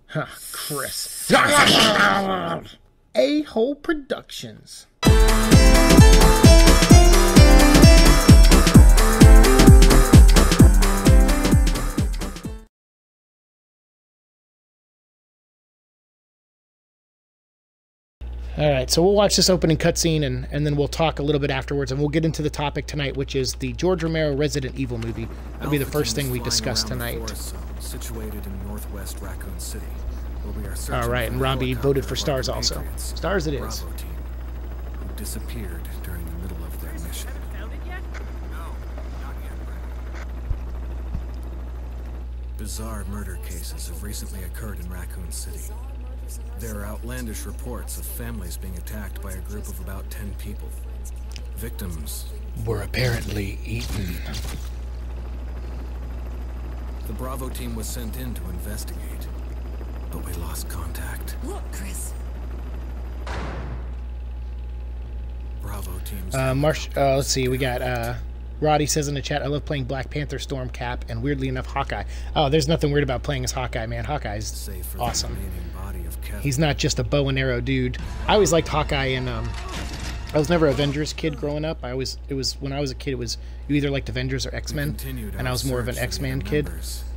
Huh, Chris. A-Hole Productions. All right, so we'll watch this opening cutscene and then we'll talk a little bit afterwards, and we'll get into the topic tonight, which is the George Romero Resident Evil movie. That'll be the first thing we discuss tonight. Situated in northwest Raccoon City, where we are all right, and Robbie voted for stars also. Stars it is. Bravo team, who disappeared during the middle of their mission. Found it yet? No, not yet. Bizarre murder cases have recently occurred in Raccoon City. There are outlandish reports of families being attacked by a group of about 10 people. Victims were apparently eaten. The Bravo team was sent in to investigate, but we lost contact. Look, Chris. Bravo teams. Let's see. We got Roddy says in the chat, I love playing Black Panther, Storm, Cap, and weirdly enough, Hawkeye. Oh, there's nothing weird about playing as Hawkeye, man. Hawkeye's awesome. He's not just a bow and arrow dude. I always liked Hawkeye, and I was never an Avengers kid growing up. When I was a kid, it was you either liked Avengers or X-Men, and I was more of an X-Men kid.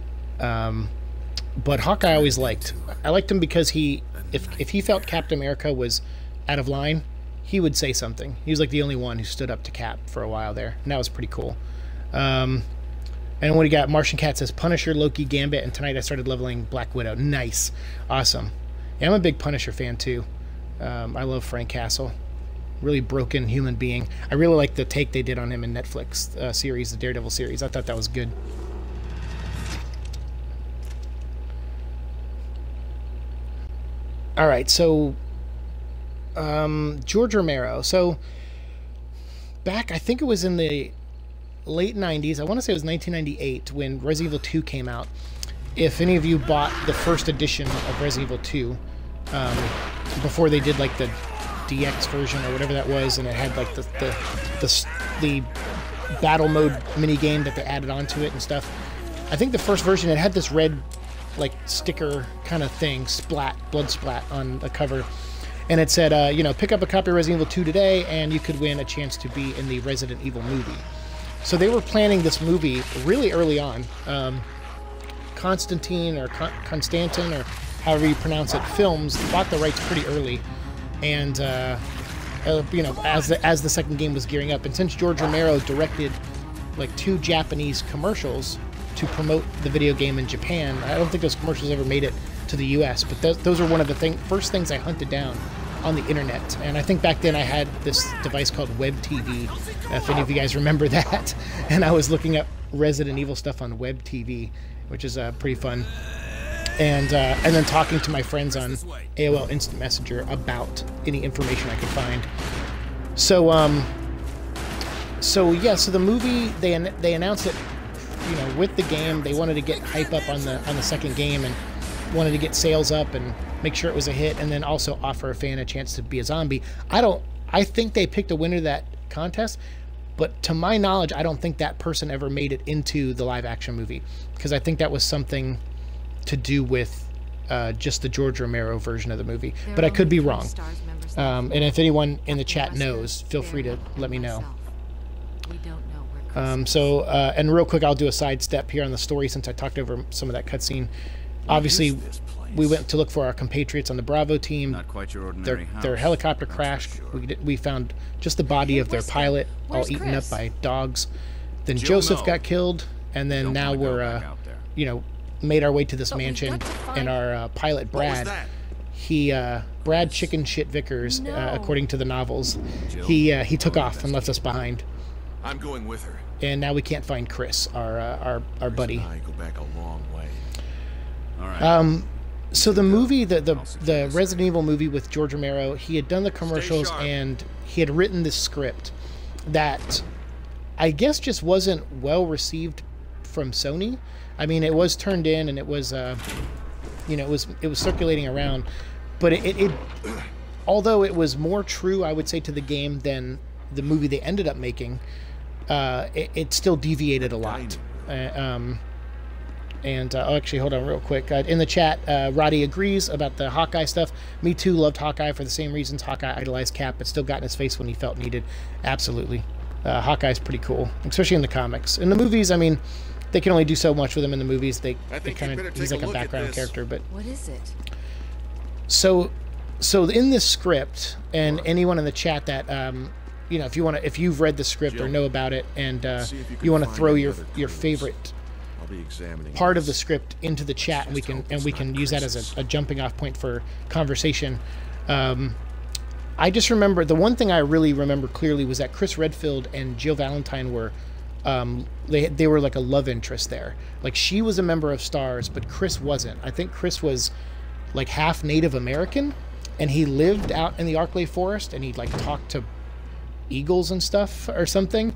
But Hawkeye I always liked. I liked him because if he felt Captain America was out of line, he would say something. He was like the only one who stood up to Cap for a while there, and that was pretty cool. And what do you got? Martian Cat says Punisher, Loki, Gambit, and tonight I started leveling Black Widow. Nice, awesome. Yeah, I'm a big Punisher fan too. I love Frank Castle. Really broken human being. I really like the take they did on him in Netflix series, the Daredevil series. I thought that was good. All right, so George Romero. So back, I think it was in the late 90s. I want to say it was 1998 when Resident Evil 2 came out. If any of you bought the first edition of Resident Evil 2, before they did like the DX version or whatever that was, and it had like the battle mode mini game that they added onto it and stuff. I think the first version, it had this red like sticker kind of thing, blood splat on the cover, and it said, you know, pick up a copy of Resident Evil 2 today, and you could win a chance to be in the Resident Evil movie. So they were planning this movie really early on. Constantine or Constantin or however you pronounce it, Films bought the rights pretty early, and you know, as the second game was gearing up, and since George Romero directed like 2 Japanese commercials to promote the video game in Japan, I don't think those commercials ever made it to the U.S. But those are one of the first things I hunted down on the internet, and I think back then I had this device called Web TV, if any of you guys remember that, and I was looking up Resident Evil stuff on Web TV, which is pretty fun, and then talking to my friends on AOL Instant Messenger about any information I could find. So yeah, so the movie they announced it, you know, with the game. They wanted to get hype up on the second game and wanted to get sales up and make sure it was a hit, and then also offer a fan a chance to be a zombie. I think they picked a winner of that contest, but to my knowledge, I don't think that person ever made it into the live action movie, because I think that was something to do with just the George Romero version of the movie. But I could be wrong. And if anyone in the chat knows, feel free to let me know. And real quick, I'll do a sidestep here on the story since I talked over some of that cutscene. Obviously, we went to look for our compatriots on the Bravo team. Not quite your ordinary house. Their helicopter crashed. We found just the body of their pilot, all eaten up by dogs. Then Joseph got killed, and then now we're, you know, made our way to this mansion, and our pilot Brad, Brad Chicken Shit Vickers, according to the novels, he took off and left us behind. I'm going with her. And now we can't find Chris, our buddy. I go back a long way. All right. So the movie, the Resident Evil movie with George Romero, he had done the commercials and he had written this script that I guess just wasn't well received from Sony. I mean, it was turned in and it was, you know, it was circulating around, but it although it was more true, I would say, to the game than the movie they ended up making, it still deviated a lot. And oh, actually, hold on real quick. In the chat, Roddy agrees about the Hawkeye stuff. Me too, loved Hawkeye for the same reasons. Hawkeye idolized Cap, but still got in his face when he felt needed. Absolutely. Hawkeye's pretty cool, especially in the comics. In the movies, I mean, they can only do so much with him in the movies. They kind of, he's like a background character. But what is it? So in this script, and anyone in the chat that you know, if you've read the script or know about it, and you want to throw your favorite part of the script into the chat, and we can use that as a jumping off point for conversation. I just remember, the one thing I really remember clearly was that Chris Redfield and Jill Valentine were they were like a love interest there. Like, she was a member of STARS, but Chris wasn't. I think Chris was like half Native American, and he lived out in the Arklay Forest, and he'd like talk to eagles and stuff or something.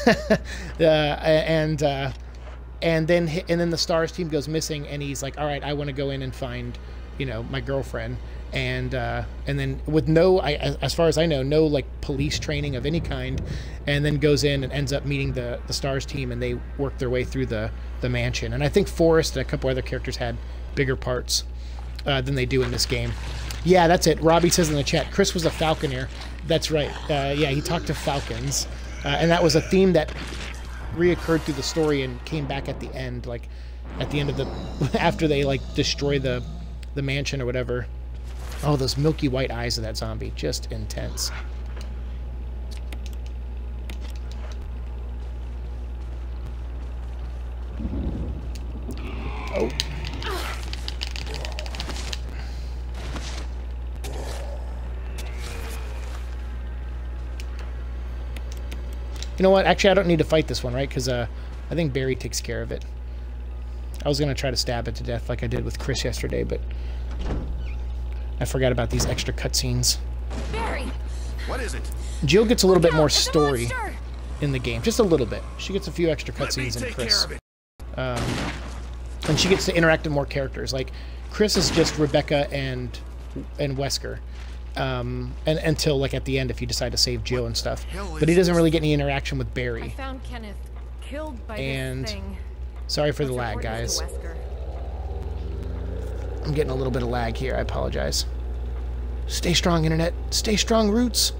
And then the STARS team goes missing, and he's like, all right, I want to go in and find, you know, my girlfriend. And then with no, as far as I know, no like police training of any kind, and then goes in and ends up meeting the STARS team, and they work their way through the mansion. And I think Forrest and a couple other characters had bigger parts than they do in this game. Yeah, that's it. Robbie says in the chat, Chris was a falconer. That's right. Yeah, he talked to falcons, and that was a theme that reoccurred through the story and came back at the end, like at the end of the after they like destroy the mansion or whatever. Oh, those milky white eyes of that zombie, just intense. Oh. You know what? Actually, I don't need to fight this one, right? Because I think Barry takes care of it. I was going to try to stab it to death like I did with Chris yesterday, but I forgot about these extra cutscenes. Barry! What is it? Jill gets a little bit more story in the game. Just a little bit. She gets a few extra cutscenes than Chris. And she gets to interact with more characters. Like, Chris is just Rebecca and Wesker. And until like at the end, if you decide to save Jill and stuff, but he doesn't really get any interaction with Barry. I found Kenneth killed by and this thing. Sorry for the lag, guys. I'm getting a little bit of lag here. I apologize. Stay strong, internet. Stay strong, roots.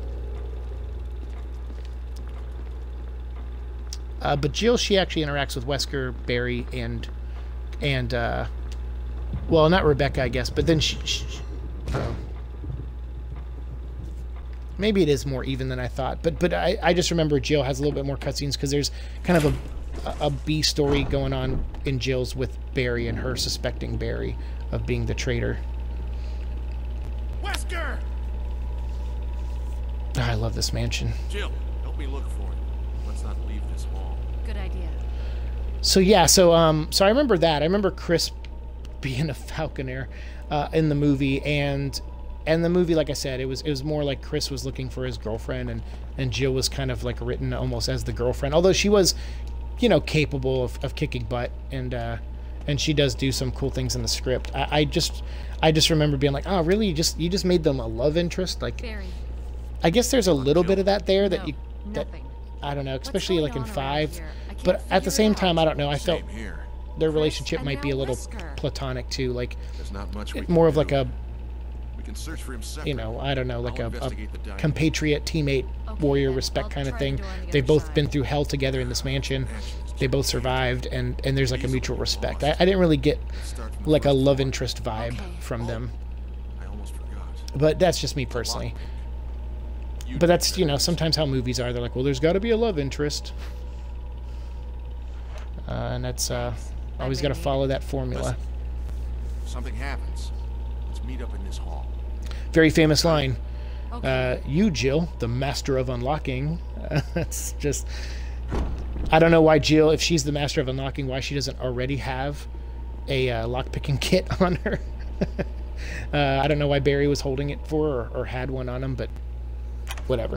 But Jill, she actually interacts with Wesker, Barry, and well, not Rebecca, I guess, but then she maybe it is more even than I thought, but I just remember Jill has a little bit more cutscenes because there's kind of a B story going on in Jill's with Barry and her suspecting Barry of being the traitor. Wesker! Oh, I love this mansion. Jill, help me look for it. Let's not leave this hall. Good idea. So yeah, so I remember that. I remember Chris being a falconer in the movie, and the movie, like I said, it was more like Chris was looking for his girlfriend, and Jill was kind of like written almost as the girlfriend, although she was, you know, capable of kicking butt, and she does do some cool things in the script. I just remember being like, oh, really? You just made them a love interest? Like, Barry. I guess there's a little bit of that there that No, that nothing. I don't know, especially like in on around 5. here? I can't But at the figure same it time, out. I don't know. I felt Same here. their Chris, relationship and might be a now little Wesker. platonic too, like There's not much we more can of like do. a, We can search for him separately. you know, I don't know, like I'll a investigate the dynamite. compatriot, teammate, Okay, warrior then. respect I'll kind of try the thing. door on the They've other both side. been through hell together in this mansion. They both survived, and there's like a mutual respect. I didn't really get like a love interest vibe Okay. from them, I almost forgot. but that's just me personally. But that's, you know, sometimes how movies are. They're like, well, there's got to be a love interest, and that's always got to follow that formula. If something happens, let's meet up in this hall. Very famous line. Okay. You, Jill, the master of unlocking. That's just, I don't know why Jill, if she's the master of unlocking, why she doesn't already have a lockpicking kit on her. I don't know why Barry was holding it for her or had one on him, but whatever.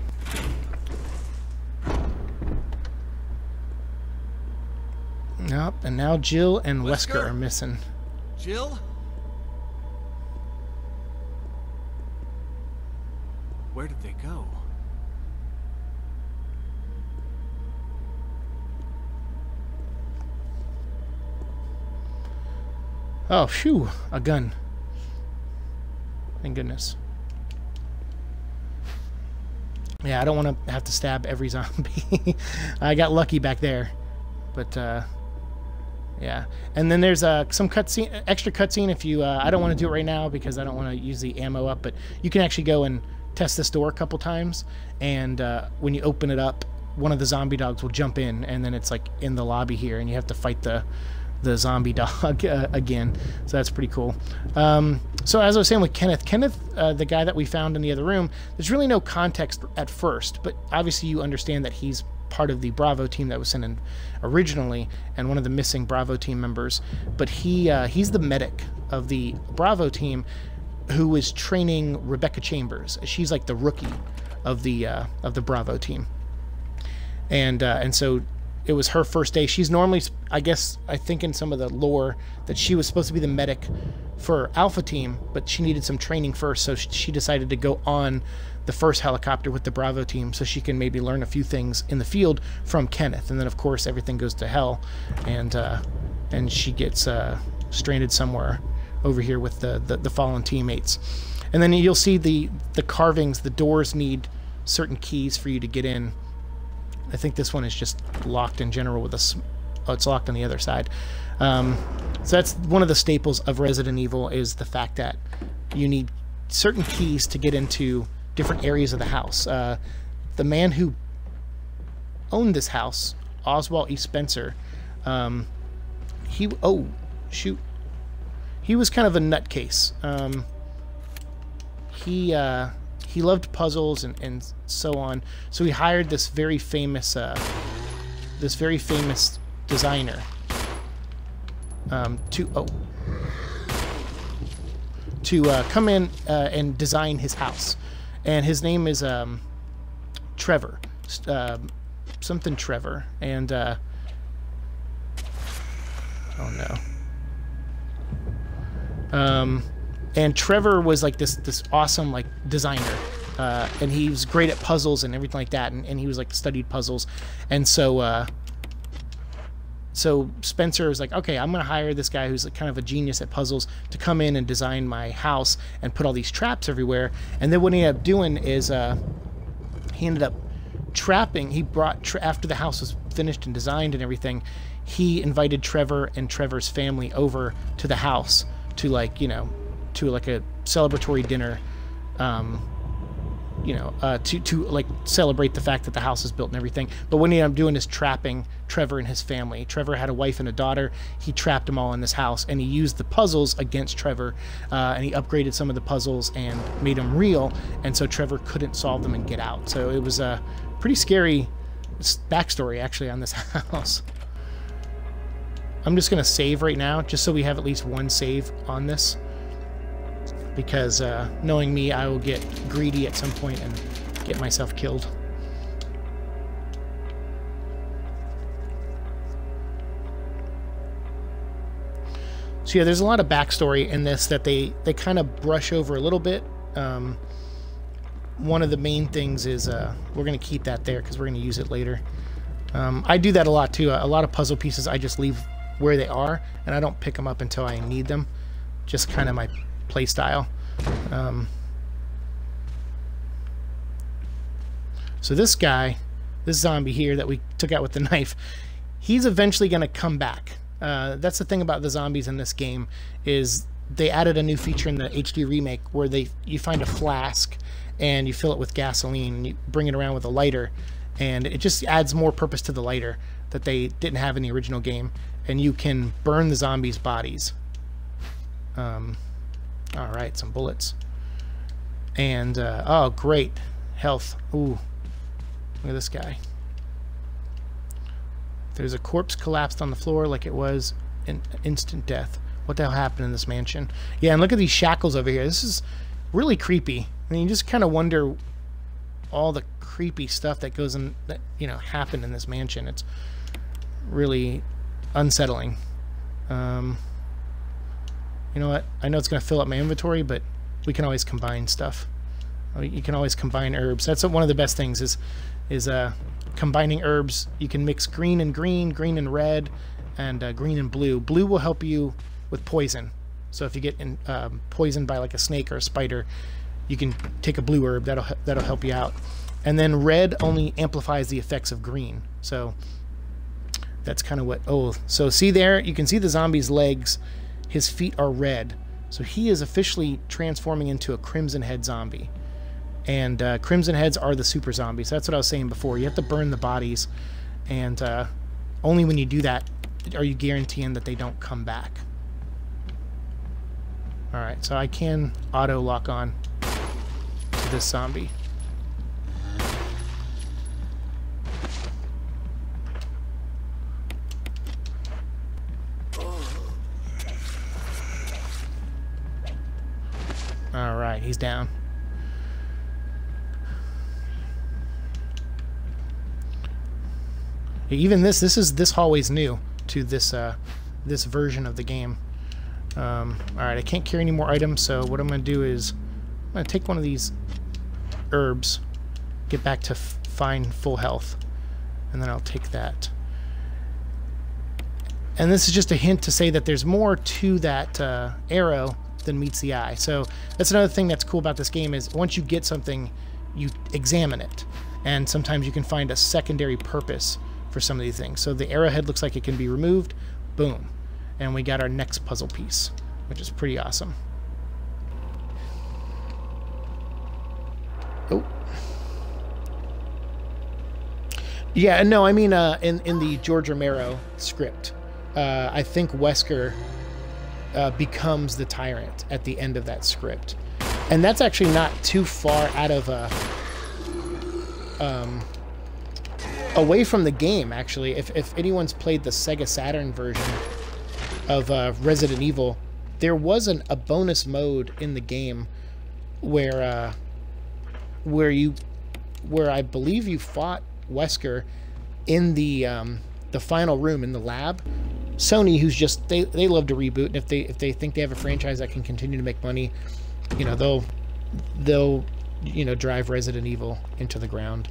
Yep, and now Jill and Wesker are missing. Jill? Where did they go? Oh, phew, a gun. Thank goodness. Yeah, I don't want to have to stab every zombie. I got lucky back there. But, yeah. And then there's some cutscene, extra cutscene if you... I don't want to do it right now because I don't want to use the ammo up, but you can actually go and test this door a couple times, and when you open it up, one of the zombie dogs will jump in, and then it's like in the lobby here, and you have to fight the zombie dog again. So that's pretty cool. So as I was saying with Kenneth, the guy that we found in the other room, there's really no context at first, but obviously you understand that he's part of the Bravo team that was sent in originally, and one of the missing Bravo team members. But he's the medic of the Bravo team, who is training Rebecca Chambers. She's like the rookie of the Bravo team, and so it was her first day. She's normally, I think in some of the lore that she was supposed to be the medic for Alpha Team, but she needed some training first, so she decided to go on the first helicopter with the Bravo team so she can maybe learn a few things in the field from Kenneth. And then of course everything goes to hell, and she gets stranded somewhere over here with the fallen teammates. And then you'll see the carvings. The doors need certain keys for you to get in. I think this one is just locked in general with a... Oh, it's locked on the other side. So that's one of the staples of Resident Evil, is the fact that you need certain keys to get into different areas of the house. The man who owned this house, Oswald E. Spencer, oh, shoot. He was kind of a nutcase. He loved puzzles and so on. So he hired this very famous designer to come in and design his house. And his name is Trevor, something Trevor. And oh no. And Trevor was like this awesome like designer, and he was great at puzzles and everything like that, and he was like studied puzzles, and so Spencer was like, okay, I'm gonna hire this guy who's like kind of a genius at puzzles to come in and design my house and put all these traps everywhere. And then what he ended up doing is he ended up trapping. He brought after the house was finished and designed and everything, he invited Trevor and Trevor's family over to the house to like, to like a celebratory dinner, to like celebrate the fact that the house is built and everything. But what he ended up doing is trapping Trevor and his family. Trevor had a wife and a daughter. He trapped them all in this house, and he used the puzzles against Trevor, and he upgraded some of the puzzles and made them real, and so Trevor couldn't solve them and get out. So it was a pretty scary backstory actually on this house. I'm just gonna save right now just so we have at least one save on this, because knowing me, I will get greedy at some point and get myself killed. So yeah, there's a lot of backstory in this that they kind of brush over a little bit. One of the main things is we're going to keep that there because we're going to use it later. I do that a lot too. A lot of puzzle pieces I just leave where they are, and I don't pick them up until I need them. Just kind of my play style. So this guy, this zombie here that we took out with the knife, he's eventually going to come back. That's the thing about the zombies in this game, is they added a new feature in the HD remake where you find a flask and you fill it with gasoline and you bring it around with a lighter, and it just adds more purpose to the lighter that they didn't have in the original game, and you can burn the zombies' bodies. Alright, some bullets. And, oh, great. Health. Ooh. Look at this guy. There's a corpse collapsed on the floor like it was an instant death. What the hell happened in this mansion? Yeah, and look at these shackles over here. This is really creepy. I mean, you just kind of wonder all the creepy stuff that goes in, that, happened in this mansion. It's really unsettling. You know what? I know it's going to fill up my inventory, but we can always combine stuff. You can always combine herbs. That's one of the best things is combining herbs. You can mix green and green, green and red, and green and blue. Blue will help you with poison. So if you get poisoned by like a snake or a spider, you can take a blue herb. That'll help you out. And then red only amplifies the effects of green. So that's kind of what... Oh, so see there? You can see the zombie's legs. His feet are red. So he is officially transforming into a Crimson Head zombie. And Crimson Heads are the super zombies. That's what I was saying before. You have to burn the bodies. And only when you do that are you guaranteeing that they don't come back. Alright, so I can auto lock on to this zombie. Alright, he's down. Even this hallway's new to this this version of the game. Alright, I can't carry any more items, so what I'm going to do is I'm going to take one of these herbs, get back to fine full health, and then I'll take that. And this is just a hint to say that there's more to that arrow than meets the eye. So that's another thing that's cool about this game is once you get something, you examine it. And sometimes you can find a secondary purpose for some of these things. So the arrowhead looks like it can be removed. Boom. And we got our next puzzle piece, which is pretty awesome. Oh. Yeah, no, I mean in the George Romero script, I think Wesker becomes the tyrant at the end of that script. And that's actually not too far out of away from the game, actually. If anyone's played the Sega Saturn version of Resident Evil, there was a bonus mode in the game where I believe you fought Wesker in the final room in the lab. Sony, who's just they love to reboot, and if they think they have a franchise that can continue to make money, you know, they'll drive Resident Evil into the ground.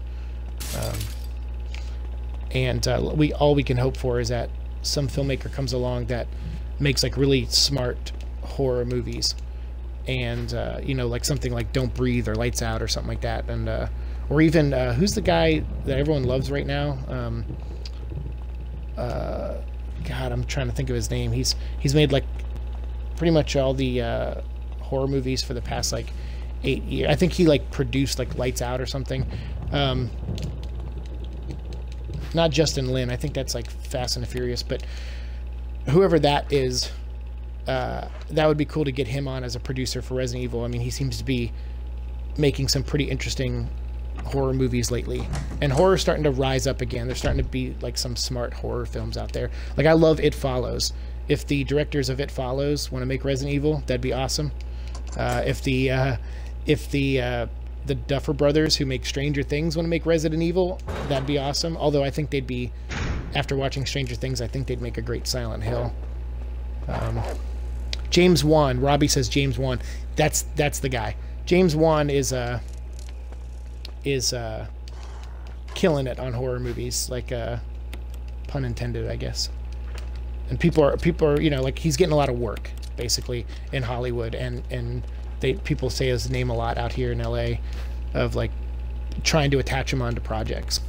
All we can hope for is that some filmmaker comes along that makes like really smart horror movies, and like something like Don't Breathe or Lights Out or something like that, and or even who's the guy that everyone loves right now? God, I'm trying to think of his name. He's made like pretty much all the horror movies for the past like 8 years. I think he like produced like Lights Out or something. Not Justin Lin. I think that's like Fast and the Furious, but whoever that is, that would be cool to get him on as a producer for Resident Evil. I mean, he seems to be making some pretty interesting horror movies lately, and horror's starting to rise up again. There's starting to be like some smart horror films out there. Like I love It Follows. If the directors of It Follows want to make Resident Evil, that'd be awesome. If the Duffer Brothers who make Stranger Things want to make Resident Evil, that'd be awesome. Although I think they'd be, after watching Stranger Things, I think they'd make a great Silent Hill. James Wan. Robbie says James Wan. That's the guy. James Wan is killing it on horror movies, like pun intended, I guess. And people are like, he's getting a lot of work basically in Hollywood, and people say his name a lot out here in LA of like trying to attach him onto projects.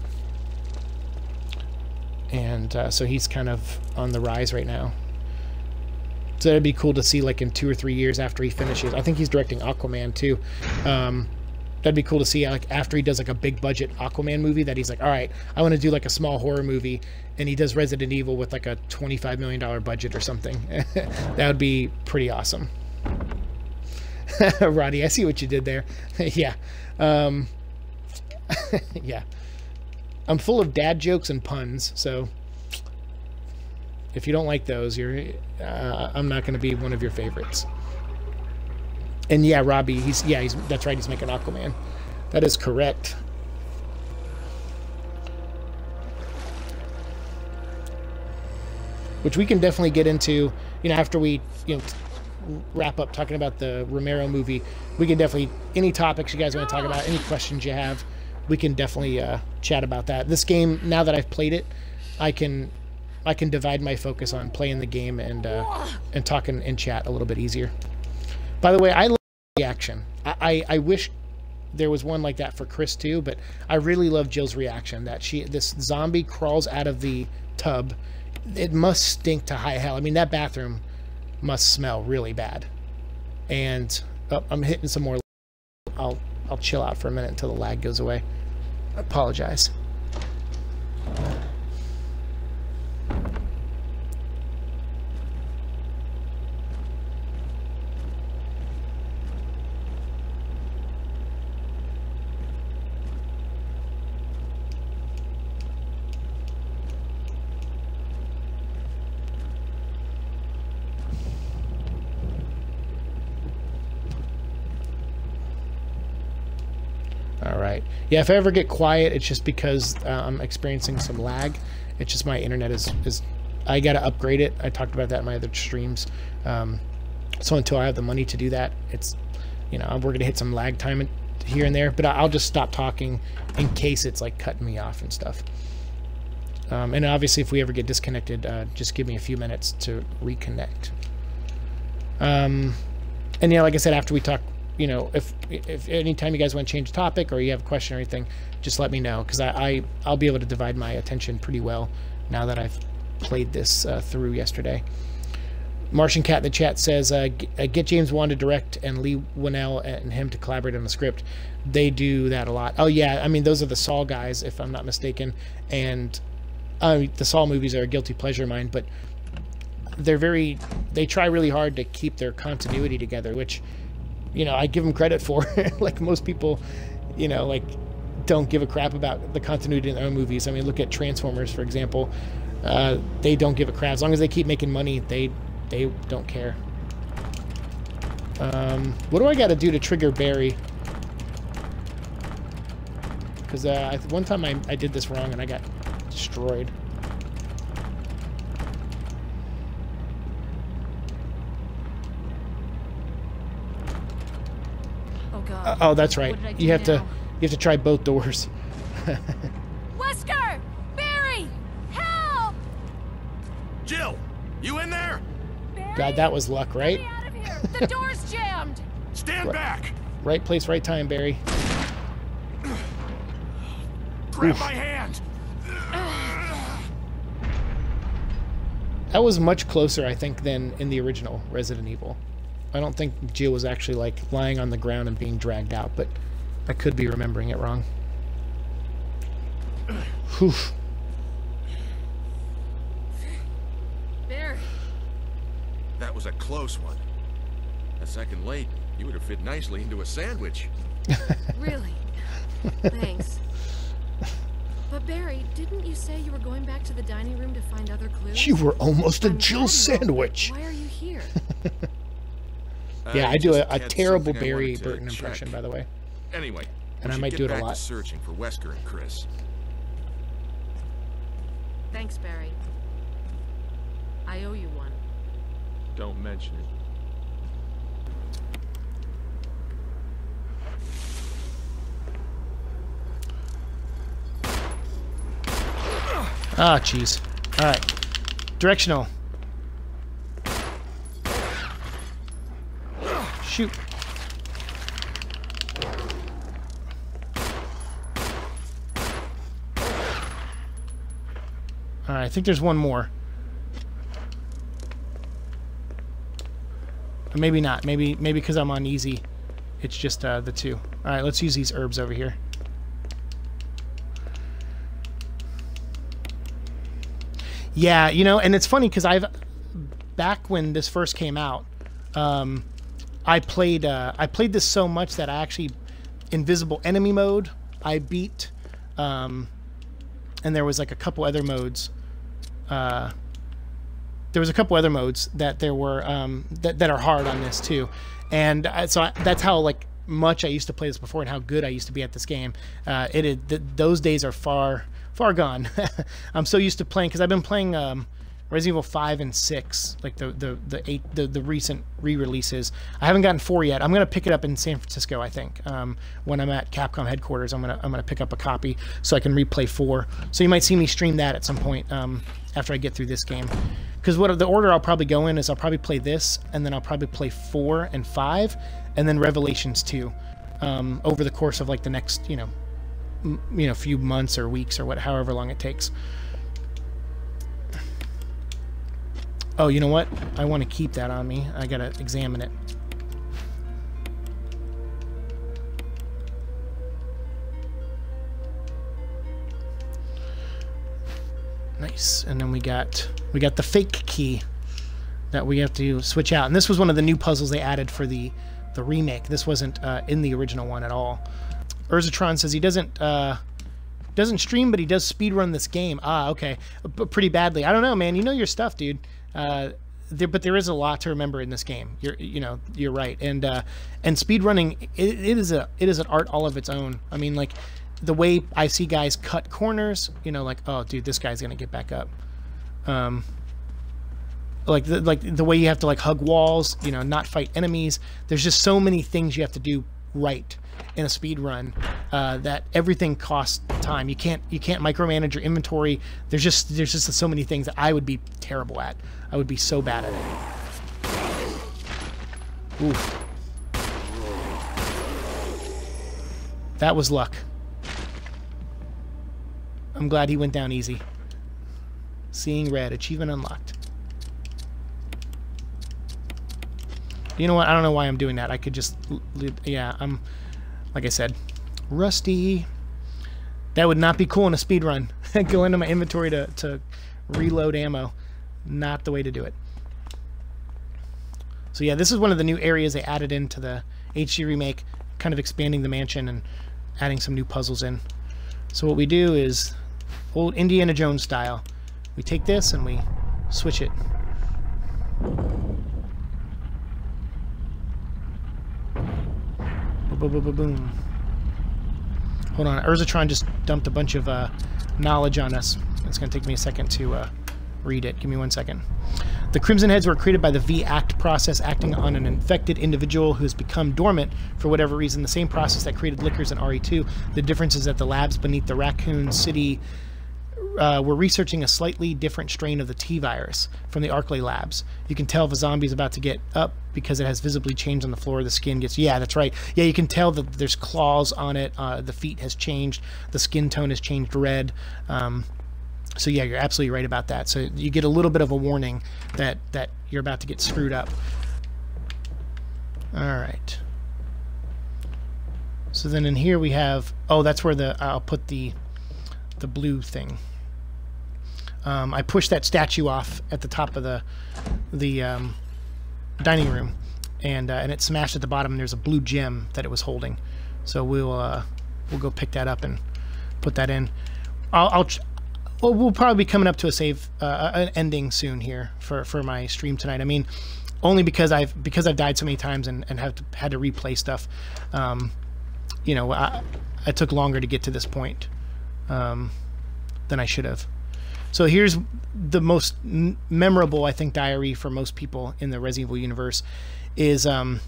And so he's kind of on the rise right now. So it'd be cool to see like in 2 or 3 years after he finishes. I think he's directing Aquaman too. That'd be cool to see like after he does like a big budget Aquaman movie that he's like, all right, I want to do like a small horror movie, and he does Resident Evil with like a $25 million budget or something. That would be pretty awesome. Roddy, I see what you did there. Yeah. Yeah. I'm full of dad jokes and puns, so if you don't like those, I'm not going to be one of your favorites. And yeah, Robbie, that's right, he's making Aquaman. That is correct. Which we can definitely get into, after we, wrap up talking about the Romero movie. We can definitely, any topics you guys want to talk about, any questions you have, we can definitely chat about that. This game, now that I've played it, I can I can divide my focus on playing the game and talking in chat a little bit easier. By the way, I love reaction. I wish there was one like that for Chris too, but I really love Jill's reaction that this zombie crawls out of the tub. It must stink to high hell. I mean, that bathroom must smell really bad. And I'm hitting some more. I'll chill out for a minute until the lag goes away. I apologize. Alright. Yeah, if I ever get quiet, it's just because I'm experiencing some lag. It's just my internet is I gotta upgrade it. I talked about that in my other streams. So until I have the money to do that, it's, you know, we're gonna hit some lag time here and there, but I'll just stop talking in case it's like cutting me off and stuff. And obviously if we ever get disconnected, just give me a few minutes to reconnect. And yeah, like I said, after we talk, you know, if anytime you guys want to change the topic or you have a question or anything, just let me know, because I'll be able to divide my attention pretty well now that I've played this through yesterday. Martian Cat in the chat says, get James Wan to direct and Lee Winnell and him to collaborate on the script. They do that a lot. Oh yeah, I mean, those are the Saw guys, if I'm not mistaken, and the Saw movies are a guilty pleasure of mine, but they try really hard to keep their continuity together, which, you know, I give them credit for. Like most people, you know, like don't give a crap about the continuity in their own movies. I mean, look at Transformers, for example. They don't give a crap. As long as they keep making money, they don't care. What do I got to do to trigger Barry? Because one time I did this wrong and I got destroyed. Oh, that's right. You have to try both doors. Wesker! Barry! Help! Jill, you in there? Barry? God, that was luck, right? Get me out of here! The door's jammed! Stand back! Right place, right time, Barry. Grab my hand! That was much closer, I think, than in the original Resident Evil. I don't think Jill was actually, like, lying on the ground and being dragged out, but I could be remembering it wrong. Whew. Barry. That was a close one. A second late, you would have fit nicely into a sandwich. Really? Thanks. But Barry, didn't you say you were going back to the dining room to find other clues? You were almost a I'm Jill sandwich. Why are you here? Yeah, I do a just terrible something I Barry wanted to Burton check. impression, by the way. Anyway, And we I should might get do it a back lot. to searching for Wesker and Chris. Thanks, Barry. I owe you one. Don't mention it. Ah, jeez. All right. Directional. Shoot. All right, I think there's one more. Or maybe not. Maybe because I'm on easy, it's just the two. All right, let's use these herbs over here. Yeah, you know, and it's funny because back when this first came out, I played this so much that I actually Invisible Enemy mode I beat, and there was like a couple other modes. There was a couple other modes that there were that are hard on this too, and that's how like much I used to play this before and how good I used to be at this game. Those days are far gone. I'm so used to playing because I've been playing Resident Evil 5 and 6, like the recent re-releases. I haven't gotten 4 yet. I'm gonna pick it up in San Francisco, I think. When I'm at Capcom headquarters, I'm gonna pick up a copy so I can replay 4. So you might see me stream that at some point after I get through this game. Because what the order I'll probably go in is I'll probably play this, and then I'll probably play 4 and 5, and then Revelations 2 over the course of like the next few months or weeks or however long it takes. Oh, you know what? I want to keep that on me. I gotta examine it. Nice. And then we got the fake key that we have to switch out. And this was one of the new puzzles they added for the remake. This wasn't in the original one at all. Urzatron says he doesn't stream, but he does speedrun this game. Ah, okay. But pretty badly. I don't know, man. You know your stuff, dude. But there is a lot to remember in this game. You're right. And speedrunning, it is an art all of its own. I mean, like the way I see guys cut corners, like, oh, dude, this guy's gonna get back up. Like the way you have to like hug walls, not fight enemies. There's just so many things you have to do right in a speed run that everything costs time. You can't micromanage your inventory. There's just so many things that I would be terrible at. I would be so bad at it. Oof. That was luck. I'm glad he went down easy. Seeing red, achievement unlocked. You know what? I don't know why I'm doing that. I could just, yeah, like I said, rusty. That would not be cool in a speed run. Go into my inventory to reload ammo. Not the way to do it. So yeah, this is one of the new areas they added into the HD remake, kind of expanding the mansion and adding some new puzzles in. So what we do is, old Indiana Jones style, we take this and we switch it. Boom. Hold on, Urzatron just dumped a bunch of knowledge on us. It's going to take me a second to read it. Give me 1 second. The Crimson Heads were created by the V-Act process, acting on an infected individual who has become dormant for whatever reason. The same process that created Lickers and RE2. The difference is that the labs beneath the Raccoon City were researching a slightly different strain of the T-virus from the Arklay labs. You can tell if a zombie's about to get up because it has visibly changed on the floor. The skin gets... Yeah, that's right. Yeah, you can tell that there's claws on it. The feet has changed. The skin tone has changed red. So yeah, you're absolutely right about that. So you get a little bit of a warning that you're about to get screwed up. All right. So then in here we have... Oh, that's where I'll put the blue thing. I pushed that statue off at the top of the dining room, and it smashed at the bottom, and there's a blue gem that it was holding. So we'll go pick that up and put that in. We'll probably be coming up to a save an ending soon here for my stream tonight. I mean, only because I've died so many times and had to replay stuff. I took longer to get to this point than I should have. So here's the most memorable, I think, diary for most people in the Resident Evil universe is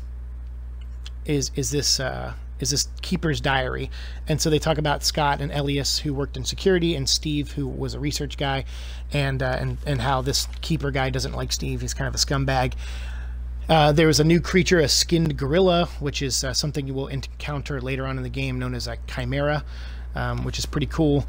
this Keeper's diary. And so they talk about Scott and Elias, who worked in security, and Steve, who was a research guy, and how this Keeper guy doesn't like Steve. He's kind of a scumbag. There was a new creature, a skinned gorilla, which is something you will encounter later on in the game, known as a chimera, which is pretty cool.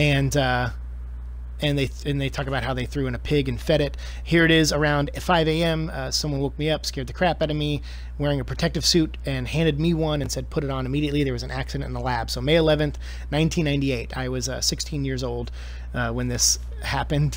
And they talk about how they threw in a pig and fed it. Here it is around 5 a.m. Someone woke me up, scared the crap out of me, wearing a protective suit, and handed me one and said, put it on immediately. There was an accident in the lab. So May 11th, 1998. I was 16 years old when this happened.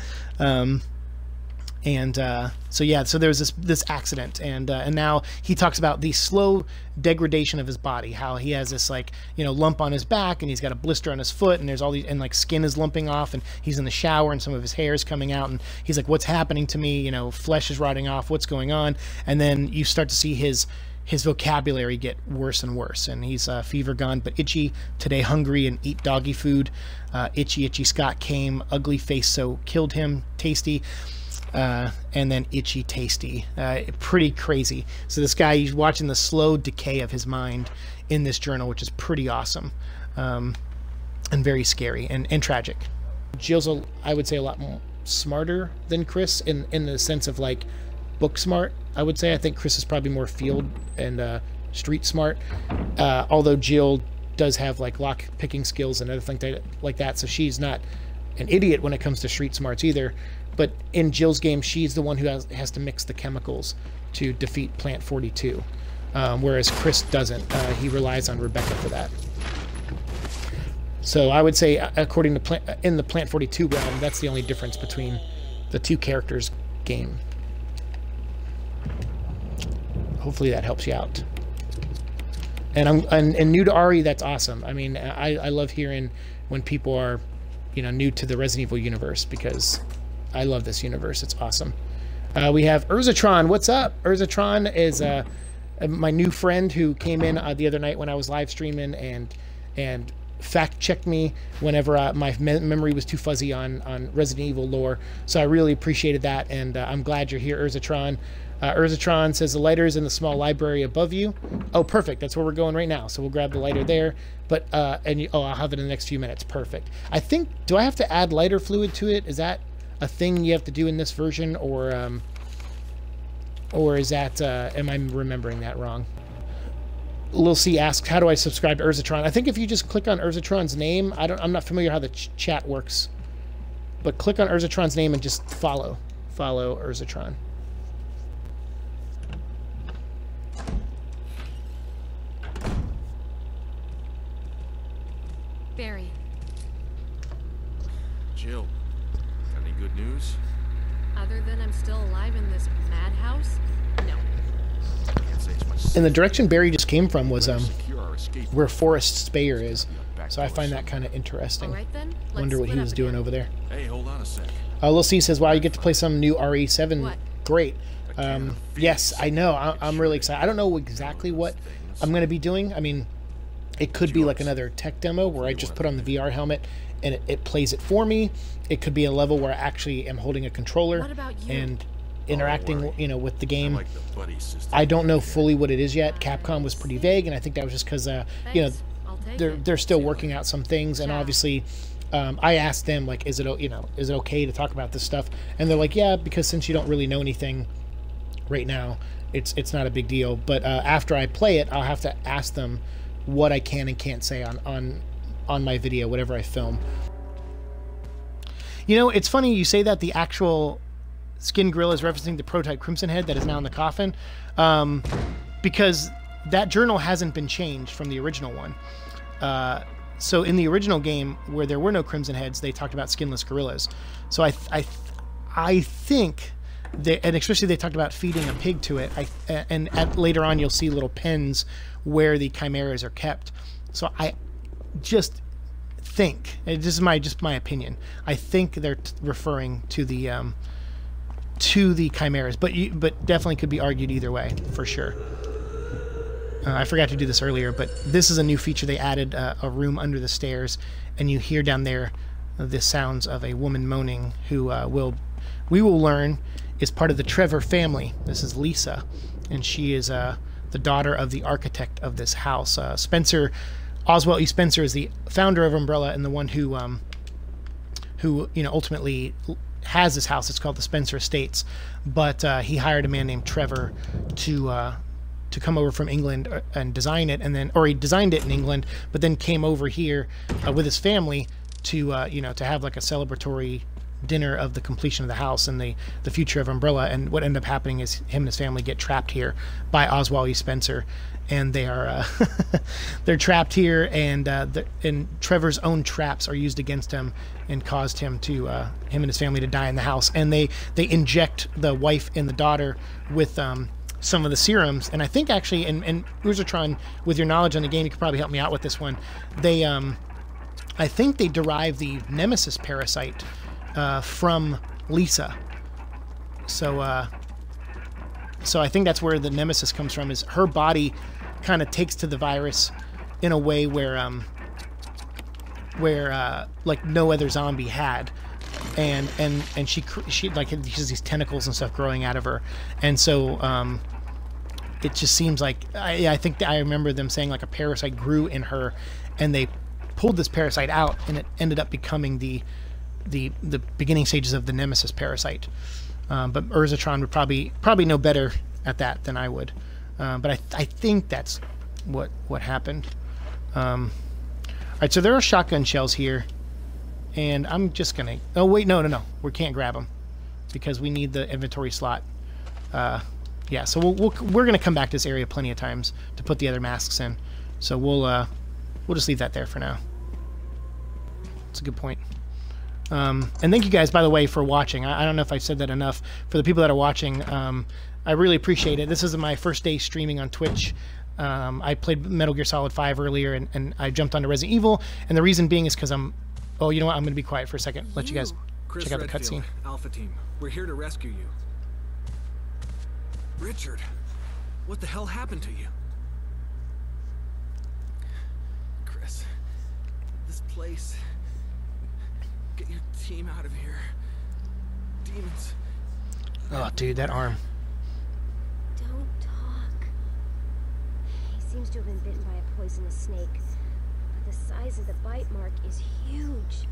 So yeah, so there was this accident, and now he talks about the slow degradation of his body, how he has this lump on his back, and he's got a blister on his foot, and there's all these, and skin is lumping off, and he's in the shower, and some of his hair is coming out, and he's like, what's happening to me? Flesh is rotting off. What's going on? And then you start to see his his vocabulary get worse and worse. And he's fever gone but itchy, today hungry and eat doggy food. Itchy Scott came, ugly face so killed him, tasty. And then itchy tasty. Pretty crazy. So this guy, he's watching the slow decay of his mind in this journal, which is pretty awesome, and very scary and tragic. Jill's, I would say, a lot more smarter than Chris in the sense of like book smart. I would say I think Chris is probably more field and street smart, although Jill does have like lock picking skills and other things like that. So she's not an idiot when it comes to street smarts either. But in Jill's game, she's the one who has to mix the chemicals to defeat Plant 42, whereas Chris doesn't. He relies on Rebecca for that. So I would say, according to in the Plant 42 realm, that's the only difference between the two characters' game. Hopefully that helps you out. And new to Ari, that's awesome. I mean, I love hearing when people are, new to the Resident Evil universe, because I love this universe. It's awesome. We have Urzatron. What's up? Urzatron is my new friend who came in the other night when I was live streaming and fact-checked me whenever my memory was too fuzzy on Resident Evil lore. So I really appreciated that, and I'm glad you're here, Urzatron. Urzatron says the lighter is in the small library above you. Oh, perfect. That's where we're going right now. So we'll grab the lighter there. But I'll have it in the next few minutes. Perfect. I think, do I have to add lighter fluid to it? Is that a thing you have to do in this version, or is that am I remembering that wrong? Lil C asks, how do I subscribe to Urzatron? I think if you just click on Urzatron's name, I'm not familiar how the chat works, but click on Urzatron's name and just follow Urzatron. Barry. Jill, got any good news? Other than I'm still alive in this madhouse? No. Can't say it's much. And the direction Barry just came from was secure our escape. where Forrest Speyer is. So I find that kind of interesting. All right, then. Let's Wonder what he split was up doing again. over there. Hey, hold on a sec. Lil C says, wow, you get to play some new RE7. What? Great. Yes, I know. I'm really excited. I don't know exactly what I'm going to be doing. I mean, it could be like another tech demo where I just put on the VR helmet and it plays it for me. It could be a level where I actually am holding a controller What about you? and interacting, with the I game. like the buddy system. I don't know fully what it is yet. Capcom was pretty vague, and I think that was just because, Thanks. I'll take it. they're still working out some things, and Ciao. obviously, I asked them like, is it okay to talk about this stuff? And they're like, yeah, because since you don't really know anything right now, it's not a big deal. But after I play it, I'll have to ask them what I can and can't say on my video, whatever I film. It's funny you say that. The actual skin gorilla is referencing the prototype Crimson Head that is now in the coffin, because that journal hasn't been changed from the original one. So in the original game, where there were no Crimson Heads, they talked about skinless gorillas. So I think, and especially they talked about feeding a pig to it. Later on, you'll see little pens where the chimeras are kept. So I just think, and this is just my opinion, I think they're referring to the chimeras, but definitely could be argued either way for sure. I forgot to do this earlier, but this is a new feature. They added a room under the stairs, and you hear down there the sounds of a woman moaning, who we will learn is part of the Trevor family. This is Lisa, and she is the daughter of the architect of this house. Spencer, Oswald E. Spencer, is the founder of Umbrella and the one who ultimately has this house. It's called the Spencer Estates, but he hired a man named Trevor to come over from England and design it, or he designed it in England, but then came over here with his family to to have like a celebratory dinner of the completion of the house and the future of Umbrella. And what ended up happening is him and his family get trapped here by Oswald E. Spencer, and they are they're trapped here, and Trevor's own traps are used against him and caused him and his family to die in the house. And they inject the wife and the daughter with some of the serums. And I think actually, and Urzatron, with your knowledge on the game, you could probably help me out with this one. They I think they derive the Nemesis parasite from Lisa. So so I think that's where the Nemesis comes from. Is her body kind of takes to the virus in a way where like no other zombie had, and she like has these tentacles and stuff growing out of her, and so it just seems like I think I remember them saying like a parasite grew in her, and they pulled this parasite out, and it ended up becoming the beginning stages of the Nemesis parasite. But Urzatron would probably know better at that than I would. But I think that's what happened. All right, so there are shotgun shells here, and I'm just gonna. Oh wait, no, we can't grab them because we need the inventory slot. Yeah, so we're gonna come back to this area plenty of times to put the other masks in. So we'll just leave that there for now. That's a good point. And thank you guys, by the way, for watching. I don't know if I said that enough. For the people that are watching, I really appreciate it. This is my first day streaming on Twitch. I played Metal Gear Solid 5 earlier, and I jumped onto Resident Evil. And the reason being is because oh, you know what? I'm going to be quiet for a second. Let you guys check out the cutscene. Alpha Team, we're here to rescue you. Richard, what the hell happened to you? Chris, this place... Get your team out of here. Demons. Oh, dude, that arm. Don't talk. He seems to have been bitten by a poisonous snake. But the size of the bite mark is huge.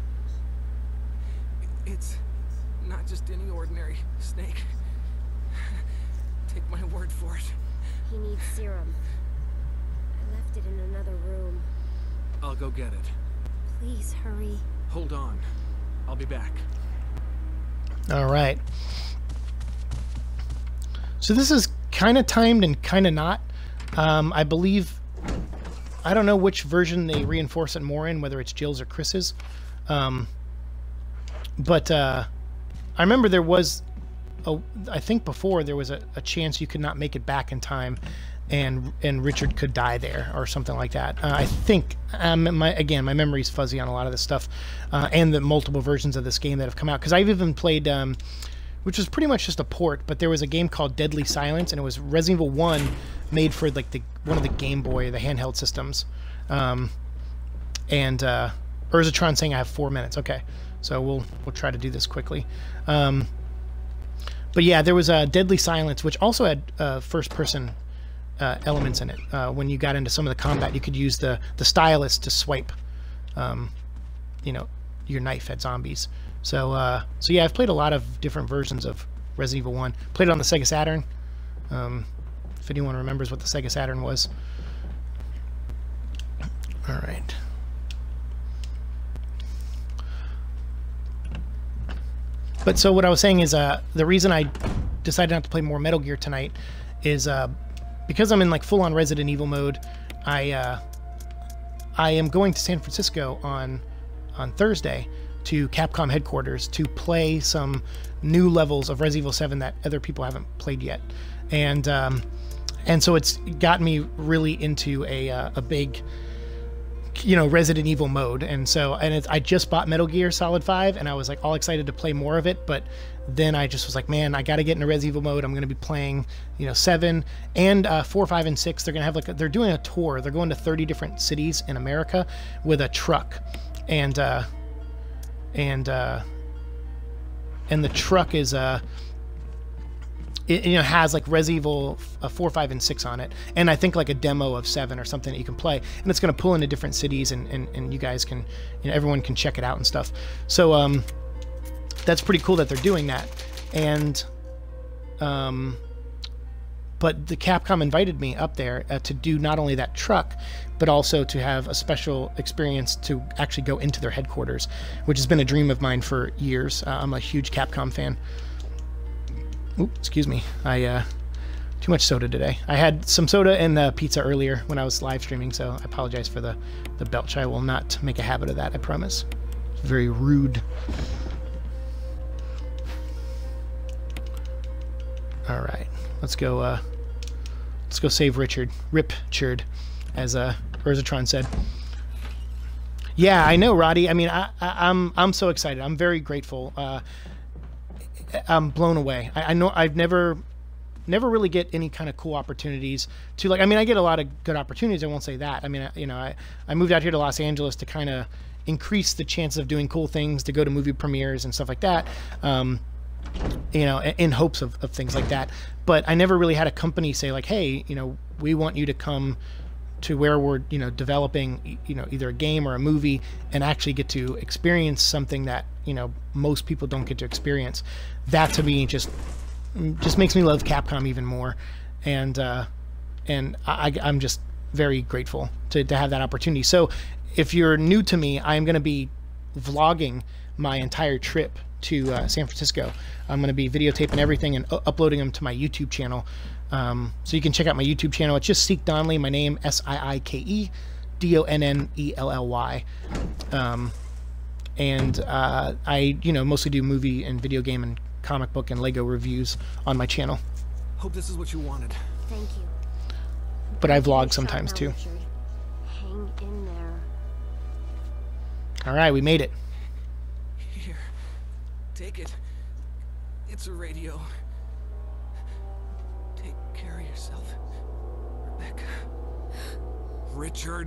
It's not just any ordinary snake. Take my word for it. He needs serum. I left it in another room. I'll go get it. Please hurry. Hold on. I'll be back. All right. So this is kind of timed and kind of not. I believe, I don't know which version they reinforce it more in, whether it's Jill's or Chris's. But I remember there was, I think before there was a chance you could not make it back in time, and Richard could die there or something like that. I think, my memory's fuzzy on a lot of this stuff, and the multiple versions of this game that have come out. Because I've even played, which was pretty much just a port, but there was a game called Deadly Silence, and it was Resident Evil 1 made for like one of the Game Boy, the handheld systems. Urzatron saying I have 4 minutes. Okay, so we'll try to do this quickly. But yeah, there was a Deadly Silence, which also had first-person elements in it. When you got into some of the combat, you could use the stylus to swipe, your knife at zombies. So yeah, I've played a lot of different versions of Resident Evil 1. Played it on the Sega Saturn. If anyone remembers what the Sega Saturn was. All right. But so what I was saying is the reason I decided not to play more Metal Gear tonight is because I'm in like full-on Resident Evil mode. I am going to San Francisco on Thursday to Capcom headquarters to play some new levels of Resident Evil 7 that other people haven't played yet, and so it's got me really into a big Resident Evil mode. And so I just bought Metal Gear Solid 5, and I was like all excited to play more of it, but then I just was like, man, I got to get into Resident Evil mode. I'm going to be playing 7 and 4, 5, and 6. They're going to have they're doing a tour. They're going to 30 different cities in America with a truck, and the truck is it has like Resident Evil 4, 5, and 6 on it, and I think like a demo of 7 or something that you can play, and it's going to pull into different cities, and you guys can, everyone can check it out and stuff. So that's pretty cool that they're doing that. And but the Capcom invited me up there to do not only that truck, but also to have a special experience to actually go into their headquarters, which has been a dream of mine for years. I'm a huge Capcom fan. Ooh, excuse me. Too much soda today. I had some soda and pizza earlier when I was live streaming, so I apologize for the belch. I will not make a habit of that, I promise. It's very rude. All right, let's go save Richard. Rip-chard, as Urzatron said. Yeah, I know, Roddy. I mean, I'm so excited. I'm very grateful. I'm blown away. I know I've never never really get any kind of cool opportunities to, like, I mean, I get a lot of good opportunities. I won't say that. I mean, you know, I moved out here to Los Angeles to kind of increase the chances of doing cool things, to go to movie premieres and stuff like that. You know, in hopes of things like that. But I never really had a company say like, hey, you know, we want you to come to where we're, you know, developing, you know, either a game or a movie, and actually get to experience something that, you know, most people don't get to experience. That to me just makes me love Capcom even more. And I'm just very grateful to have that opportunity. So if you're new to me, I'm going to be vlogging my entire trip to San Francisco. I'm going to be videotaping everything and uploading them to my YouTube channel. So you can check out my YouTube channel. It's just Seek Donnelly, my name, SIIKE DONNELLY. And I, you know, mostly do movie and video game and comic book and Lego reviews on my channel. Hope this is what you wanted. Thank you. But I vlog sometimes too. Richard. Hang in there. All right, we made it. Here, take it. It's a radio. Take care of yourself, Rebecca. Richard.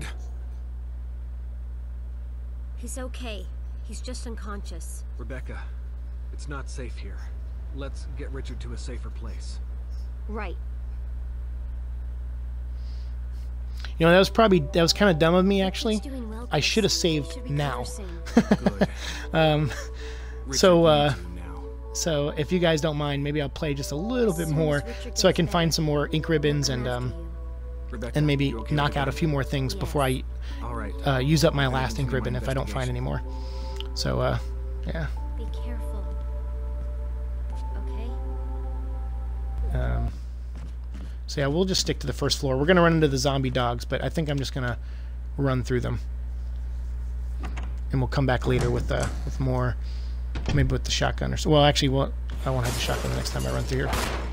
He's okay. He's just unconscious. Rebecca, it's not safe here. Let's get Richard to a safer place. Right. You know, that was kind of dumb of me, actually. He's doing well, I Chris. should have saved Should now. recover soon. Good. So if you guys don't mind, maybe I'll play just a little bit As soon more as Richard so I gets can better, find some more ink ribbons we'll come and after you. Rebecca, maybe you okay knock with out a that? few more things Yes. before I All right. use up my Heading last to ink my ribbon if I don't find any more. So yeah. Be careful. Okay? So yeah, we'll just stick to the first floor. We're gonna run into the zombie dogs, but I think I'm just gonna run through them, and we'll come back later with more, maybe with the shotgun or so. Well, actually, I won't have the shotgun the next time I run through here.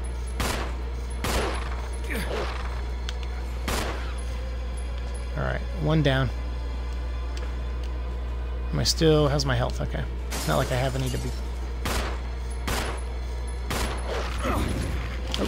All right, one down. Am I still? How's my health? Okay, it's not like I have any to be. Oh.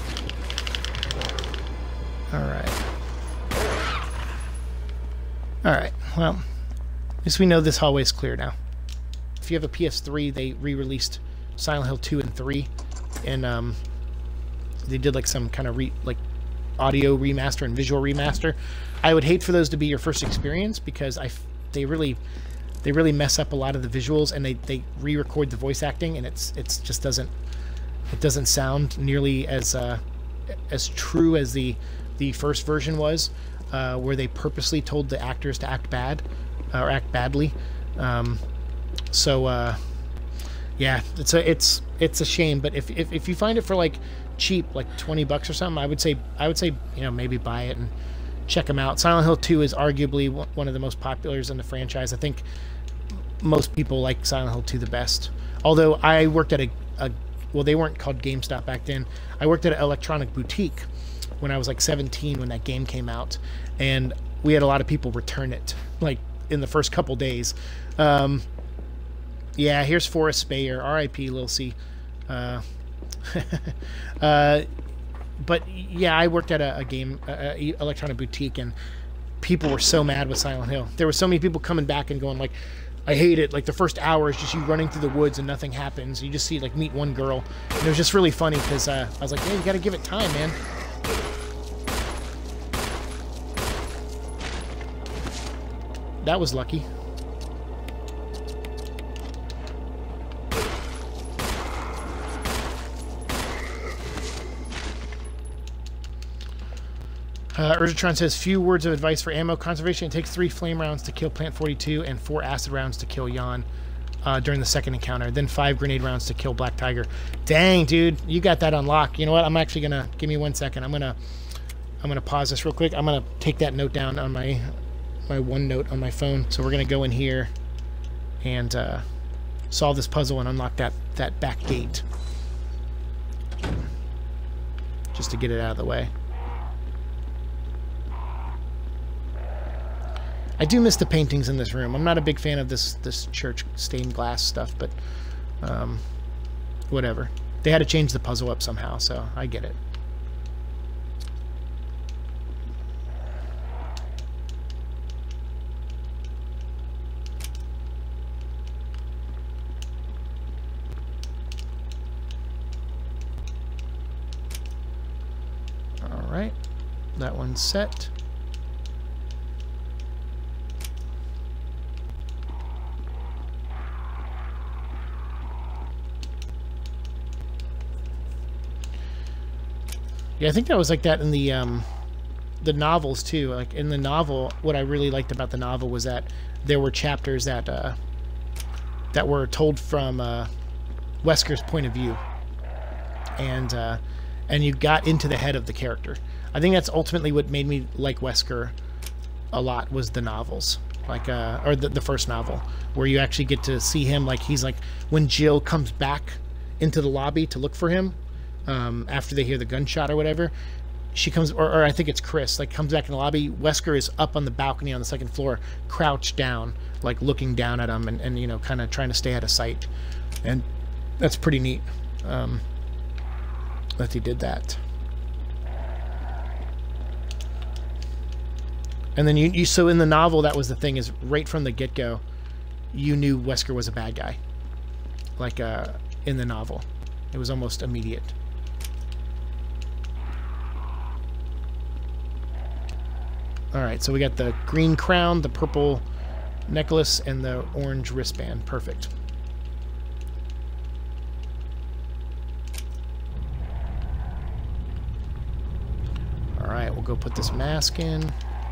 Alright, well, at least we know this hallway is clear now. If you have a PS3, they re-released Silent Hill 2 and 3, and they did like some kind of audio remaster and visual remaster. I would hate for those to be your first experience, because they really mess up a lot of the visuals, and they re-record the voice acting, and it just doesn't sound nearly as true as the first version was, where they purposely told the actors to act bad or act badly. Yeah, it's a shame. But if you find it for like cheap, like $20 or something, I would say you know, maybe buy it and check them out. Silent Hill 2 is arguably one of the most populars in the franchise. I think most people like Silent Hill 2 the best. Although I worked at well, they weren't called GameStop back then. I worked at an electronic boutique when I was like 17 when that game came out, and we had a lot of people return it like in the first couple days. Yeah, here's Forrest Speyer, R.I.P. Lil C. But yeah, I worked at a electronic boutique, and people were so mad with Silent Hill. There were so many people coming back and going like, I hate it. Like the first hour is just you running through the woods and nothing happens. You just see like meet one girl. And it was just really funny because I was like, yeah, you got to give it time, man. That was lucky. Urgitron says, few words of advice for ammo conservation. It takes 3 flame rounds to kill Plant 42 and 4 acid rounds to kill Jan during the second encounter. Then 5 grenade rounds to kill Black Tiger. Dang, dude, you got that on lock. You know what? I'm actually gonna give me 1 second. I'm gonna pause this real quick. I'm gonna take that note down on my OneNote on my phone. So we're gonna go in here and solve this puzzle and unlock that back gate, just to get it out of the way. I do miss the paintings in this room. I'm not a big fan of this church stained glass stuff, but whatever. They had to change the puzzle up somehow, so I get it. that one's set. Yeah, I think that was like that in the novels too. Like in the novel, what I really liked about the novel was that there were chapters that that were told from Wesker's point of view, and you got into the head of the character. I think that's ultimately what made me like Wesker a lot, was the novels, like or the first novel, where you actually get to see him, like he's like when Jill comes back into the lobby to look for him. After they hear the gunshot or whatever, she comes, or I think it's Chris, like comes back in the lobby. Wesker is up on the balcony on the second floor, crouched down, like looking down at him, and you know, kind of trying to stay out of sight, and that's pretty neat that he did that. And then you so in the novel, that was the thing, is right from the get-go, you knew Wesker was a bad guy, like in the novel, it was almost immediate. Alright, so we got the green crown, the purple necklace, and the orange wristband. Perfect. Alright, we'll go put this mask in.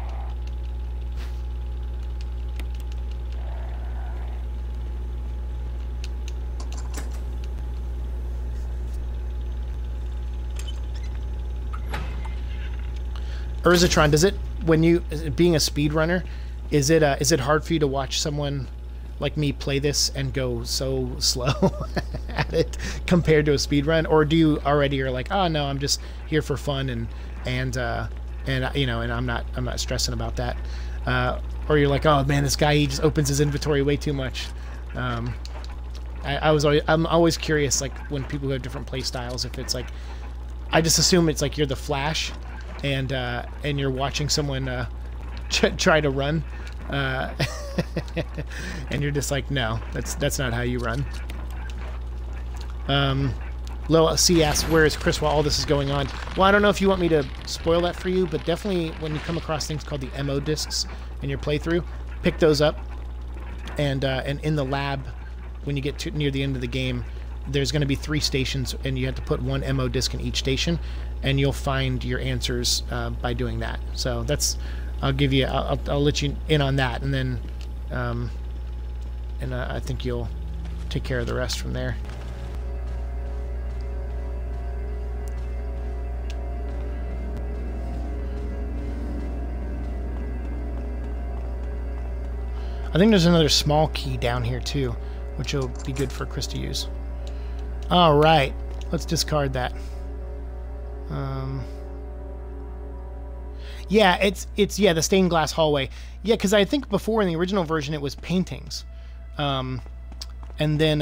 Urzatron, does it, when you, being a speedrunner, is it hard for you to watch someone like me play this and go so slow at it compared to a speedrun, or do you already are like, oh no, I'm just here for fun and you know, and I'm not stressing about that, or you're like, oh man, this guy, he just opens his inventory way too much. I'm always curious, like when people have different play styles, if it's like, I just assume it's like you're the Flash, and you're watching someone try to run, and you're just like, no, that's not how you run. Loa C asks, where is Chris while all this is going on? Well, I don't know if you want me to spoil that for you, but definitely when you come across things called the MO discs in your playthrough, pick those up, and in the lab, when you get near the end of the game, there's going to be 3 stations, and you have to put 1 MO disc in each station, and you'll find your answers by doing that. So that's, I'll let you in on that, and then I think you'll take care of the rest from there. I think there's another small key down here too, which will be good for Chris to use. All right, let's discard that. Yeah, it's the stained glass hallway. Yeah, because I think before in the original version it was paintings, and then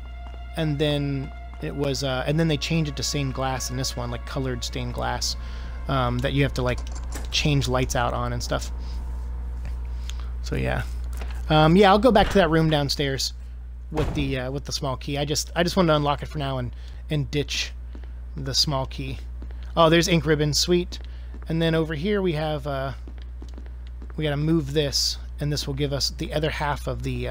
it was and then they changed it to stained glass in this one, like colored stained glass, that you have to like change lights out on and stuff. So yeah, yeah, I'll go back to that room downstairs with the small key. I just wanted to unlock it for now and ditch the small key. Oh, there's ink ribbon, sweet. And then over here we have we got to move this, and this will give us the other half of the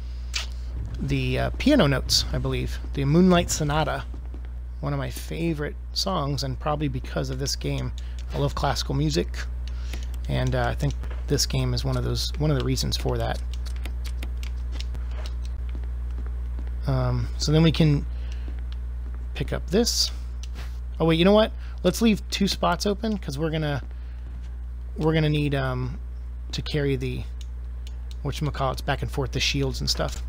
piano notes, I believe. The Moonlight Sonata, one of my favorite songs, and probably because of this game. I love classical music, and I think this game is one of the reasons for that. So then we can pick up this. Oh wait, you know what? Let's leave 2 spots open, because we're gonna need to carry the whatchamacallits back and forth, the shields and stuff.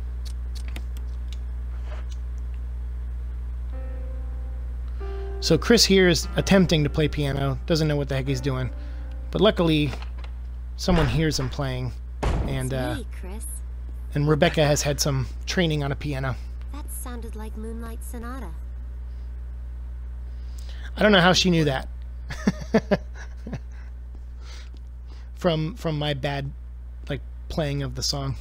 So Chris here is attempting to play piano, doesn't know what the heck he's doing, but luckily someone hears him playing, and me, Chris. And Rebecca has had some training on a piano. That sounded like Moonlight Sonata. I don't know how she knew that. from my bad like playing of the song.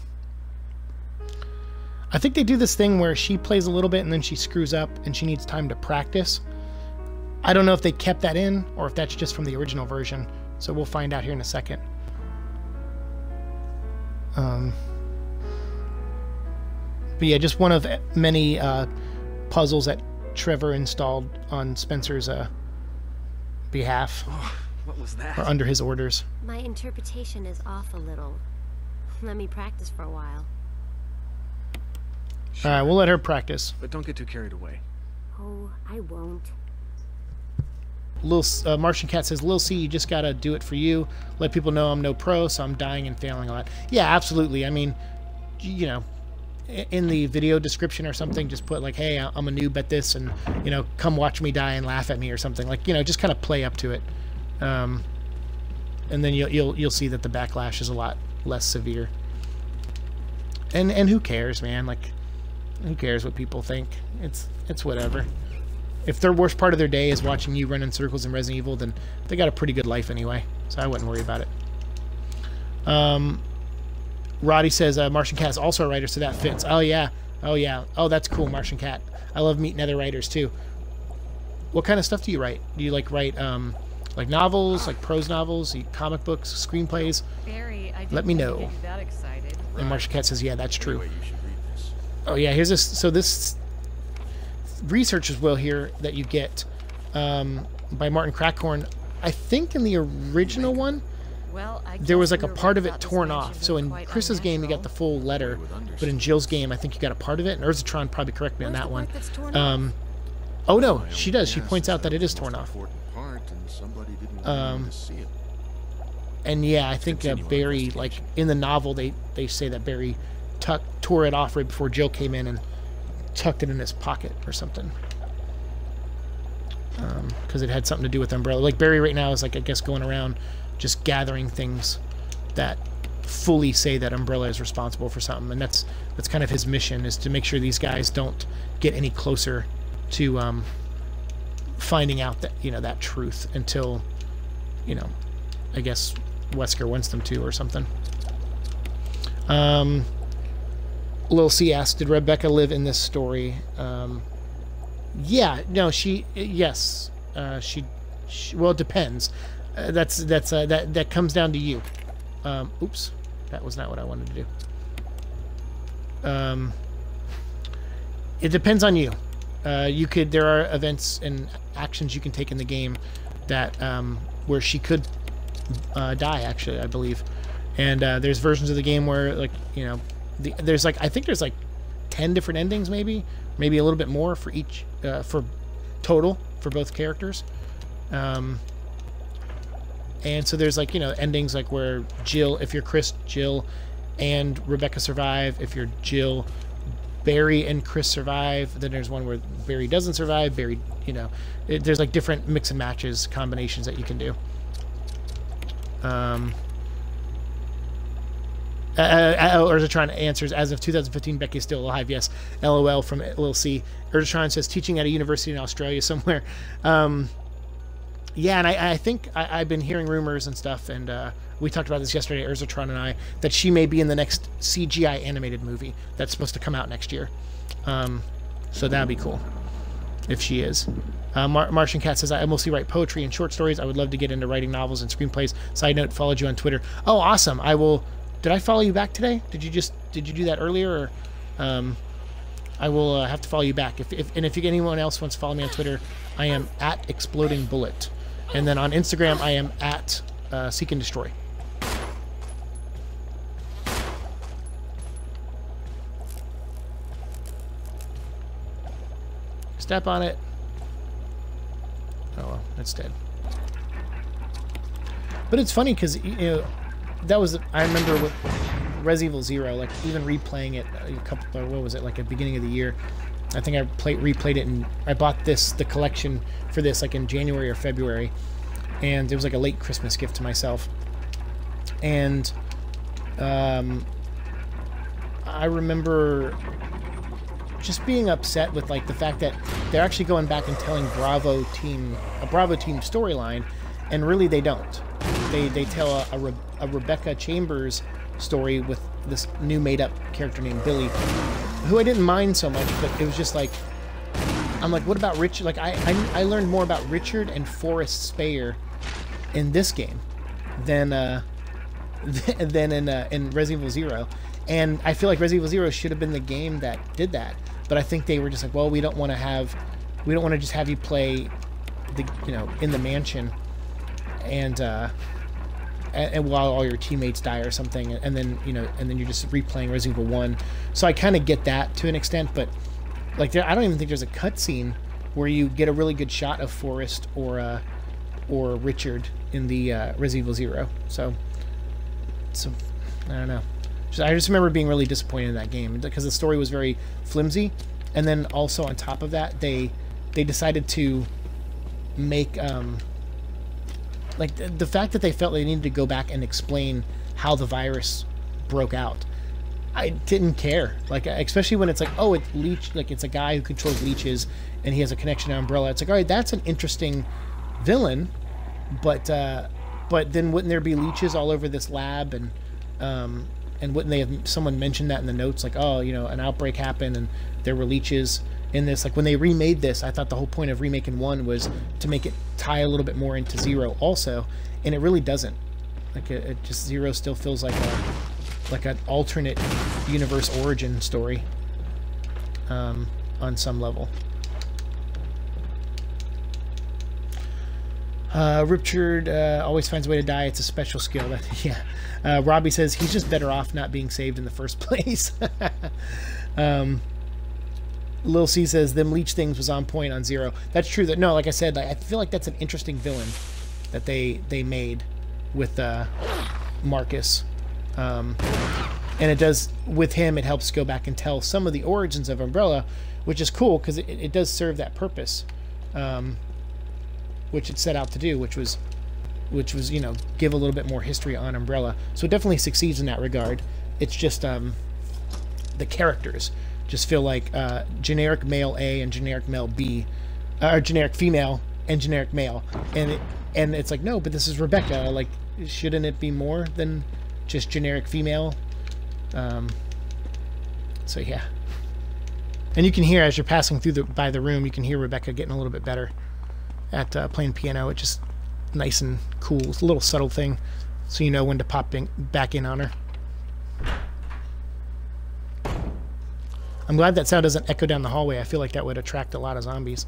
I think they do this thing where she plays a little bit and then she screws up and she needs time to practice. I don't know if they kept that in or if that's just from the original version. So we'll find out here in a second. But yeah, just one of many puzzles that Trevor installed on Spencer's behalf. Oh, what was that? Or under his orders. My interpretation is off a little. Let me practice for a while. Sure. All right, we'll let her practice. But don't get too carried away. Oh, I won't. Martian Cat says, Lil C, you just gotta do it for you. Let people know I'm no pro, so I'm dying and failing a lot. Yeah, absolutely. I mean, you know, in the video description or something, just put like, hey, I'm a noob at this, and, you know, come watch me die and laugh at me or something. Like, you know, just kind of play up to it. And then you'll see that the backlash is a lot less severe. And who cares, man? Like, who cares what people think? It's whatever. If their worst part of their day is watching you run in circles in Resident Evil, then they got a pretty good life anyway. So I wouldn't worry about it. Roddy says Martian Cat is also a writer, so that fits. Oh yeah, oh yeah, oh that's cool, Martian Cat. I love meeting other writers too. What kind of stuff do you write? Do you like write like novels, like prose novels, comic books, screenplays? Barry, I Let me know. get you that excited. And Martian Cat says, yeah, that's true. Anyway, you should read this. Oh yeah, here's this. So this research as well here that you get by Martin Crackhorn. I think in the original one, Well, I there was guess like a we were part right of it about this torn mansion off. So being in quite Chris's game, you got the unnatural. full letter, but in Jill's game, I think you got a part of it. And Urzatron probably correct me on Where's that the one. part that's torn off? Oh no, she does. She points out that it is torn off. Part and somebody didn't want to see it. And yeah, I think Continue on Barry, like in the novel, they say that Barry tore it off right before Jill came in and tucked it in his pocket or something. Because it had something to do with Umbrella. Like Barry right now is like, I guess, going around just gathering things that fully say that Umbrella is responsible for something, and that's kind of his mission, is to make sure these guys don't get any closer to finding out that, you know, that truth until, you know, I guess Wesker wants them to or something. Lil C asked, did Rebecca live in this story? Yeah, no, yes, she well, it depends. That comes down to you. Oops, that was not what I wanted to do. It depends on you. There are events and actions you can take in the game that where she could die, actually, I believe. And there's versions of the game where, like, you know, there's like, I think there's like 10 different endings, maybe a little bit more for each, for total for both characters. And so there's, like, you know, endings like where Jill, if you're Chris, Jill and Rebecca survive. If you're Jill, Barry and Chris survive. Then there's one where Barry doesn't survive. Barry, you know, there's like different mix and matches combinations that you can do. Urzatron answers, as of 2015, Becky is still alive. Yes. LOL from Lil C. Urzatron says, teaching at a university in Australia somewhere. Yeah, and I think I've been hearing rumors and stuff, and we talked about this yesterday, Urzatron and I, that she may be in the next CGI animated movie that's supposed to come out next year. So that'd be cool if she is. Martian Cat says, I mostly write poetry and short stories. I would love to get into writing novels and screenplays. Side note, followed you on Twitter. Oh, awesome. I will. Did I follow you back today? Did you do that earlier? Or, I will have to follow you back. If anyone else wants to follow me on Twitter, I am at Exploding Bullet. And then on Instagram, I am at Seek and Destroy. Step on it. Oh, well, it's dead. But it's funny because, you know, that was, I remember with Resident Evil 0, like even replaying it a couple, what was it, like at the beginning of the year. I think I replayed it, and I bought the collection for this like in January or February, and it was like a late Christmas gift to myself. And I remember just being upset with like the fact that they're actually going back and telling a Bravo team storyline, and really they don't. They tell a Rebecca Chambers story with this new made-up character named Billy, who I didn't mind so much, but it was just like, I'm like, what about Richard? Like, I learned more about Richard and Forrest Speyer in this game than in Resident Evil 0. And I feel like Resident Evil 0 should have been the game that did that. But I think they were just like, well, we don't want to just have you play in the mansion and while all your teammates die or something, and then you're just replaying Resident Evil 1. So I kind of get that to an extent, but like I don't even think there's a cutscene where you get a really good shot of Forrest or Richard in the Resident Evil 0. So I don't know. I just remember being really disappointed in that game because the story was very flimsy, and then also on top of that, they decided to make like the fact that they felt they needed to go back and explain how the virus broke out. I didn't care, like, especially when it's like, oh, it's leech, like it's a guy who controls leeches and he has a connection to Umbrella. It's like, all right, that's an interesting villain, but then wouldn't there be leeches all over this lab, and wouldn't they have someone mentioned that in the notes, like, oh, an outbreak happened and there were leeches in this? Like when they remade this, I thought the whole point of remaking 1 was to make it tie a little bit more into 0 also, and it really doesn't. Like it just 0 still feels like an alternate universe origin story on some level. Richard always finds a way to die. It's a special skill. Yeah. Robbie says he's just better off not being saved in the first place. Lil C says them leech things was on point on 0. That's true. That no, like I said, I feel like that's an interesting villain that they made with Marcus. And it does, with him, it helps go back and tell some of the origins of Umbrella, which is cool because it does serve that purpose, which it set out to do, which was give a little bit more history on Umbrella. So it definitely succeeds in that regard. It's just the characters just feel like generic male A and generic male B, or generic female and generic male, and it's like, no, but this is Rebecca. Like, shouldn't it be more than just generic female? So yeah, and you can hear as you're passing through by the room, you can hear Rebecca getting a little bit better at playing piano. It's just nice and cool. It's a little subtle thing, so you know when to pop back in on her. I'm glad that sound doesn't echo down the hallway. I feel like that would attract a lot of zombies.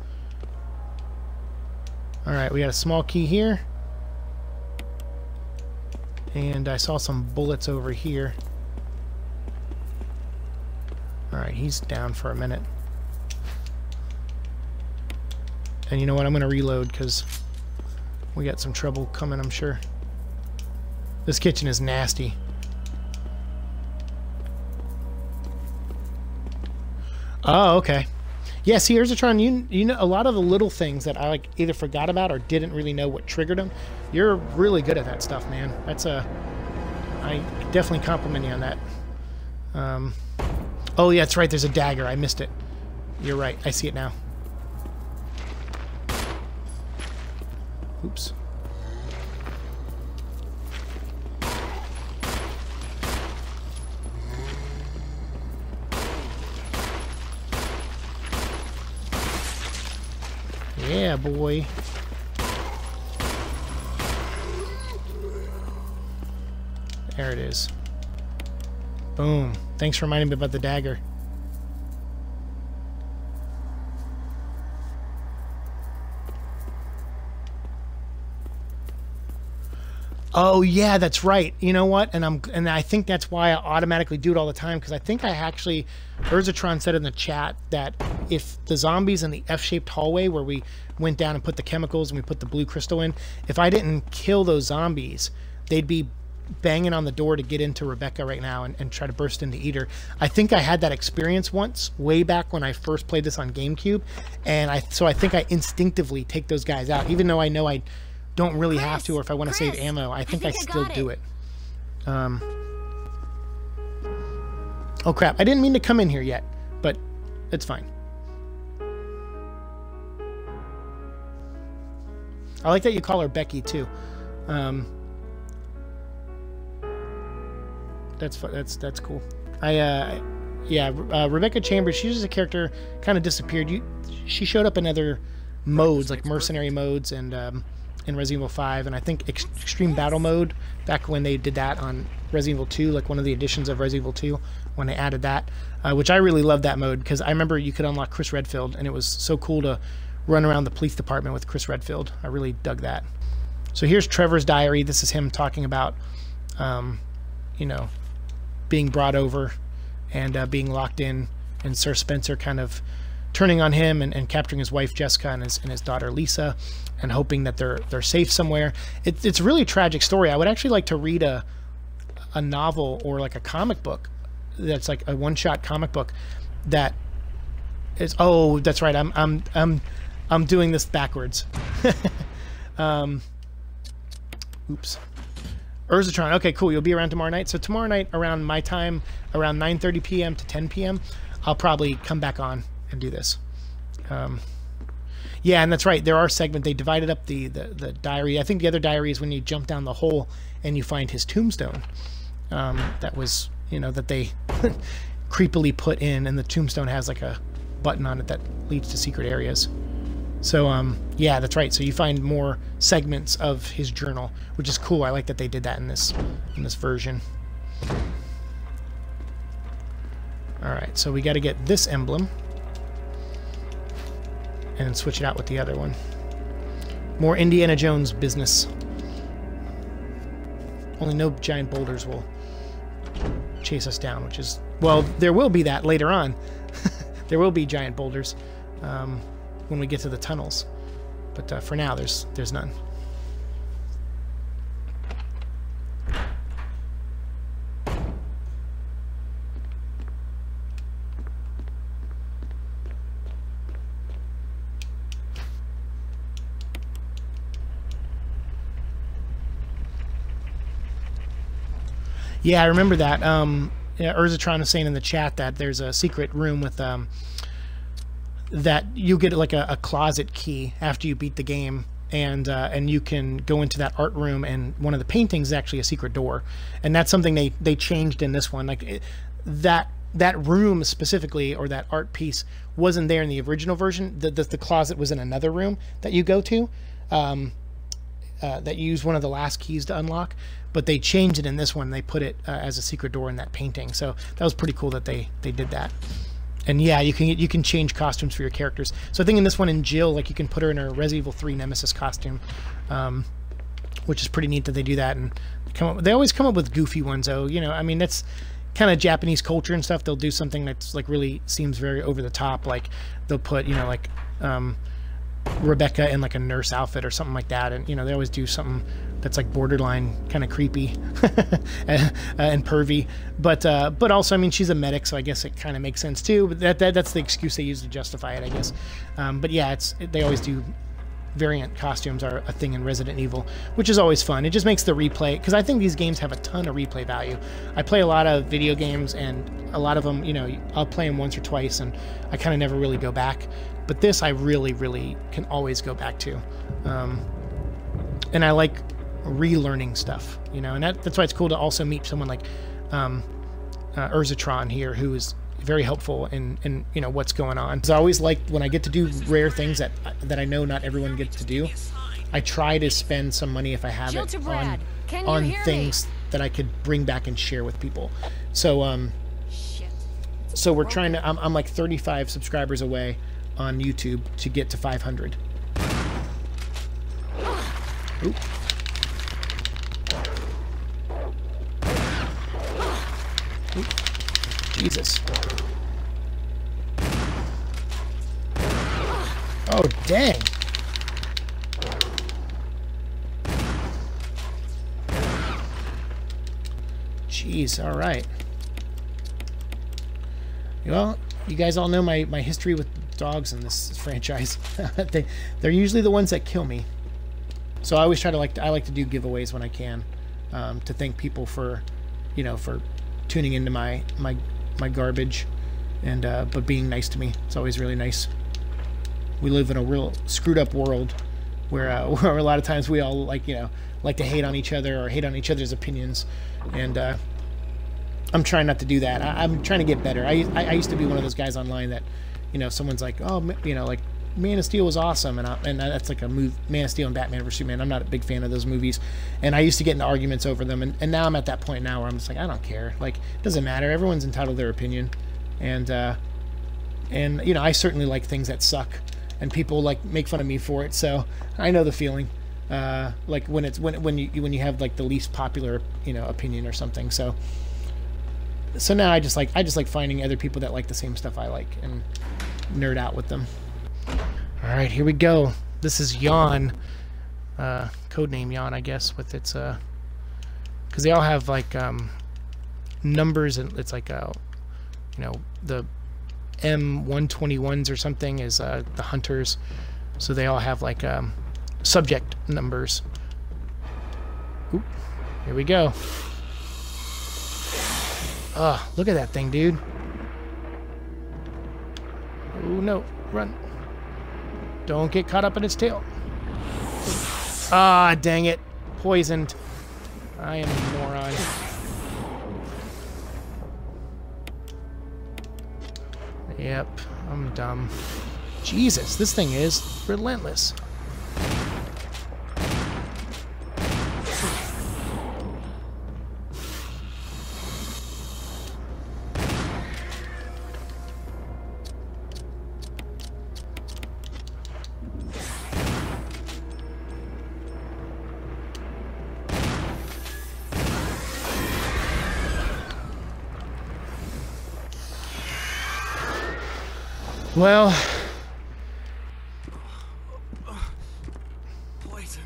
Alright, we got a small key here. And I saw some bullets over here. Alright, he's down for a minute. And you know what? I'm going to reload because we got some trouble coming, I'm sure. This kitchen is nasty. Oh, okay. Yeah, see, Urzatron, you know a lot of the little things that I like either forgot about or didn't really know what triggered them. You're really good at that stuff, man. I definitely compliment you on that. Oh yeah, that's right. There's a dagger. I missed it. You're right. I see it now. Oops. Yeah, boy. There it is. Boom. Thanks for reminding me about the dagger. Oh yeah, that's right. You know what? And I think that's why I automatically do it all the time, because I think I actually, Urzatron said in the chat that if the zombies in the F-shaped hallway where we went down and put the chemicals and we put the blue crystal in, if I didn't kill those zombies, they'd be banging on the door to get into Rebecca right now and try to burst into Eater. I think I had that experience once, way back when I first played this on GameCube, and so I think I instinctively take those guys out, even though I know I don't really have to, or if I want to save ammo, I think I still do it. Oh crap, I didn't mean to come in here yet, but it's fine. I like that you call her Becky too. That's cool. yeah, Rebecca Chambers, she's just a character, kind of disappeared. She showed up in other modes, like mercenary modes, and in Resident Evil 5, and I think Extreme Battle Mode, back when they did that on Resident Evil 2, like one of the editions of Resident Evil 2, when they added that, which I really loved that mode, because I remember you could unlock Chris Redfield, and it was so cool to run around the police department with Chris Redfield. I really dug that. So here's Trevor's diary. This is him talking about, you know, being brought over and being locked in, and Sir Spencer kind of turning on him and capturing his wife Jessica and his daughter Lisa, and hoping that they're safe somewhere. It's a really tragic story. I would actually like to read a novel or like a comic book that's like a one-shot comic book that is, oh, that's right, I'm doing this backwards. Oops. Urzatron. Okay, cool. You'll be around tomorrow night. So tomorrow night around my time, around 9:30 p.m. to 10 p.m., I'll probably come back on and do this. Yeah, and that's right. There are segments. They divided up the diary. I think the other diary is when you jump down the hole and you find his tombstone. That was, you know, that they creepily put in, and the tombstone has like a button on it that leads to secret areas. So, yeah, that's right. So you find more segments of his journal, which is cool. I like that they did that in this version. All right, so we got to get this emblem and then switch it out with the other one. More Indiana Jones business. Only no giant boulders will chase us down, which is, well, there will be that later on. There will be giant boulders when we get to the tunnels, but for now there's none. Yeah, I remember that. Yeah, Urzatron was saying in the chat that there's a secret room with that you get like a closet key after you beat the game, and you can go into that art room, and one of the paintings is actually a secret door, and that's something they changed in this one. Like that room specifically, or that art piece, wasn't there in the original version. The closet was in another room that you go to, that you use one of the last keys to unlock, but they changed it in this one. They put it as a secret door in that painting, so that was pretty cool that they did that. And yeah, you can change costumes for your characters. So I think in this one, in Jill, like you can put her in her Resident Evil 3 Nemesis costume, which is pretty neat that they do that. And they always come up with goofy ones, though. You know, I mean, that's kind of Japanese culture and stuff. They'll do something that's like really seems very over the top. Like they'll put, you know, like Rebecca in like a nurse outfit or something like that, and you know, they always do something that's like borderline kind of creepy and pervy, but also, I mean, she's a medic, so I guess it kind of makes sense too. But that's the excuse they use to justify it, I guess. But yeah, they always do. Variant costumes are a thing in Resident Evil, which is always fun. It just makes the replay, because I think these games have a ton of replay value. I play a lot of video games, and a lot of them, you know, I'll play them once or twice, and I kind of never really go back. But this, I really, really can always go back to. And I like relearning stuff, you know, and that's why it's cool to also meet someone like Urzatron here, who is very helpful in you know what's going on. I always like when I get to do rare things that I know not everyone gets to do. I try to spend some money, if I have it, on things that I could bring back and share with people. So so we're trying to. I'm like 35 subscribers away on YouTube to get to 500. Oop. Oop. Jesus. Oh, dang. Jeez, all right. Well, you guys all know my history with dogs in this franchise. They're usually the ones that kill me. So I always try to I like to do giveaways when I can, to thank people for, you know, for tuning into my garbage, and but being nice to me. It's always really nice. We live in a real screwed up world where a lot of times we all like to hate on each other or hate on each other's opinions, and I'm trying not to do that. I'm trying to get better. I used to be one of those guys online that, you know, someone's like, oh, you know, like Man of Steel was awesome, and that's like a move. Man of Steel and Batman vs Superman. I'm not a big fan of those movies, and I used to get into arguments over them, and now I'm at that point now where I'm just like, I don't care. Like, it doesn't matter. Everyone's entitled to their opinion, and you know, I certainly like things that suck, and people like make fun of me for it. So I know the feeling. Like when you have like the least popular, you know, opinion or something. So now I just like finding other people that like the same stuff I like and nerd out with them. All right, here we go. This is Yawn, codename Yawn, I guess, with its because they all have like numbers, and it's like you know, the M121s or something is the hunters, so they all have like subject numbers. Oop, here we go. Oh, look at that thing, dude. Oh no, run. Don't get caught up in its tail. Ah, dang it. Poisoned. I am a moron. Yep, I'm dumb. Jesus, this thing is relentless. Well, Poison.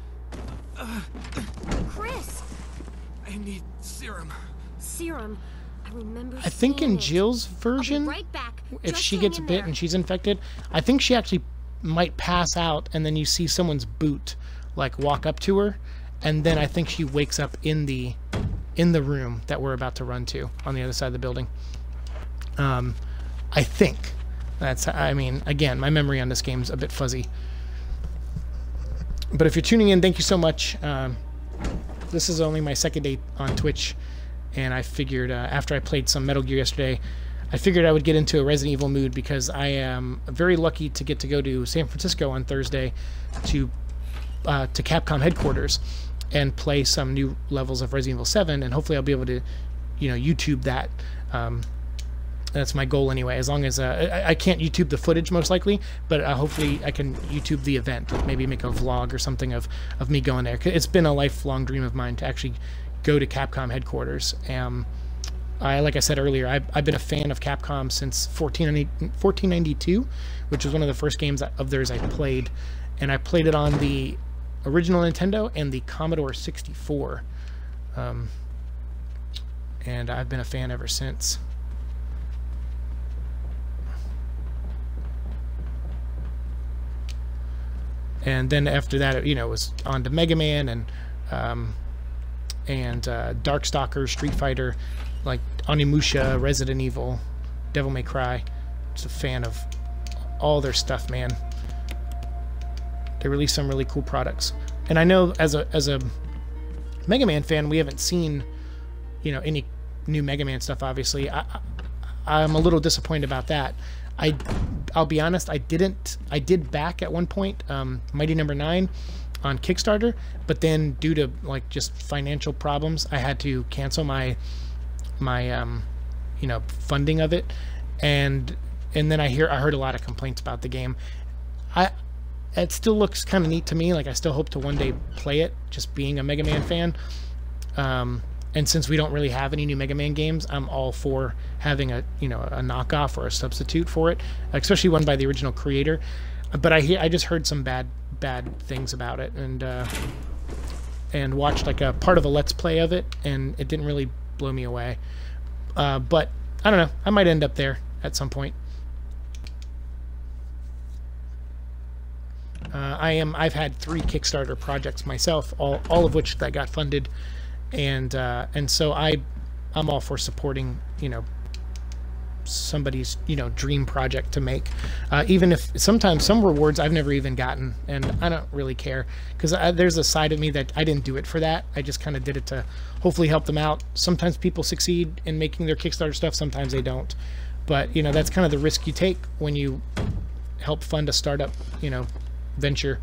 Chris! I need serum. Serum. I remember I think seeing in it. Jill's I'll be version, right back. if Just she hang gets in bit there. and she's infected, I think she actually might pass out, and then you see someone's boot like walk up to her, and then I think she wakes up in the room that we're about to run to on the other side of the building. I think. I mean, again, my memory on this game's a bit fuzzy. But if you're tuning in, thank you so much. This is only my second day on Twitch, and I figured after I played some Metal Gear yesterday, I figured I would get into a Resident Evil mood, because I am very lucky to get to go to San Francisco on Thursday to Capcom headquarters and play some new levels of Resident Evil 7, and hopefully I'll be able to, you know, YouTube that. That's my goal anyway, as long as I can't YouTube the footage most likely, but hopefully I can YouTube the event, maybe make a vlog or something of me going there. It's been a lifelong dream of mine to actually go to Capcom headquarters. Like I said earlier, I've been a fan of Capcom since 1492, which was one of the first games of theirs I played, and I played it on the original Nintendo and the Commodore 64, and I've been a fan ever since. And then after that, you know, it was on to Mega Man and Darkstalker, Street Fighter, like Onimusha, Resident Evil, Devil May Cry. Just a fan of all their stuff, man. They release some really cool products. And I know as a Mega Man fan, we haven't seen, you know, any new Mega Man stuff, obviously. I'm a little disappointed about that. I'll be honest, I did back at one point Mighty Number 9 on Kickstarter, but then due to like just financial problems, I had to cancel my you know, funding of it, and then I heard a lot of complaints about the game. It still looks kind of neat to me. Like, I still hope to one day play it, just being a Mega Man fan. And since we don't really have any new Mega Man games, I'm all for having a knockoff or a substitute for it, especially one by the original creator. But I just heard some bad things about it, and watched like a part of a Let's Play of it, and it didn't really blow me away. But I don't know, I might end up there at some point. I've had 3 Kickstarter projects myself, all of which that got funded. And so I'm all for supporting, you know, somebody's, you know, dream project to make. Even if sometimes some rewards I've never even gotten, and I don't really care, because there's a side of me that I didn't do it for that. I just kind of did it to hopefully help them out. Sometimes people succeed in making their Kickstarter stuff, sometimes they don't. But, you know, that's kind of the risk you take when you help fund a startup, you know, venture.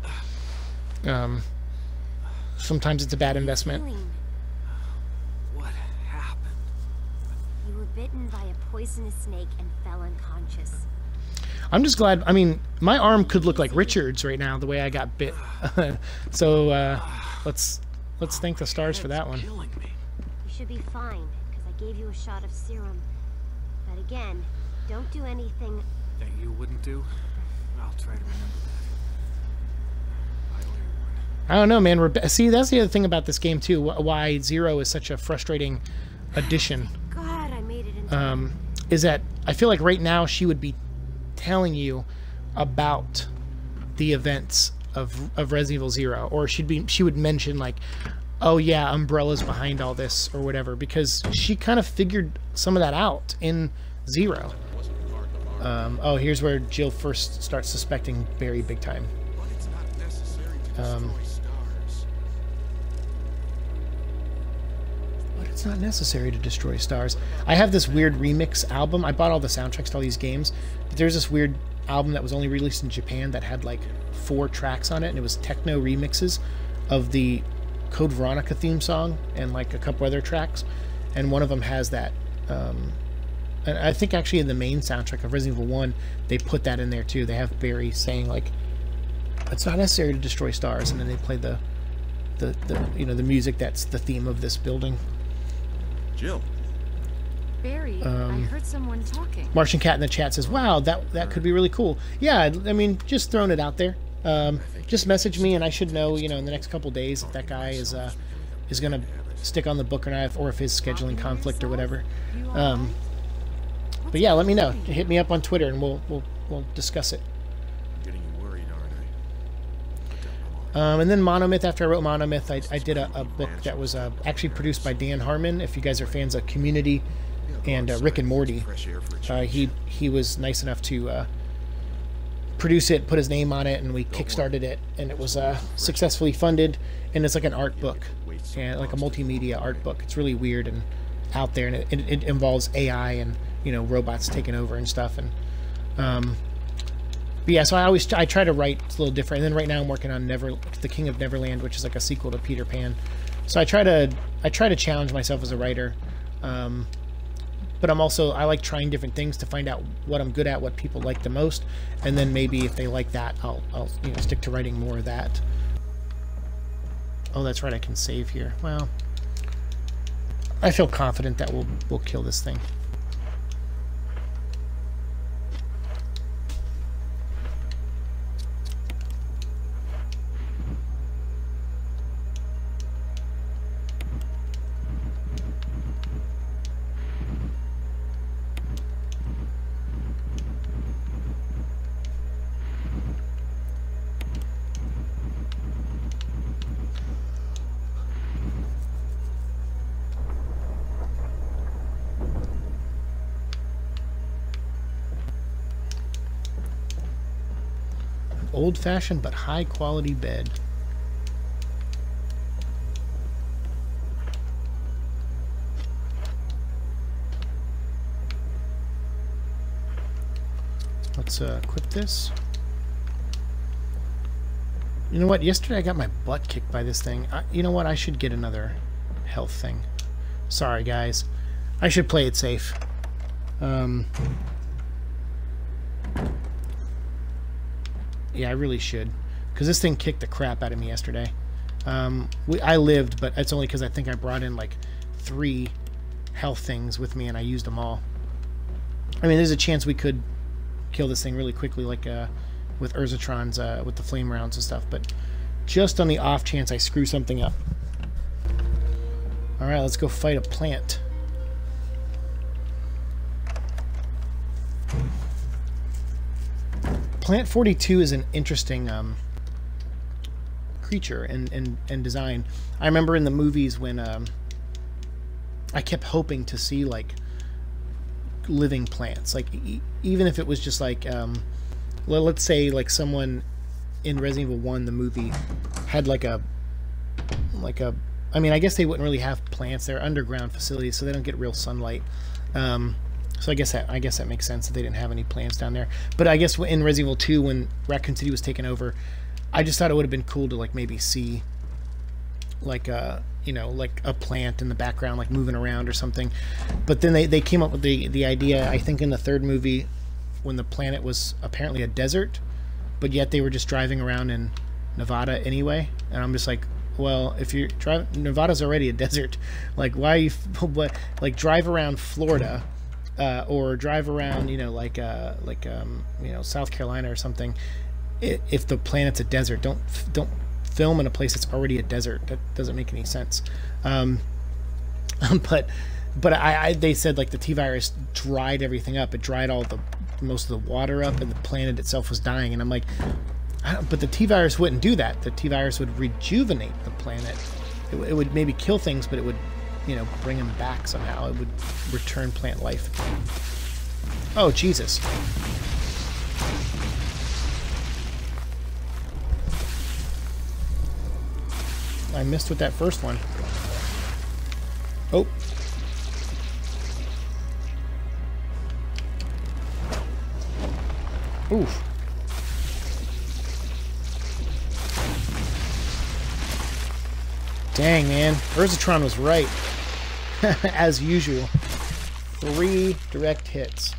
Sometimes it's a bad investment. What happened? You were bitten by a poisonous snake and fell unconscious. I'm just glad. I mean, my arm could look like Richard's right now, the way I got bit. So let's thank the stars for that one. Killing me. You should be fine, because I gave you a shot of serum. But again, don't do anything. That you wouldn't do? I'll try to remember that. I owe you one. I don't know, man. See, that's the other thing about this game too. Why Zero is such a frustrating addition. God, I made it in time. Is that I feel like right now she would be telling you about the events of Resident Evil Zero, or she would mention like, oh yeah, Umbrella's behind all this or whatever, because she kind of figured some of that out in Zero. Oh, here's where Jill first starts suspecting Barry big time. But it's not necessary to destroy stars. But it's not necessary to destroy stars. I have this weird remix album. I bought all the soundtracks to all these games, but there's this weird album that was only released in Japan that had like 4 tracks on it, and it was techno remixes of the Code Veronica theme song and like a couple other tracks, and one of them has that. And I think actually in the main soundtrack of Resident Evil 1, they put that in there too. They have Barry saying like, "It's not necessary to destroy stars," and then they play the you know, the music that's the theme of this building. Jill. Barry, I heard someone talking. Martian Cat in the chat says, "Wow, that could be really cool." Yeah, I mean, just throwing it out there. Just message me, and I should know, you know, in the next couple days if that guy is gonna stick on the book or not, or if his scheduling conflict or whatever. But yeah, let me know. Hit me up on Twitter, and we'll discuss it. I'm getting you worried, aren't I? And then Monomyth. After I wrote Monomyth, I did a book that was actually produced by Dan Harmon. If you guys are fans of Community and Rick and Morty, he was nice enough to produce it, put his name on it, and we kickstarted it, and it was successfully funded. And it's like an art book, and like a multimedia art book. It's really weird and out there, and it involves AI and, you know, robots taking over and stuff. And but yeah, so I try to write a little different. And then right now I'm working on The King of Neverland, which is like a sequel to Peter Pan. So I try to challenge myself as a writer. But I like trying different things to find out what I'm good at, what people like the most, and then maybe if they like that, I'll you know, stick to writing more of that. Oh, that's right, I can save here. Well, I feel confident that we'll kill this thing. Old-fashioned but high-quality bed. Let's equip this. You know what? Yesterday I got my butt kicked by this thing. You know what? I should get another health thing. Sorry, guys. I should play it safe. Yeah, I really should, because this thing kicked the crap out of me yesterday. I lived, but it's only because I think I brought in like 3 health things with me, and I used them all. I mean, there's a chance we could kill this thing really quickly, like with Urzatron's, with the flame rounds and stuff, but just on the off chance I screw something up. Alright, let's go fight a plant. Plant 42 is an interesting creature and design. I remember in the movies when I kept hoping to see like living plants. Like even if it was just like, let's say like someone in Resident Evil 1, the movie, had like a, I mean, I guess they wouldn't really have plants. They're underground facilities, so they don't get real sunlight. So I guess that makes sense that they didn't have any plants down there. But I guess in Resident Evil 2, when Raccoon City was taken over, I just thought it would have been cool to like maybe see like a, you know, like a plant in the background, like moving around or something. But then they came up with the idea, I think in the third movie, when the planet was apparently a desert, but yet they were just driving around in Nevada anyway. And I'm just like, well, if you're driving, Nevada's already a desert. Like, why are you, like, drive around Florida, or drive around, you know, like you know, South Carolina or something. If the planet's a desert, don't film in a place that's already a desert. That doesn't make any sense. But they said like the T-virus dried everything up. It dried most of the water up, and the planet itself was dying. And I'm like, but the T-virus wouldn't do that. The T-virus would rejuvenate the planet. It would maybe kill things, but it would, you know, bring them back somehow. It would return plant life. Oh, Jesus. I missed with that first one. Oh. Oof. Dang, man. Urzatron was right. As usual. 3 direct hits.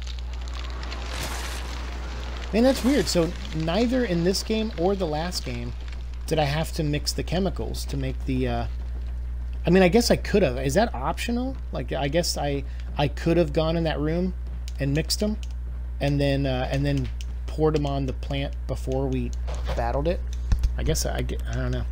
Man, that's weird. So neither in this game or the last game did I have to mix the chemicals to make the... I mean, I guess I could have. Is that optional? Like, I guess I could have gone in that room and mixed them, and then poured them on the plant before we battled it. I guess I don't know.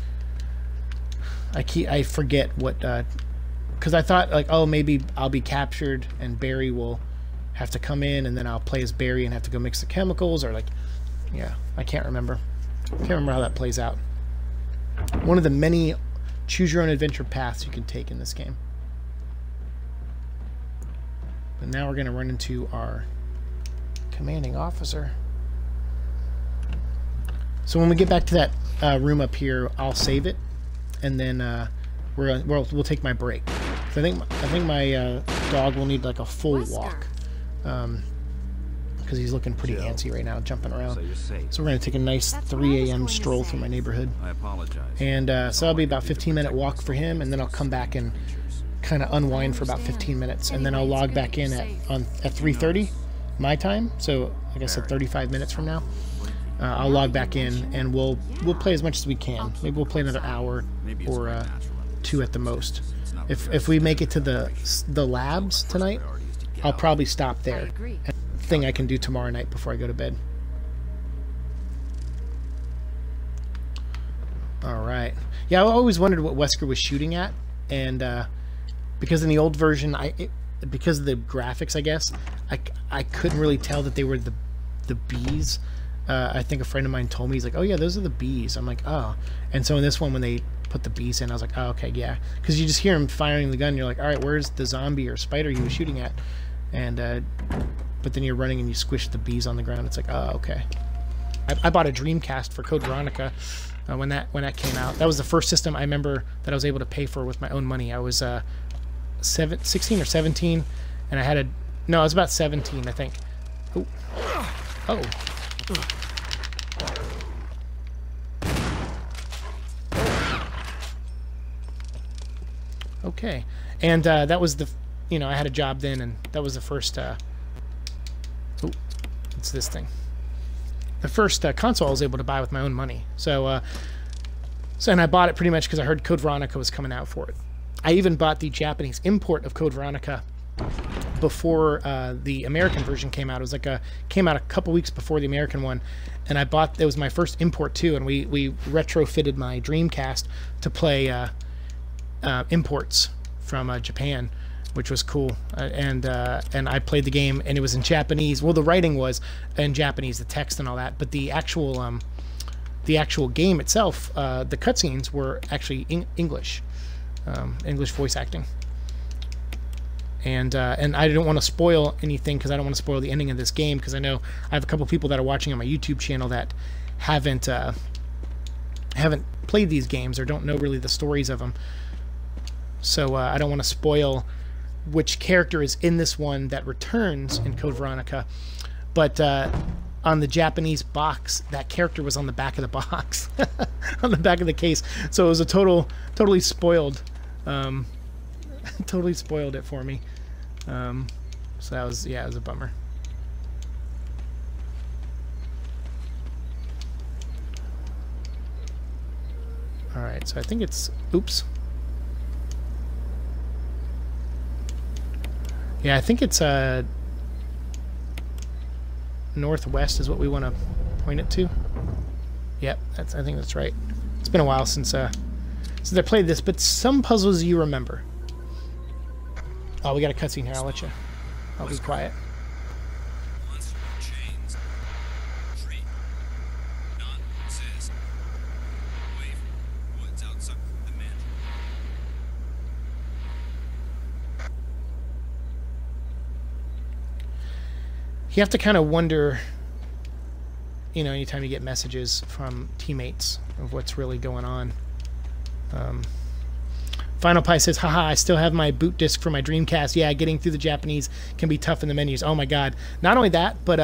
I forget what, because I thought like, oh, maybe I'll be captured and Barry will have to come in, and then I'll play as Barry and have to go mix the chemicals, or like, yeah, I can't remember. Can't remember how that plays out. One of the many choose your own adventure paths you can take in this game. But now we're going to run into our commanding officer. So when we get back to that room up here, I'll save it, and then we'll take my break. So I think my dog will need like a full walk, because he's looking pretty antsy right now, jumping around. So we're going to take a nice 3 a.m. stroll through my neighborhood. I apologize. And so that'll be about a 15-minute walk for him, and then I'll come back and kind of unwind for about 15 minutes, and then I'll log back in at 3:30 my time. So like I said, 35 minutes from now, I'll log back in, and we'll play as much as we can. Maybe we'll play another hour or 2 at the most. If we make it to the labs tonight, I'll probably stop there. Thing I can do tomorrow night before I go to bed. All right. Yeah, I always wondered what Wesker was shooting at, and because in the old version, because of the graphics, I guess I couldn't really tell that they were the bees. I think a friend of mine told me, he's like, "Oh yeah, those are the bees." I'm like, "Oh," and so in this one, when they put the bees in, I was like, "Oh, okay, yeah," because you just hear him firing the gun, and you're like, "All right, where's the zombie or spider he was shooting at?" And but then you're running and you squish the bees on the ground. It's like, oh, okay. I bought a Dreamcast for Code Veronica when that came out. That was the first system I remember that I was able to pay for with my own money. I was 16 or 17, and I had I was about 17, I think. Oh. Oh. Okay. And that was I had a job then, and that was the first it's this thing. The first console I was able to buy with my own money. So and I bought it pretty much because I heard Code Veronica was coming out for it. I even bought the Japanese import of Code Veronica before the American version came out. It was came out a couple weeks before the American one, and it was my first import too. And we retrofitted my Dreamcast to play imports from Japan, which was cool, and I played the game, and it was in Japanese. Well, the writing was in Japanese, the text and all that, but the actual game itself, the cutscenes were actually English, English voice acting. And I don't want to spoil anything because I don't want to spoil the ending of this game, because I know I have a couple people that are watching on my YouTube channel that haven't played these games or don't know really the stories of them. So I don't want to spoil which character is in this one that returns in Code Veronica. But on the Japanese box, that character was on the back of the box, on the back of the case. So it was a totally spoiled. Totally spoiled it for me. So that was, yeah, it was a bummer. Alright, so I think it's... Oops. Yeah, I think it's northwest is what we want to point it to. Yep, I think that's right. It's been a while since I played this, but some puzzles you remember. Oh, we got a cutscene here. I'll be quiet. You have to kind of wonder, you know, anytime you get messages from teammates of what's really going on. Final Pie says, haha, I still have my boot disc for my Dreamcast. Yeah, getting through the Japanese can be tough in the menus. Oh my god. Not only that, but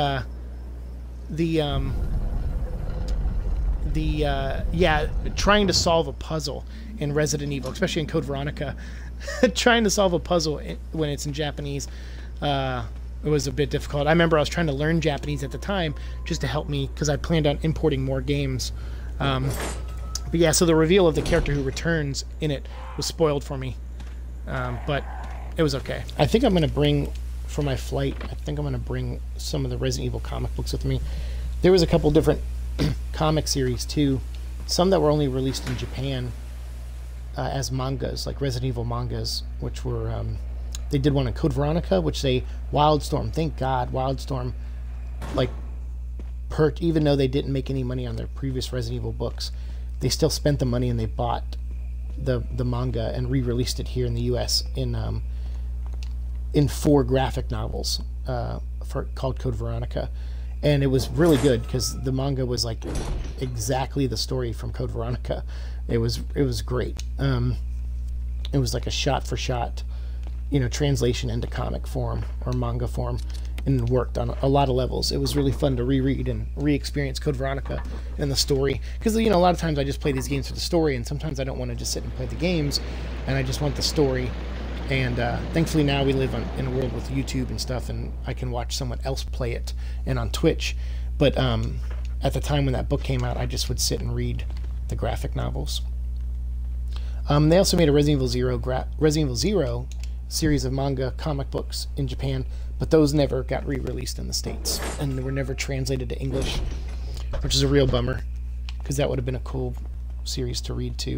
yeah, trying to solve a puzzle in Resident Evil, especially in Code Veronica, trying to solve a puzzle when it's in Japanese, it was a bit difficult. I remember I was trying to learn Japanese at the time just to help me, because I planned on importing more games. But yeah, so the reveal of the character who returns in it was spoiled for me. But it was okay. I think I'm going to bring, for my flight, I think I'm going to bring some of the Resident Evil comic books with me. There was a couple different comic series too. Some that were only released in Japan as mangas, like Resident Evil mangas, which were... they did one in Code Veronica, which Wildstorm, thank God, Wildstorm, like, even though they didn't make any money on their previous Resident Evil books, they still spent the money and they bought the manga and re-released it here in the U.S. in 4 graphic novels called Code Veronica. And it was really good because the manga was like exactly the story from Code Veronica. It was great. It was like a shot-for-shot, you know, translation into comic form or manga form, and it worked on a lot of levels. It was really fun to reread and re-experience Code Veronica and the story, because, you know, a lot of times I just play these games for the story, and sometimes I don't want to just sit and play the games, and I just want the story. And thankfully now we live in a world with YouTube and stuff, and I can watch someone else play it, and on Twitch. But at the time when that book came out, I just would sit and read the graphic novels. They also made a Resident Evil Zero series of manga comic books in Japan, but those never got re-released in the States and were never translated to English, which is a real bummer, because that would have been a cool series to read too.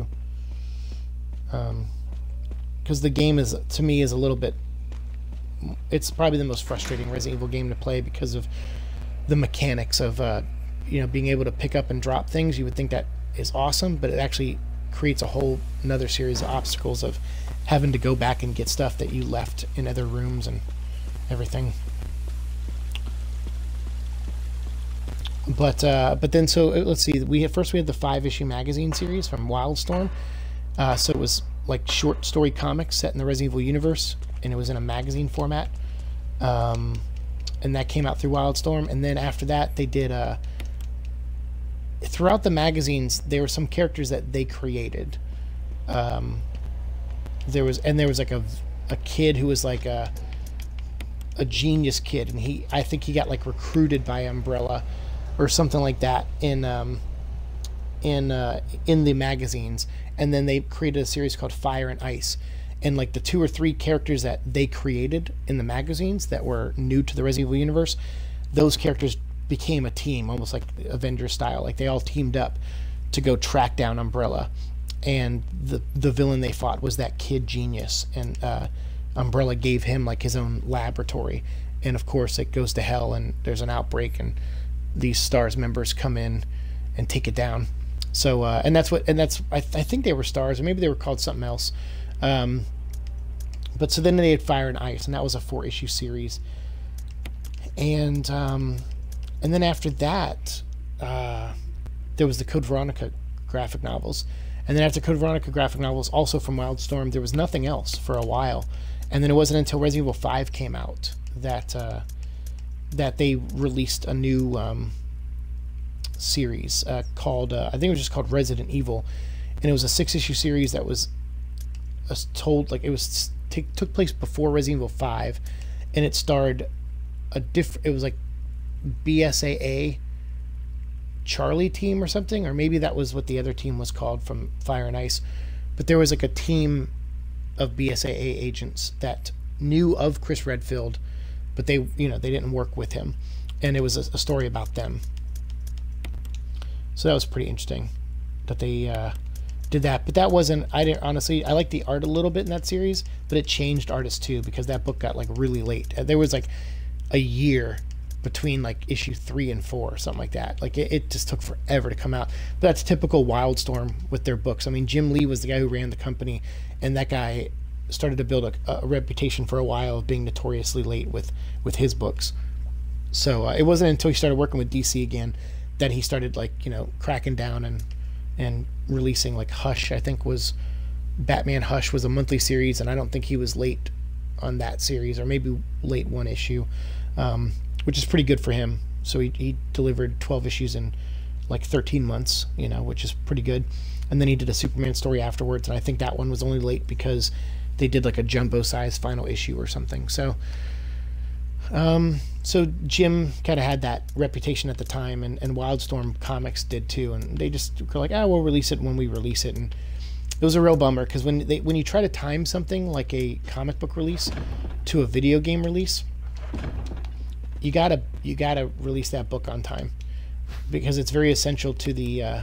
Because the game is, to me, is a little bit, it's probably the most frustrating Resident Evil game to play because of the mechanics of you know, being able to pick up and drop things. You would think that is awesome, but it actually creates a whole another series of obstacles of having to go back and get stuff that you left in other rooms and everything. But then, so let's see, we had the 5-issue magazine series from Wildstorm. So it was like short story comics set in the Resident Evil universe, and it was in a magazine format. And that came out through Wildstorm. And then after that, they did throughout the magazines, there were some characters that they created. There was like a kid who was like a genius kid, and I think he got like recruited by Umbrella or something like that in the magazines, and then they created a series called Fire and Ice, and like the 2 or 3 characters that they created in the magazines that were new to the Resident Evil universe, those characters became a team, almost like Avengers style. Like they all teamed up to go track down Umbrella, and the villain they fought was that kid genius, and Umbrella gave him like his own laboratory, and of course it goes to hell and there's an outbreak, and these STARS members come in and take it down. So I think they were STARS, or maybe they were called something else, But so then they had Fire and Ice, and that was a 4-issue series. And then after that, there was the Code Veronica graphic novels. And then after Code Veronica graphic novels, also from Wildstorm, there was nothing else for a while. And then it wasn't until Resident Evil 5 came out that that they released a new series called, I think it was just called Resident Evil. And it was a 6-issue series that was told, like, it was took place before Resident Evil 5. And it starred it was like BSAA Charlie team or something, or maybe that was what the other team was called from Fire and Ice. But there was like a team of BSAA agents that knew of Chris Redfield, but they didn't work with him, and it was a story about them. So that was pretty interesting that they did that. But that wasn't, I liked the art a little bit in that series, but it changed artists too, because that book got like really late. There was like a year between like issue 3 and 4 or something like that. Like it just took forever to come out. But that's typical Wildstorm with their books. I mean, Jim Lee was the guy who ran the company, and that guy started to build a reputation for a while of being notoriously late with his books. So it wasn't until he started working with DC again that he started, like, cracking down and releasing, like, Hush. I think was Batman Hush was a monthly series, and I don't think he was late on that series, or maybe late one issue, which is pretty good for him. So he delivered 12 issues in like 13 months, which is pretty good. And then he did a Superman story afterwards, and I think that one was only late because they did like a jumbo size final issue or something. So so Jim kind of had that reputation at the time, and Wildstorm Comics did too, and they just were like, we'll release it when we release it. And it was a real bummer, because when you try to time something like a comic book release to a video game release, you gotta release that book on time, because it's very essential to the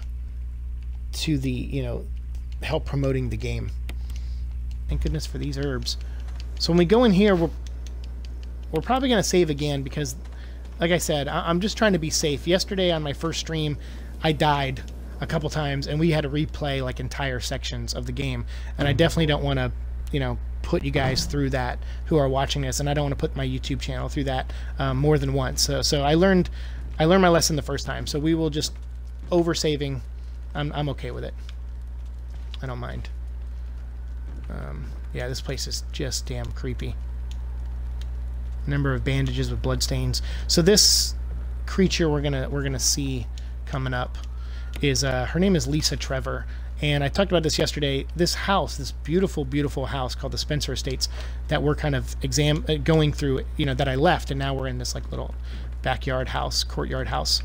help promoting the game. Thank goodness for these herbs. So when we go in here, we're probably gonna save again, because like I said, I'm just trying to be safe. Yesterday on my first stream, I died a couple times, and we had to replay like entire sections of the game, and I definitely don't want to put you guys through that who are watching this, and I don't want to put my YouTube channel through that more than once. So I learned my lesson the first time. So we will just over saving. I'm okay with it. I don't mind. Yeah, this place is just damn creepy. Number of bandages with bloodstains. So this creature we're gonna see coming up is her name is Lisa Trevor. And I talked about this yesterday. This house, this beautiful, beautiful house called the Spencer Estates, that we're kind of going through, that I left, and now we're in this like little backyard house, courtyard house.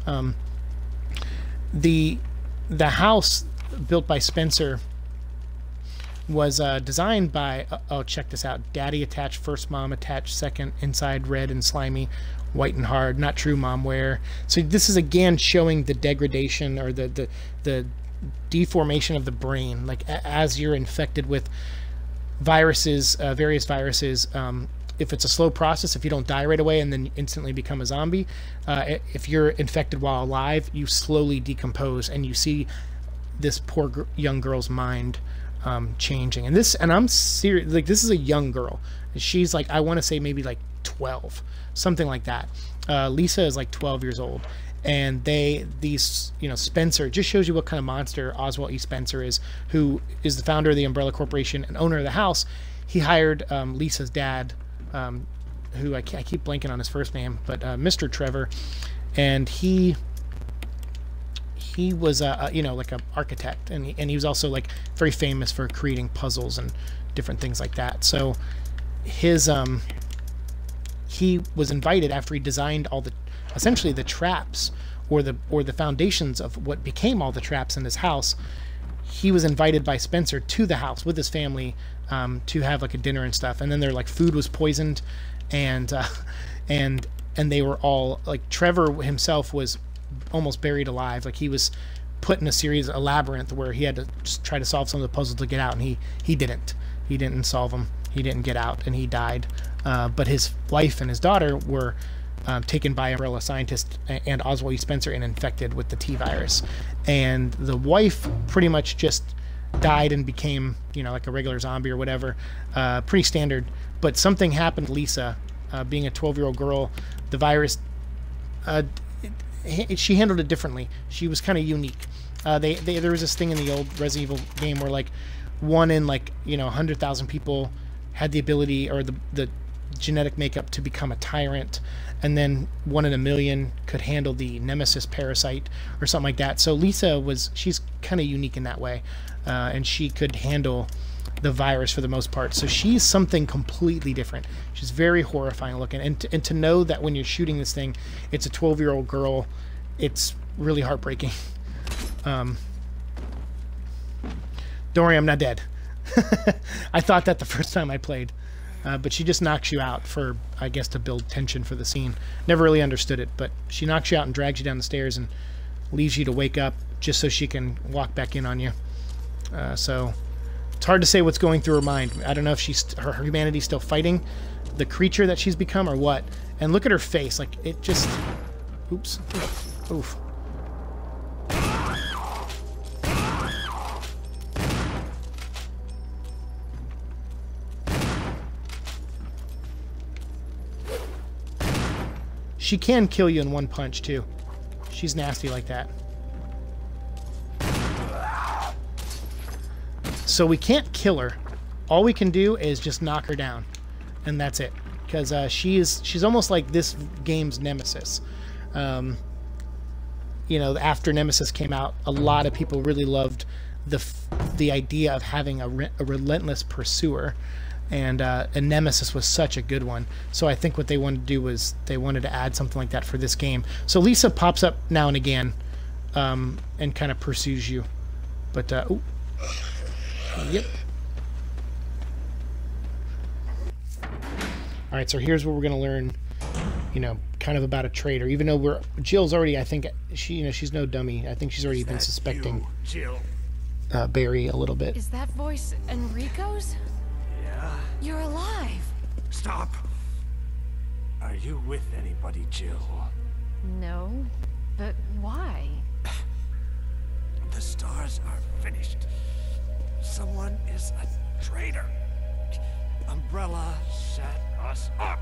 The house built by Spencer was designed by, oh, check this out, Daddy attached first, Mom attached second, inside red and slimy, white and hard, not true mom wear. So this is again showing the degradation, or the deformation of the brain, like as you're infected with viruses, various viruses. If it's a slow process, if you don't die right away and then instantly become a zombie, if you're infected while alive, you slowly decompose, and you see this poor young girl's mind changing. And I'm serious, like, this is a young girl. She's like, I want to say maybe like 12, something like that. Lisa is like 12 years old. And Spencer, just shows you what kind of monster Oswald E. Spencer is, who is the founder of the Umbrella Corporation and owner of the house. He hired Lisa's dad, who I keep blanking on his first name, but Mr. Trevor, and he was like an architect, and he was also like very famous for creating puzzles and different things like that. So his he was invited after he designed all the, essentially the traps, or the foundations of what became all the traps in his house. He was invited by Spencer to the house with his family to have like a dinner and stuff, and then their like food was poisoned, and they were all like, Trevor himself was almost buried alive. Like, he was put in a labyrinth where he had to just try to solve some of the puzzles to get out, and he didn't solve them. He didn't get out, and he died. But his wife and his daughter were taken by Umbrella scientists and Oswald E. Spencer and infected with the T virus. And the wife pretty much just died and became, you know, like a regular zombie or whatever. Pretty standard. But something happened to Lisa, being a 12-year-old girl. The virus, she handled it differently. She was kind of unique. There was this thing in the old Resident Evil game where, like, 1 in, like, you know, 100,000 people had the ability or the genetic makeup to become a tyrant, and then 1 in a million could handle the nemesis parasite or something like that. So Lisa she's kind of unique in that way, and she could handle the virus for the most part. So she's something completely different. She's very horrifying looking, and to know that when you're shooting this thing, it's a 12-year-old girl, it's really heartbreaking. Don't worry, I'm not dead. I thought that the first time I played. But she just knocks you out for, I guess, to build tension for the scene. Never really understood it, but she knocks you out and drags you down the stairs and leaves you to wake up just so she can walk back in on you. So it's hard to say what's going through her mind. I don't know if her humanity's still fighting the creature that she's become or what. And look at her face. Like, it just... Oops. Oof. She can kill you in one punch, too. She's nasty like that. So we can't kill her. All we can do is just knock her down. And that's it. Because she's almost like this game's nemesis. You know, after Nemesis came out, a lot of people really loved the idea of having a relentless pursuer. And Nemesis was such a good one. So I think what they wanted to do was they wanted to add something like that for this game. So Lisa pops up now and again and kind of pursues you. But, ooh. Yep. Alright, so here's where we're going to learn, you know, kind of about a traitor. Even though Jill's already, I think, she's no dummy. I think she's already been suspecting Barry a little bit. Is that voice Enrico's? You're alive. Stop. Are you with anybody, Jill? No, but why? The stars are finished. Someone is a traitor. Umbrella set us up.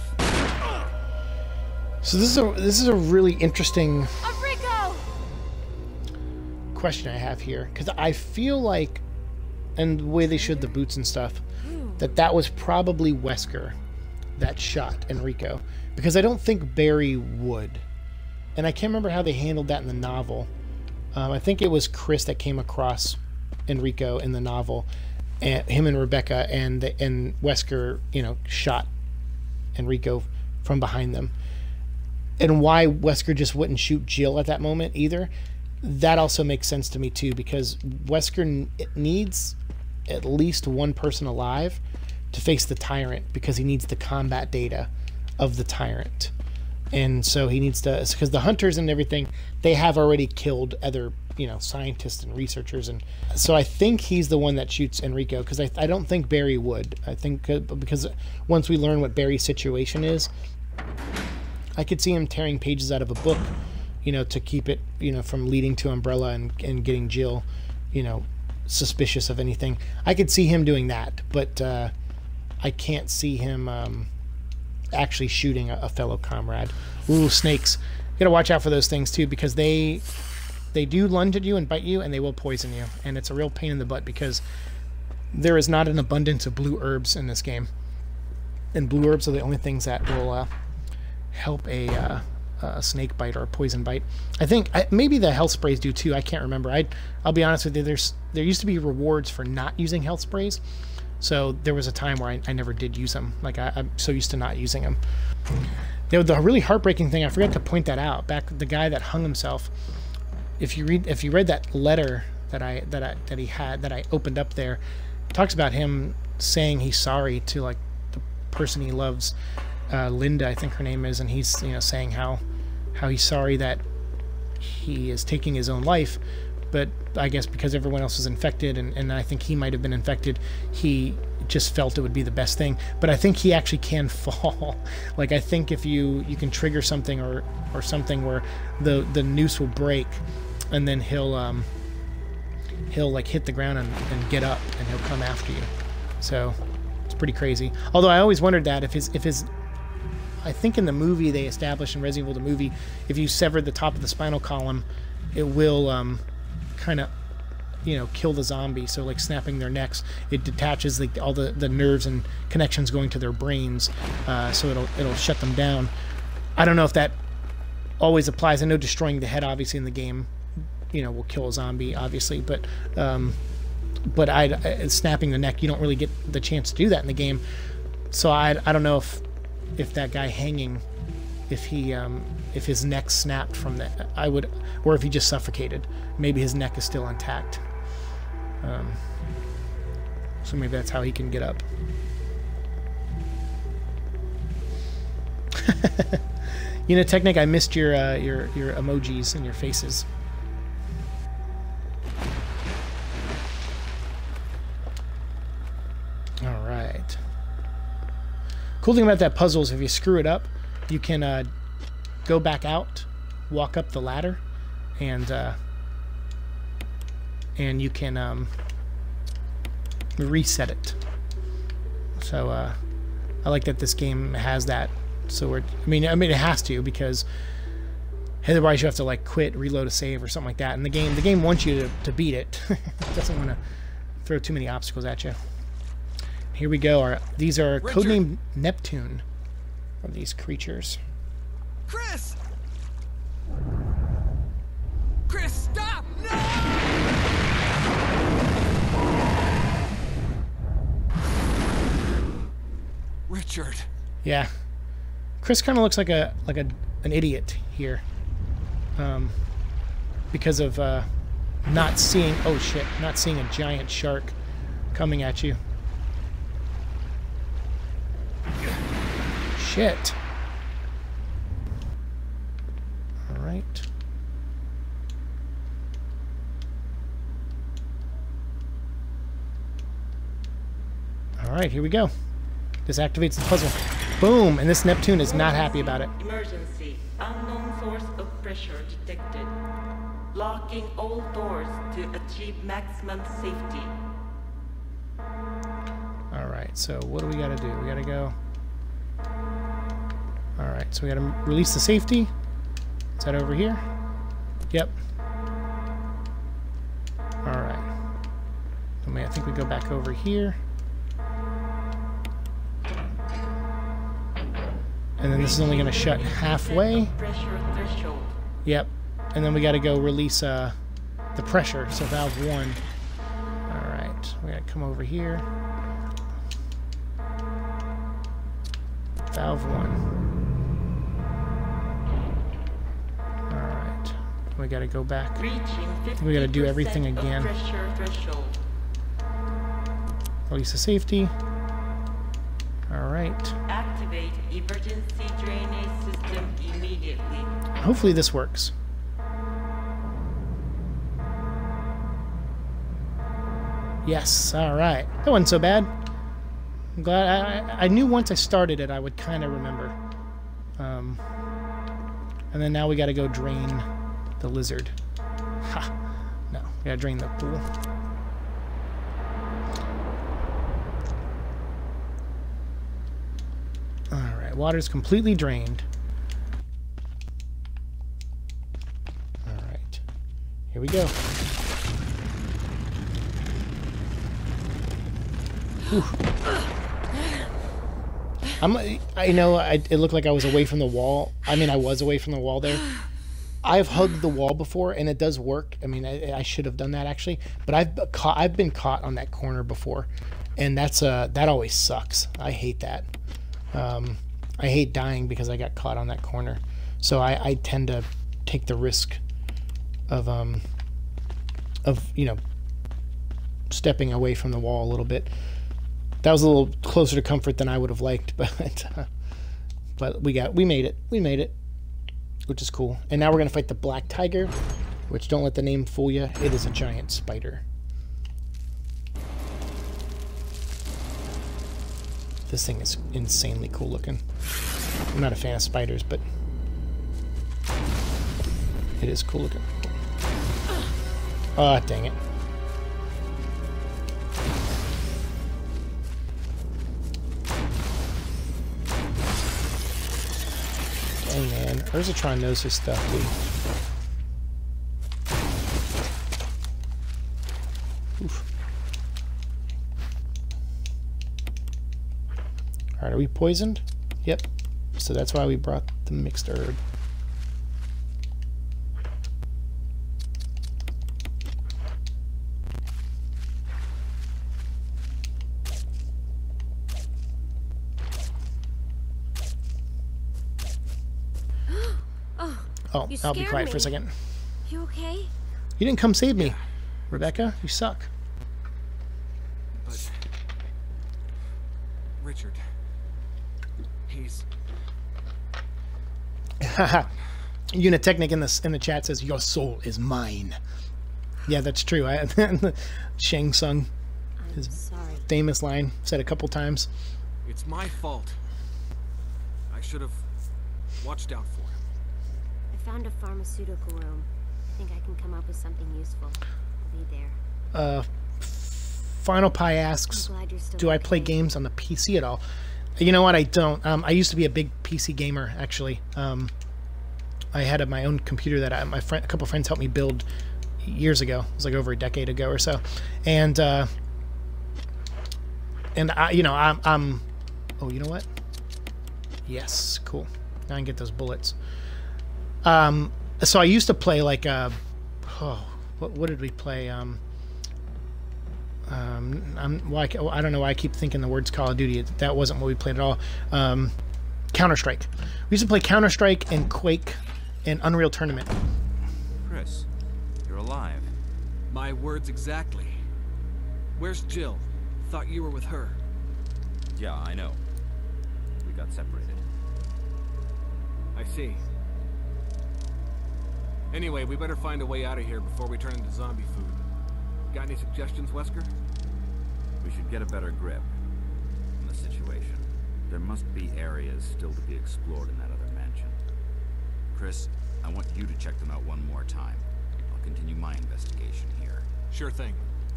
So this is a really interesting Enrico! question I have here, because I feel like, and the way they showed the boots and stuff, that was probably Wesker that shot Enrico, because I don't think Barry would, and I can't remember how they handled that in the novel. I think it was Chris that came across Enrico in the novel, and him and Rebecca, and Wesker, you know, shot Enrico from behind them. And why Wesker just wouldn't shoot Jill at that moment either, that also makes sense to me too, because Wesker needs at least one person alive to face the tyrant, because he needs the combat data of the tyrant. And so he needs to, because the hunters and everything, they have already killed other, you know, scientists and researchers. And so I think he's the one that shoots Enrico, because I don't think Barry would. I think because once we learn what Barry's situation is, I could see him tearing pages out of a book, you know, to keep it, you know, from leading to Umbrella and getting Jill, you know, suspicious of anything. I could see him doing that, but I can't see him actually shooting a fellow comrade. Ooh, snakes. You gotta watch out for those things too, because they do lunge at you and bite you, and they will poison you, and it's a real pain in the butt, because there is not an abundance of blue herbs in this game, and blue herbs are the only things that will help a snake bite or a poison bite. I think maybe the health sprays do too. I can't remember. I'll be honest with you. There used to be rewards for not using health sprays, so there was a time where I never did use them. Like I'm so used to not using them. The really heartbreaking thing, I forgot to point that out. Back the guy that hung himself. If you read that letter that I opened up there, it talks about him saying he's sorry to like the person he loves. Linda, I think her name is, and he's, you know, saying how he's sorry that he is taking his own life, but I guess because everyone else was infected, and I think he might have been infected, he just felt it would be the best thing. But I think he actually can fall. Like, I think if you can trigger something or something where the noose will break, and then he'll he'll like hit the ground and get up, and he'll come after you. So it's pretty crazy. Although I always wondered that if his I think in the movie they established in Resident Evil the movie, if you severed the top of the spinal column, it will kind of, you know, kill the zombie. So like snapping their necks, it detaches like all the nerves and connections going to their brains, so it'll shut them down. I don't know if that always applies. I know destroying the head obviously in the game, you know, will kill a zombie obviously, but snapping the neck, you don't really get the chance to do that in the game. So I don't know if that guy hanging, if his neck snapped from that, or if he just suffocated. Maybe his neck is still intact. So maybe that's how he can get up. You know, Technic, I missed your emojis and your faces. All right. Cool thing about that puzzle is if you screw it up, you can go back out, walk up the ladder, and you can reset it. So I like that this game has that. So I mean it has to, because otherwise you have to like quit, reload a save or something like that. And the game wants you to beat it. It doesn't want to throw too many obstacles at you. Here we go. These are codenamed Neptune, of these creatures. Chris! Chris, stop! No! Richard. Yeah. Chris kind of looks like an idiot here, because of not seeing a giant shark coming at you. Shit. All right. All right, here we go. This activates the puzzle. Boom! And this Neptune is not happy about it. Emergency. Unknown source of pressure detected. Locking all doors to achieve maximum safety. Alright, so what do we gotta do? We gotta go... Alright, so we gotta release the safety. Is that over here? Yep. Alright. I think we go back over here. And then this is only going to shut halfway. Yep. And then we got to go release the pressure, so valve 1. Alright, we got to come over here. Valve 1. Alright. We got to go back. We got to do everything again. Release the safety. Alright. Activate emergency drainage system immediately. Hopefully this works. Yes, alright. That wasn't so bad. I'm glad. I knew once I started it I would kind of remember. And then now we gotta go drain the lizard. Ha! No, we gotta drain the pool. Alright, water's completely drained. Alright. Here we go. Whew. I know it looked like I was away from the wall. I mean, I was away from the wall there. I've hugged the wall before, and it does work. I mean, I should have done that actually, but I've been caught on that corner before, and that always sucks. I hate that. I hate dying because I got caught on that corner, so I tend to take the risk of you know, stepping away from the wall a little bit. That was a little closer to comfort than I would have liked, but we made it, which is cool. And now we're gonna fight the Black Tiger, which, don't let the name fool you, it is a giant spider. This thing is insanely cool looking. I'm not a fan of spiders, but it is cool looking. Ah, dang it. Hey man, Urzatron knows his stuff, dude. Oof. Alright, are we poisoned? Yep. So that's why we brought the mixed herb. Oh, I'll be quiet for a second. You okay? You didn't come save me, Rebecca. You suck. But Richard, he's Unitechnic in the chat says your soul is mine. Yeah, that's true. Shang Tsung, his famous line, said a couple times. It's my fault. I should have watched out for him. I found a pharmaceutical room. I think I can come up with something useful. I'll be there. Final Pie asks, do I play games on the PC at all? You know what? I don't. I used to be a big PC gamer, actually. I had my own computer that a couple of friends helped me build years ago. It was like over a decade ago or so, and I, you know, I'm. Oh, you know what? Yes, cool. Now I can get those bullets. So I used to play like what did we play? I don't know why I keep thinking the words Call of Duty. That wasn't what we played at all. Counter-Strike. We used to play Counter-Strike and Quake and Unreal Tournament. Chris, you're alive. My words exactly. Where's Jill? Thought you were with her. Yeah, I know. We got separated. I see. Anyway, we better find a way out of here before we turn into zombie food. Got any suggestions, Wesker? We should get a better grip on the situation. There must be areas still to be explored in that other mansion. Chris, I want you to check them out one more time. I'll continue my investigation here. Sure thing.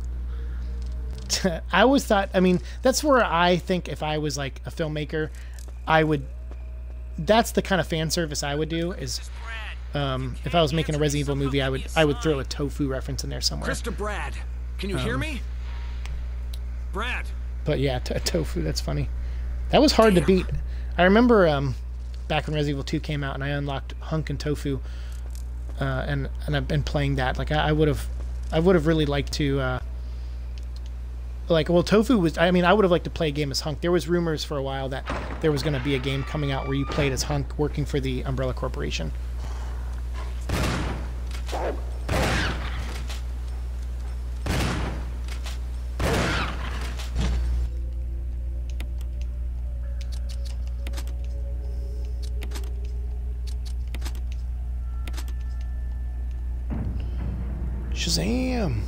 I always thought, I mean, that's where I think if I was like a filmmaker, I would, that's the kind of fan service I would do is, if I was making a Resident Evil movie, I would throw a tofu reference in there somewhere. Mr. Brad, can you hear me? Brad. But yeah, tofu, that's funny. That was hard to beat. I remember back when Resident Evil 2 came out and I unlocked Hunk and Tofu, and I've been playing that. Like I would have really liked to. Well, Tofu was. I mean, I would have liked to play a game as Hunk. There was rumors for a while that there was going to be a game coming out where you played as Hunk working for the Umbrella Corporation. Shazam!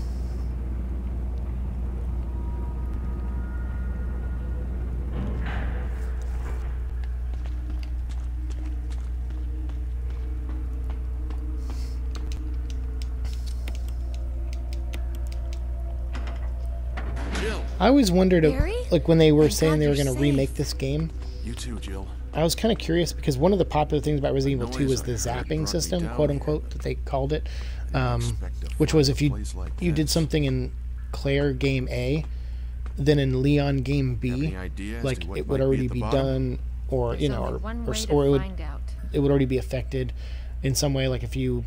I always wondered, like when they were saying they were going to remake this game. You too, Jill. I was kind of curious because one of the popular things about Resident Evil 2 was the zapping system, quote unquote, that they called it, which was if you did something in Claire game A, then in Leon game B, like it would already be done, or you know, or it would already be affected in some way. Like if you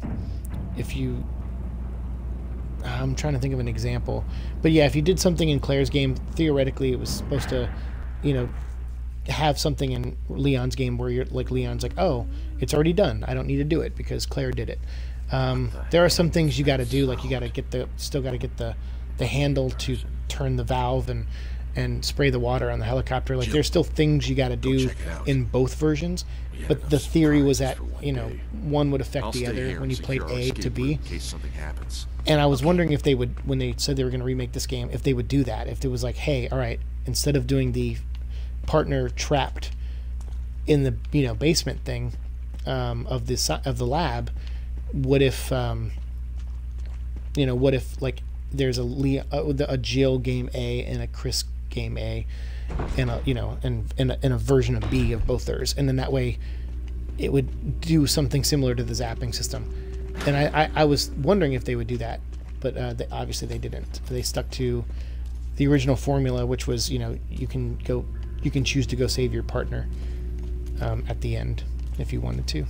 I'm trying to think of an example, but yeah, if you did something in Claire's game, theoretically it was supposed to, you know, have something in Leon's game where you're like, Leon's like, oh, it's already done, I don't need to do it because Claire did it. There are some things you got to do, like you got to get the handle to turn the valve and spray the water on the helicopter. Like there's still things you got to do in both versions, but the theory was that, you know, one would affect the other when you played A to B. And I was wondering if they would, when they said they were going to remake this game, if they would do that. If it was like, hey, all right, instead of doing the partner trapped in the, you know, basement thing of the lab, what if you know, what if like there's a Jill game A and a Chris game A, and a, you know, and a version of B of both theirs, and then that way it would do something similar to the zapping system. And I was wondering if they would do that, but obviously they didn't. They stuck to the original formula, which was, you know, you can choose to go save your partner at the end if you wanted to.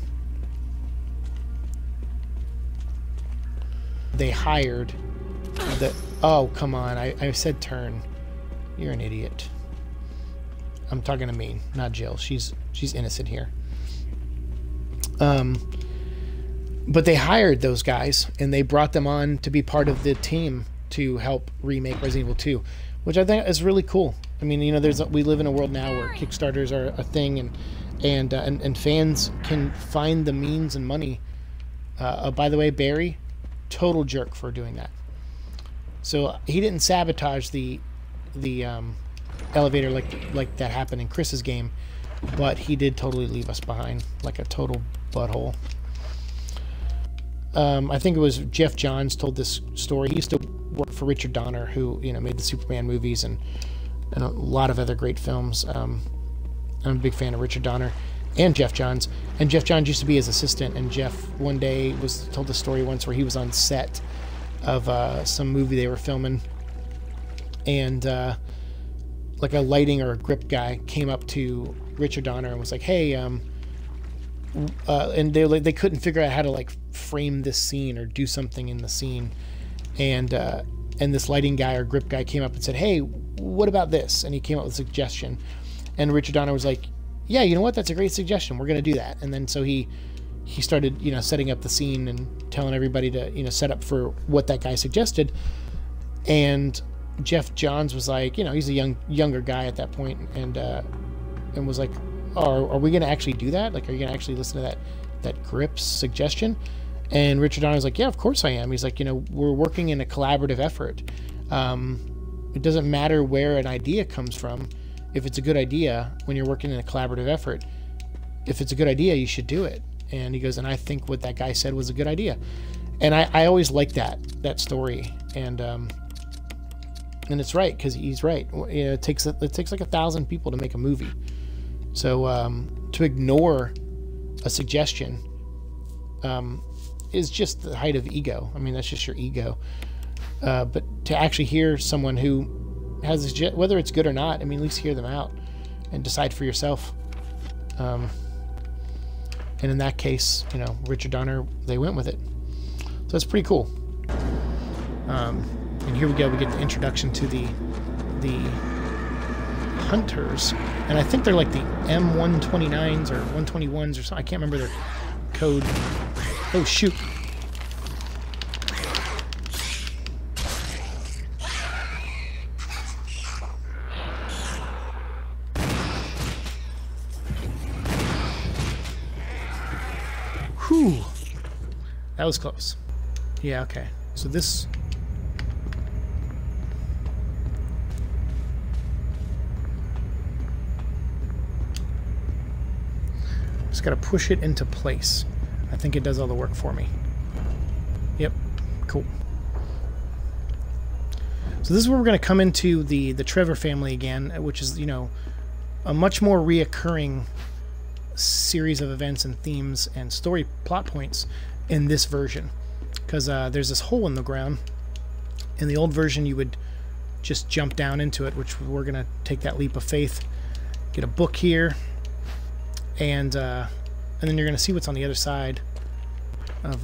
They hired the... Oh, come on. I said turn. You're an idiot. I'm talking to me, not Jill. She's innocent here. But they hired those guys, and they brought them on to be part of the team to help remake Resident Evil 2, which I think is really cool. I mean, you know, we live in a world now where Kickstarters are a thing, and fans can find the means and money. By the way, Barry, total jerk for doing that. So he didn't sabotage the elevator like that happened in Chris's game, but he did totally leave us behind like a total butthole. I think it was Jeff Johns told this story. He used to work for Richard Donner, who, you know, made the Superman movies and a lot of other great films. I'm a big fan of Richard Donner and Jeff Johns. And Jeff Johns used to be his assistant, and Jeff one day was told the story once where he was on set of some movie they were filming, and like a lighting or a grip guy came up to Richard Donner and was like, hey, and they couldn't figure out how to like frame this scene or do something in the scene, and this lighting guy or grip guy came up and said, hey, what about this? And he came up with a suggestion, and Richard Donner was like, yeah, you know what, that's a great suggestion, we're gonna do that. And then so he started, you know, setting up the scene and telling everybody to, you know, set up for what that guy suggested. And Jeff Johns was like, you know, he's a younger guy at that point, and was like, oh, are we going to actually do that? Like, are you going to actually listen to that grip's suggestion? And Richard Donner was like, yeah, of course I am. He's like, you know, we're working in a collaborative effort. It doesn't matter where an idea comes from. If it's a good idea, when you're working in a collaborative effort, if it's a good idea, you should do it. And he goes, and I think what that guy said was a good idea. And I always liked that story. And it's right, because he's right. You know, it takes like 1,000 people to make a movie. So to ignore a suggestion is just the height of ego. I mean, that's just your ego. But to actually hear someone who has a, whether it's good or not, I mean, at least hear them out and decide for yourself. And in that case, you know, Richard Donner, they went with it. So that's pretty cool. And here we go. We get the introduction to the hunters, and I think they're like the M129s or 121s or something. I can't remember their code. Oh shoot! Whew! That was close. Yeah. Okay. So this. Just got to push it into place. I think it does all the work for me. Yep, cool. So this is where we're going to come into the Trevor family again, which is, you know, a much more reoccurring series of events and themes and story plot points in this version. Because there's this hole in the ground. In the old version, you would just jump down into it, which we're going to take that leap of faith. Get a book here. And then you're going to see what's on the other side of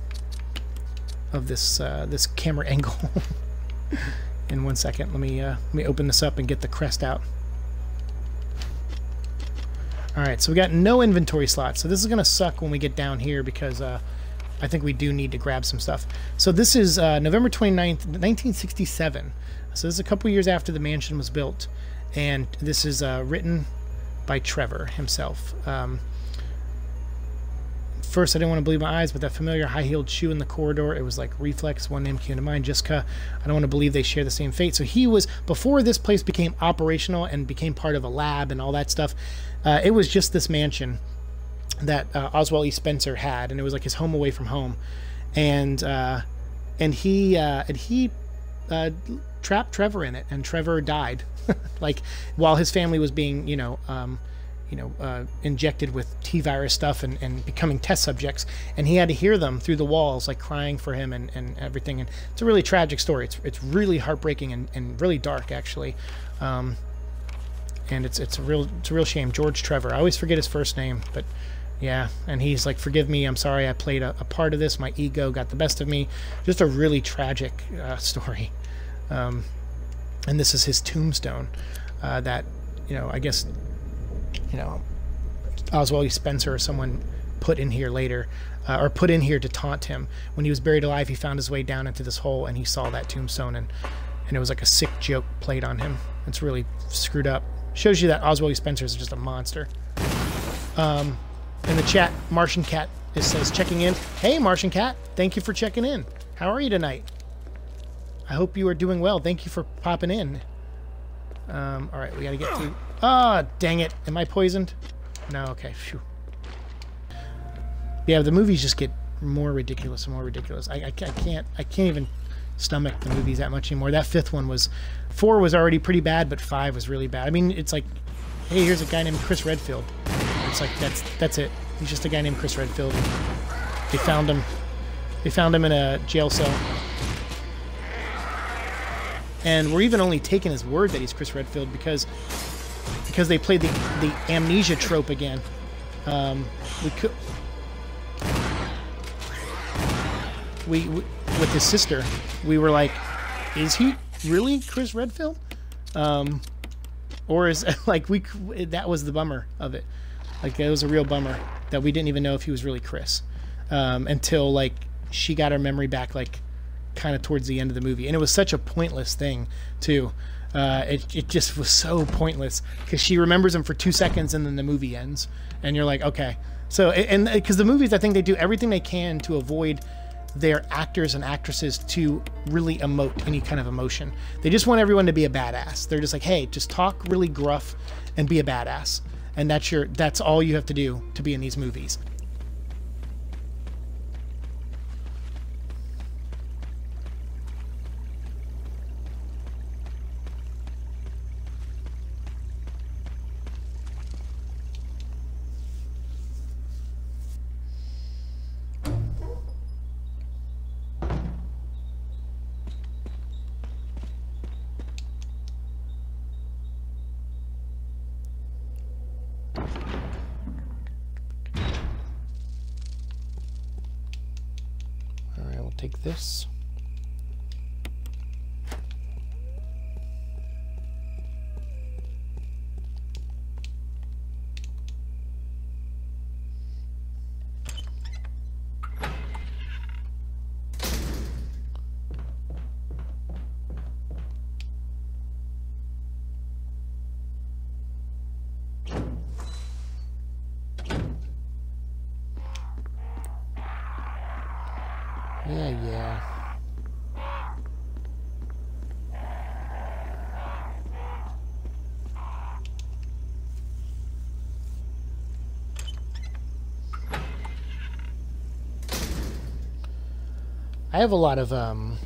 this this camera angle. In 1 second, let me open this up and get the crest out. All right, so we got no inventory slots. So this is going to suck when we get down here, because I think we do need to grab some stuff. So this is November 29th, 1967. So this is a couple years after the mansion was built, and this is written by Trevor himself. First, I didn't want to believe my eyes, but that familiar high-heeled shoe in the corridor, it was like reflex. One name came to mind, Jessica. I don't want to believe they share the same fate. So he was, before this place became operational and became part of a lab and all that stuff, it was just this mansion that Oswald E. Spencer had, and it was like his home away from home. And he trapped Trevor in it, and Trevor died. Like, while his family was being, you know, injected with T-virus stuff and becoming test subjects, and he had to hear them through the walls, like crying for him and everything. And it's a really tragic story. It's really heartbreaking and really dark, actually. And it's a real shame. George Trevor. I always forget his first name, but yeah. And he's like, "Forgive me. I'm sorry. I played a part of this. My ego got the best of me." Just a really tragic story. And this is his tombstone. That I guess. Oswald E. Spencer or someone put in here later, or put in here to taunt him. When he was buried alive, he found his way down into this hole, and he saw that tombstone, and it was like a sick joke played on him. It's really screwed up. Shows you that Oswald E. Spencer is just a monster. In the chat, Martian Cat says, checking in. Hey, Martian Cat, thank you for checking in. How are you tonight? I hope you are doing well. Thank you for popping in. All right, we got to get through. Ah, dang it. Am I poisoned? No, okay. Phew. Yeah, the movies just get more ridiculous and more ridiculous. I can't even stomach the movies that much anymore. That fifth one was... 4 was already pretty bad, but 5 was really bad. I mean, it's like, hey, here's a guy named Chris Redfield. It's like, that's it. He's just a guy named Chris Redfield. They found him. They found him in a jail cell. And we're even only taking his word that he's Chris Redfield because they played the amnesia trope again. We could... We with his sister, we were like, is he really Chris Redfield? Or is like that was the bummer of it. Like it was a real bummer that we didn't even know if he was really Chris until like she got her memory back like kind of towards the end of the movie, and it was such a pointless thing too. It just was so pointless because she remembers him for 2 seconds and then the movie ends, and you're like, okay. So and because the movies, I think they do everything they can to avoid their actors and actresses to really emote any kind of emotion. They just want everyone to be a badass. They're just like, hey, just talk really gruff and be a badass. And that's all you have to do to be in these movies. Take this. Yeah. I have a lot of,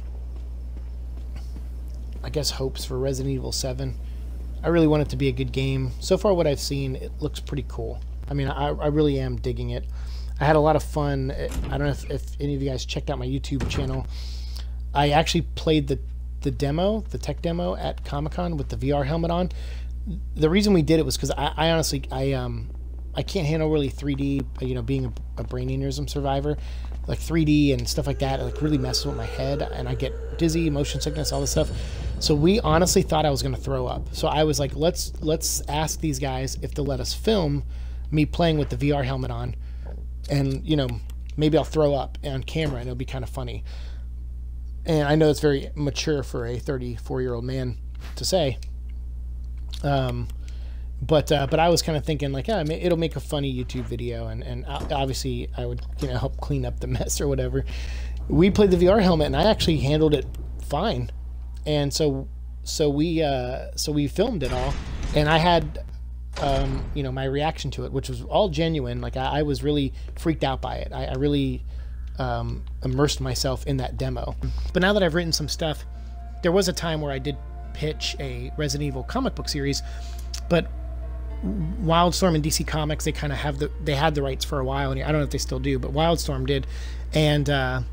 I guess, hopes for Resident Evil 7. I really want it to be a good game. So far, what I've seen, it looks pretty cool. I mean, I really am digging it. I had a lot of fun. I don't know if any of you guys checked out my YouTube channel. I actually played the demo, the tech demo at Comic-Con with the VR helmet on. The reason we did it was because I honestly, I can't handle really 3D, you know, being a brain aneurysm survivor. Like 3D and stuff like that, it like really messes with my head, and I get dizzy, motion sickness, all this stuff. So we honestly thought I was going to throw up. So I was like, let's ask these guys if they'll let us film me playing with the VR helmet on. And, you know, maybe I'll throw up on camera and it'll be kind of funny. And I know it's very mature for a 34-year-old man to say. But I was kind of thinking, like, yeah, it'll make a funny YouTube video. And obviously I would, you know, help clean up the mess or whatever. We played the VR helmet and I actually handled it fine. And so we filmed it all. And I had... you know, my reaction to it, which was all genuine. Like I was really freaked out by it. I really immersed myself in that demo. But now that I've written some stuff, there was a time where I did pitch a Resident Evil comic book series, but Wildstorm and DC Comics, they kind of have they had the rights for a while, and I don't know if they still do, but Wildstorm did, and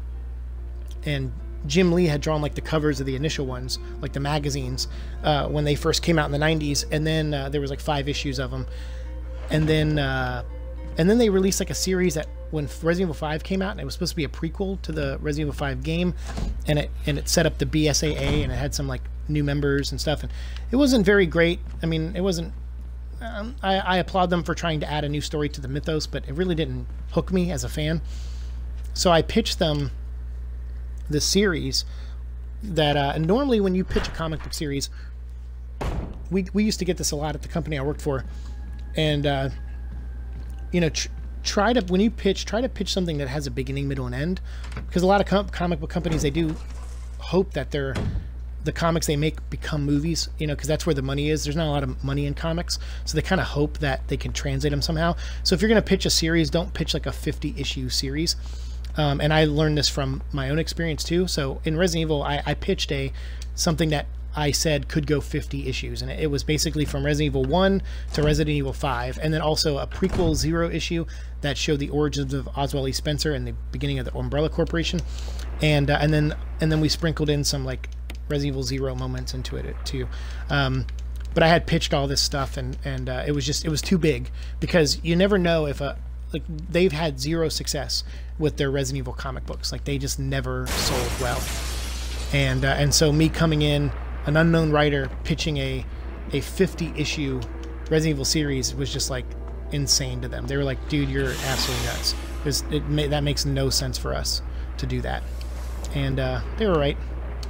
Jim Lee had drawn like the covers of the initial ones, like the magazines, when they first came out in the 90s, and then there was like 5 issues of them, and then they released like a series that when Resident Evil 5 came out, and it was supposed to be a prequel to the Resident Evil 5 game, and it set up the BSAA, and it had some like new members and stuff, and it wasn't very great. I mean, it wasn't. I applaud them for trying to add a new story to the mythos, but it really didn't hook me as a fan. So I pitched them this series that, and normally when you pitch a comic book series, we used to get this a lot at the company I worked for, and you know, try to pitch something that has a beginning, middle, and end, because a lot of comic book companies, they do hope that the comics they make become movies, you know, because that's where the money is. There's not a lot of money in comics, so they kind of hope that they can translate them somehow. So if you're going to pitch a series, don't pitch like a 50-issue series. And I learned this from my own experience too. So in Resident Evil, I pitched something that I said could go 50 issues, and it was basically from Resident Evil 1 to Resident Evil 5, and then also a prequel 0 issue that showed the origins of Oswald E. Spencer and the beginning of the Umbrella Corporation, and then we sprinkled in some like Resident Evil 0 moments into it too. But I had pitched all this stuff, and it was too big, because you never know if like they've had 0 success with their Resident Evil comic books. Like they just never sold well, and so me coming in, an unknown writer, pitching a 50-issue Resident Evil series was just like insane to them. They were like, dude, you're absolutely nuts, because that makes no sense for us to do that. And they were right.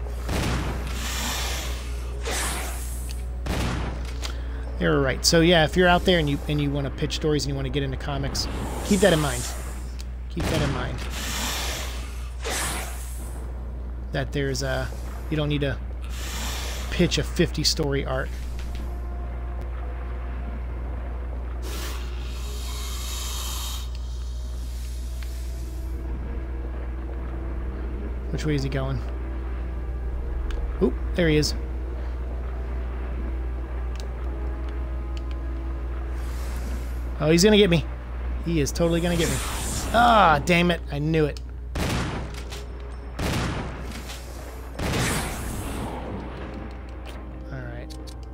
They were right. So yeah, if you're out there and you want to pitch stories and you want to get into comics, keep that in mind. Keep that in mind. That there's you don't need to pitch a 50-story arc. Which way is he going? Oop, there he is. Oh, he's gonna get me. He is totally gonna get me. Ah, damn it. I knew it. Alright.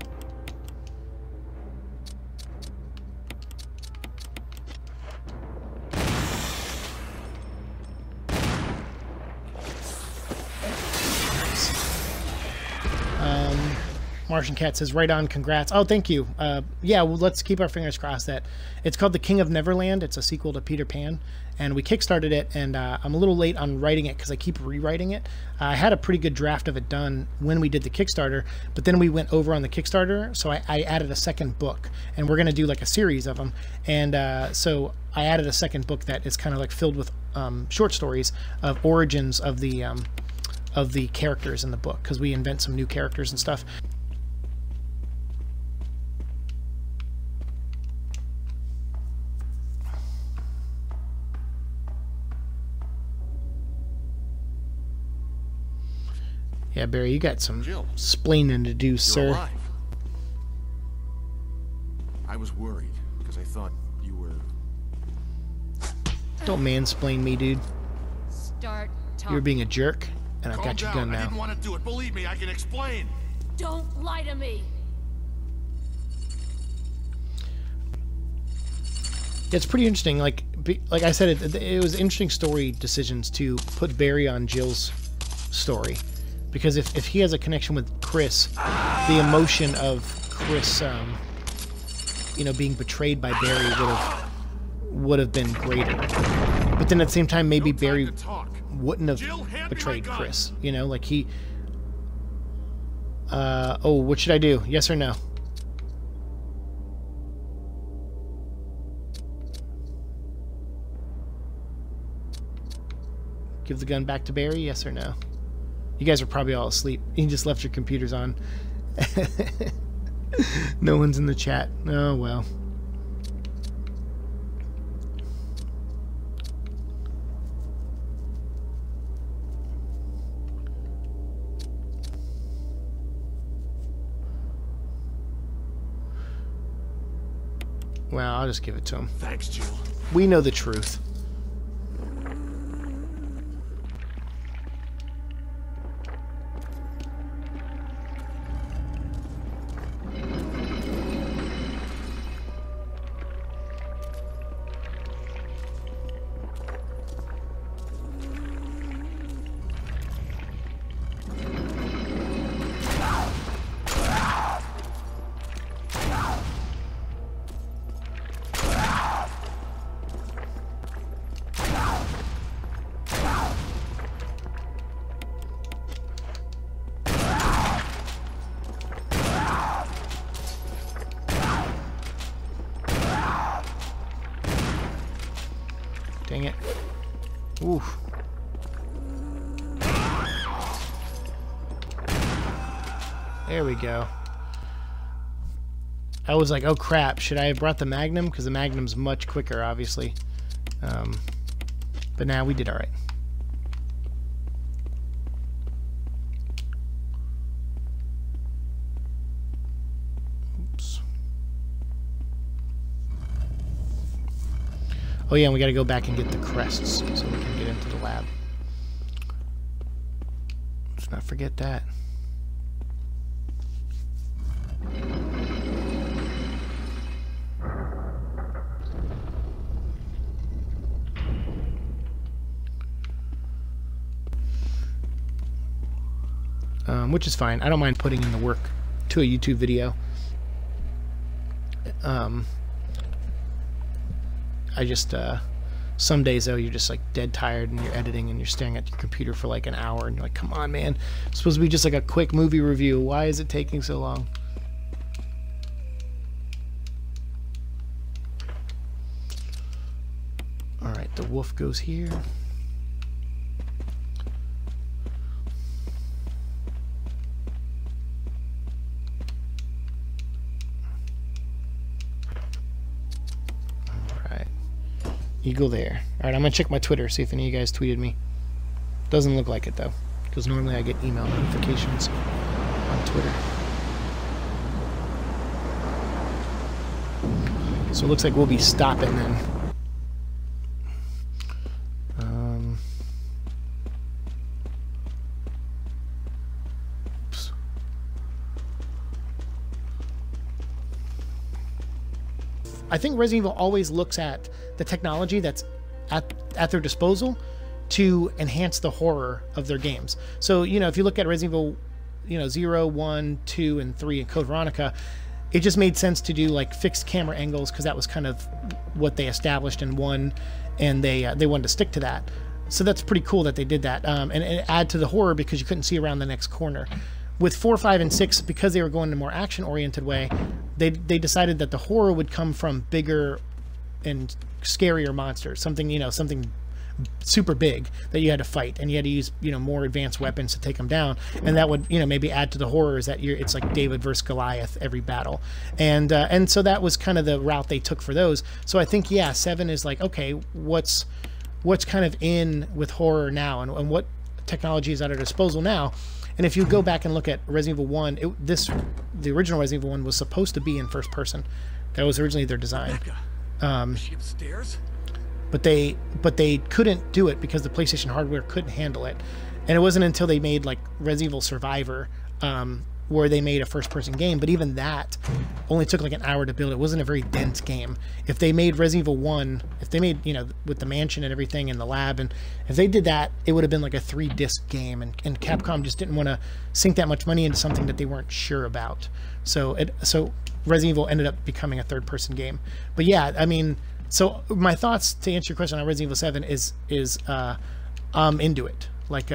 Martian Cat says, right on, congrats. Oh, thank you. Yeah, well, let's keep our fingers crossed that it's called The King of Neverland. It's a sequel to Peter Pan, and we kickstarted it, and I'm a little late on writing it because I keep rewriting it. I had a pretty good draft of it done when we did the Kickstarter, but then we went over on the Kickstarter, so I added a second book, and we're going to do like a series of them, and so I added a second book that is kind of like filled with short stories of origins of the characters in the book, because we invent some new characters and stuff. Yeah, Barry, you got some splaining to do, sir. Alive. I was worried because I thought you were... Don't mansplain me, dude. Start talking. You're being a jerk, and I've got your gun now. I didn't want to do it. Believe me, I can explain. Don't lie to me. It's pretty interesting. Like I said, it was interesting story decisions to put Barry on Jill's story. Because if he has a connection with Chris, the emotion of Chris, you know, being betrayed by Barry would have been greater. But then at the same time, maybe Barry wouldn't have betrayed Chris. You know, like he. Oh, what should I do? Yes or no? Give the gun back to Barry? Yes or no? You guys are probably all asleep. You just left your computers on. No one's in the chat. Oh, well. Well, I'll just give it to him. Thanks, Jill. We know the truth. Dang it. Oof. There we go. I was like, oh crap, should I have brought the Magnum? Because the Magnum's much quicker, obviously. But now we did alright. Oops. Oh yeah, and we gotta go back and get the crests so we can get into the lab. Let's not forget that. Which is fine. I don't mind putting in the work to a YouTube video. I just, some days though, you're just like dead tired and you're editing and you're staring at your computer for like an hour and you're like, come on, man. It's supposed to be just like a quick movie review. Why is it taking so long? Alright, the wolf goes here. Eagle there. Alright, I'm gonna check my Twitter, see if any of you guys tweeted me. Doesn't look like it though, because normally I get email notifications on Twitter. So it looks like we'll be stopping then. Oops. I think Resident Evil always looks at the technology that's at their disposal to enhance the horror of their games. So, you know, if you look at Resident Evil, you know, 0, 1, 2, and 3 and Code Veronica, it just made sense to do like fixed camera angles because that was kind of what they established in 1, and they wanted to stick to that. So that's pretty cool that they did that, and add to the horror because you couldn't see around the next corner. With 4, 5, and 6, because they were going in a more action-oriented way, they decided that the horror would come from bigger and scarier monsters, something, you know, something super big that you had to fight, and you had to use, you know, more advanced weapons to take them down, and that would, you know, maybe add to the horror is that it's like David versus Goliath every battle, and so that was kind of the route they took for those. So I think, yeah, 7 is like, okay, what's kind of in with horror now, and what technology is at our disposal now. And if you go back and look at Resident Evil 1, the original Resident Evil 1 was supposed to be in first person. That was originally their design. Is she upstairs? But they couldn't do it because the PlayStation hardware couldn't handle it. And it wasn't until they made like Resident Evil Survivor, where they made a first-person game. But even that only took like an hour to build. It wasn't a very dense game. If they made Resident Evil 1, if they made, you know, with the mansion and everything and the lab, and if they did that, it would have been like a 3-disc game. And Capcom just didn't want to sink that much money into something that they weren't sure about. So Resident Evil ended up becoming a third-person game. But yeah, I mean, so my thoughts to answer your question on Resident Evil 7 is I'm into it. Like,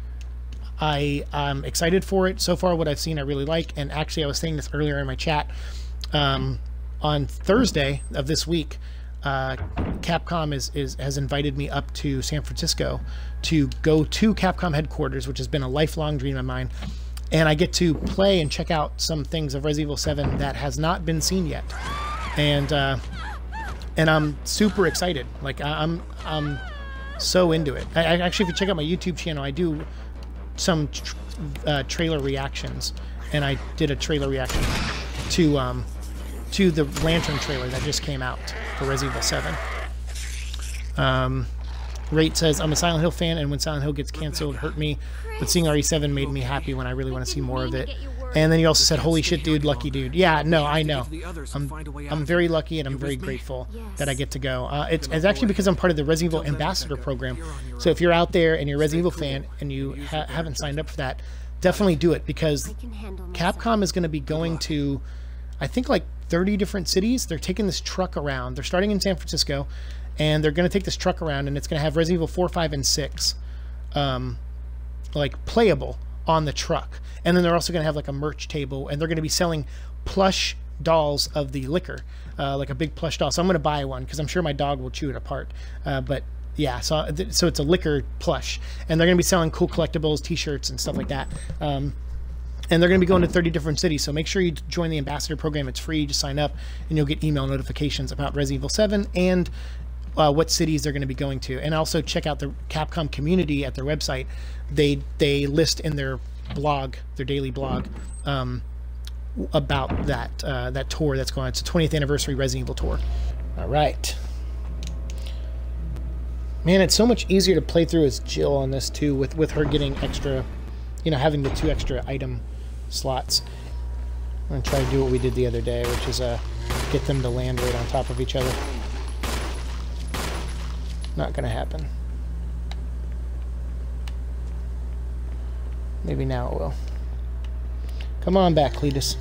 I'm excited for it. So far, what I've seen, I really like. And actually, I was saying this earlier in my chat. On Thursday of this week, Capcom has invited me up to San Francisco to go to Capcom headquarters, which has been a lifelong dream of mine. And I get to play and check out some things of Resident Evil 7 that has not been seen yet. And I'm super excited. Like, I'm so into it. Actually, if you check out my YouTube channel, I do some trailer reactions, and I did a trailer reaction to to the Lantern trailer that just came out for Resident Evil 7. Rate says, I'm a Silent Hill fan, and when Silent Hill gets canceled, it hurt me. But seeing RE7 made me happy when I really want to see more of it. And then you also said, holy shit, dude, lucky dude. Yeah, no, I know. I'm very lucky, and I'm very grateful that I get to go. It's actually because I'm part of the Resident Evil Ambassador program. So if you're out there and you're a Resident Evil fan and you haven't signed up for that, definitely do it, because Capcom is going to be going to, I think, like 30 different cities. They're taking this truck around. They're starting in San Francisco, and they're going to take this truck around, and it's going to have Resident Evil 4, 5, and 6 like playable on the truck. And then they're also going to have like a merch table, and they're going to be selling plush dolls of the liquor, like a big plush doll. So I'm going to buy one because I'm sure my dog will chew it apart. But yeah, so it's a liquor plush, and they're going to be selling cool collectibles, t-shirts, and stuff like that. And they're going to be going to 30 different cities, so make sure you join the Ambassador program. It's free. Just sign up, and you'll get email notifications about Resident Evil 7 and what cities they're going to be going to. And also check out the Capcom community at their website. They list in their blog, their daily blog, about that tour that's going on. It's the 20th anniversary Resident Evil tour. All right. Man, it's so much easier to play through as Jill on this too, with her getting extra, you know, having the 2 extra item slots. I'm going to try to do what we did the other day, which is get them to land right on top of each other. Not going to happen. Maybe now it will. Come on back, Cletus.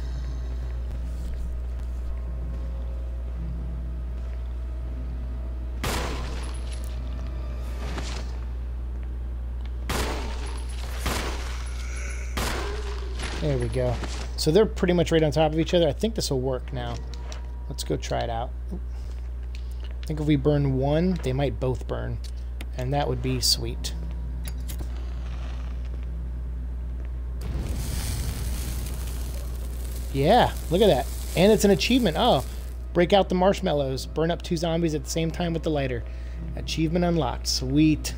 There we go. So they're pretty much right on top of each other. I think this will work now. Let's go try it out. I think if we burn one, they might both burn. And that would be sweet. Yeah, look at that. And it's an achievement. Oh, break out the marshmallows. Burn up 2 zombies at the same time with the lighter. Achievement unlocked. Sweet.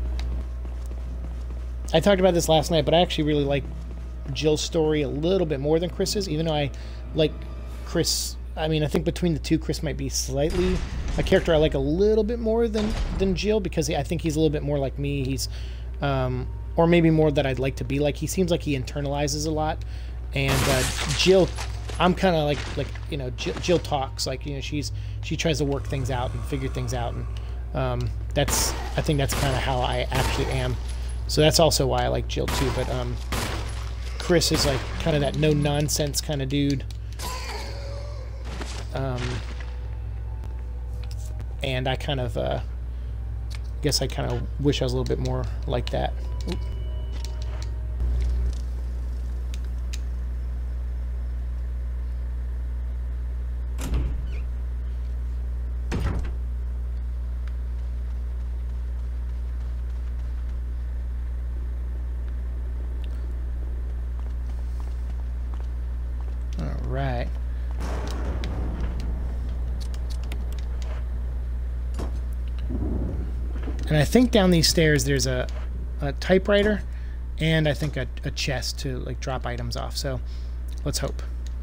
I talked about this last night, but I actually really like Jill's story a little bit more than Chris's, even though I like Chris. I mean, I think between the two, Chris might be slightly a character I like a little bit more than Jill, because I think he's a little bit more like me. He's or maybe more that I'd like to be like. He seems like he internalizes a lot. And Jill, I'm kind of like you know, Jill talks like, you know, she tries to work things out and figure things out, and I think that's kind of how I actually am. So that's also why I like Jill too. But Chris is like kind of that no nonsense kind of dude. And I kind of guess I kind of wish I was a little bit more like that. Oop. Right. And I think down these stairs there's a typewriter and I think a chest to like drop items off. So let's hope.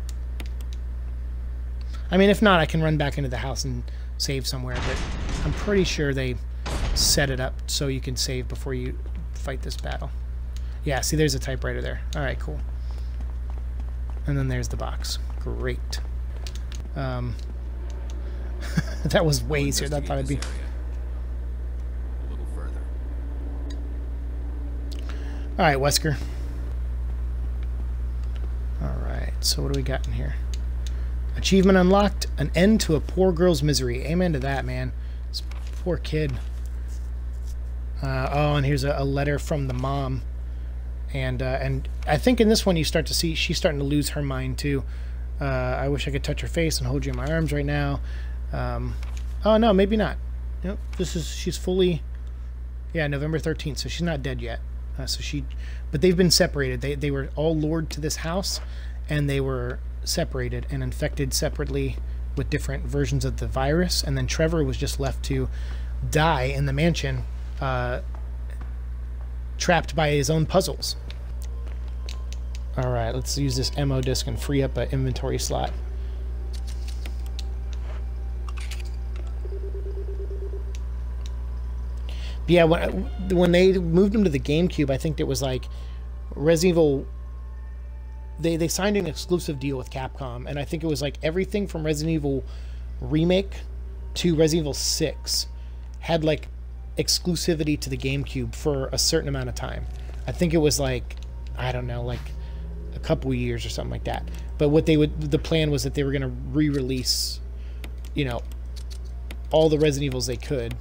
I mean, if not, I can run back into the house and save somewhere, but I'm pretty sure they set it up so you can save before you fight this battle. Yeah, see, there's a typewriter there. All right, cool. And then there's the box. Great. That was way easier than I thought it'd be. A little further. All right, Wesker. All right, so what do we got in here? Achievement unlocked. An end to a poor girl's misery. Amen to that, man. This poor kid. Oh, and here's a letter from the mom. And I think in this one you start to see she's starting to lose her mind too. I wish I could touch her face and hold you in my arms right now. Oh no, maybe not. Nope, she's fully, yeah, November 13th, so she's not dead yet. But they've been separated. They were all lured to this house, and they were separated and infected separately with different versions of the virus. And then Trevor was just left to die in the mansion, trapped by his own puzzles. All right, let's use this ammo disc and free up an inventory slot. Yeah, when they moved them to the GameCube, I think it was like Resident Evil. They signed an exclusive deal with Capcom, and I think it was like everything from Resident Evil Remake to Resident Evil 6 had like exclusivity to the GameCube for a certain amount of time. I think it was like, I don't know, like a couple of years or something like that. But what the plan was that they were going to re-release, you know, all the Resident Evils they could.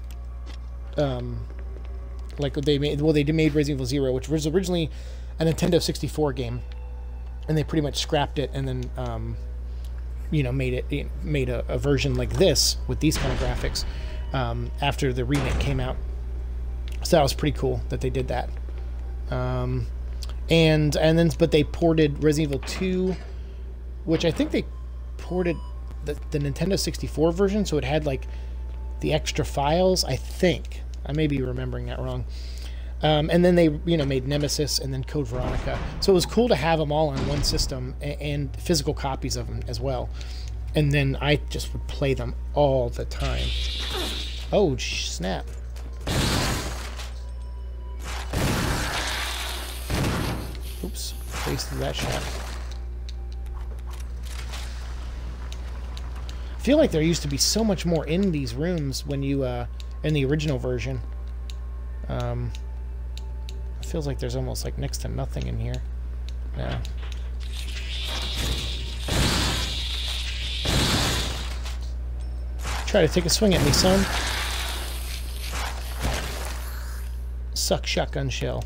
Like they made Resident Evil 0, which was originally a Nintendo 64 game, and they pretty much scrapped it and then you know, made a version like this with these kind of graphics after the remake came out. So that was pretty cool that they did that. And then they ported Resident Evil 2, which I think they ported the Nintendo 64 version, so it had like the extra files. I think I may be remembering that wrong. And then they, you know, made Nemesis and then Code Veronica. So it was cool to have them all on one system and physical copies of them as well. And then I just would play them all the time. Oh, snap. Oops, wasted that shot. I feel like there used to be so much more in these rooms when you, in the original version. It feels like there's almost like next to nothing in here. Yeah. Try to take a swing at me, son. Suck shotgun shell.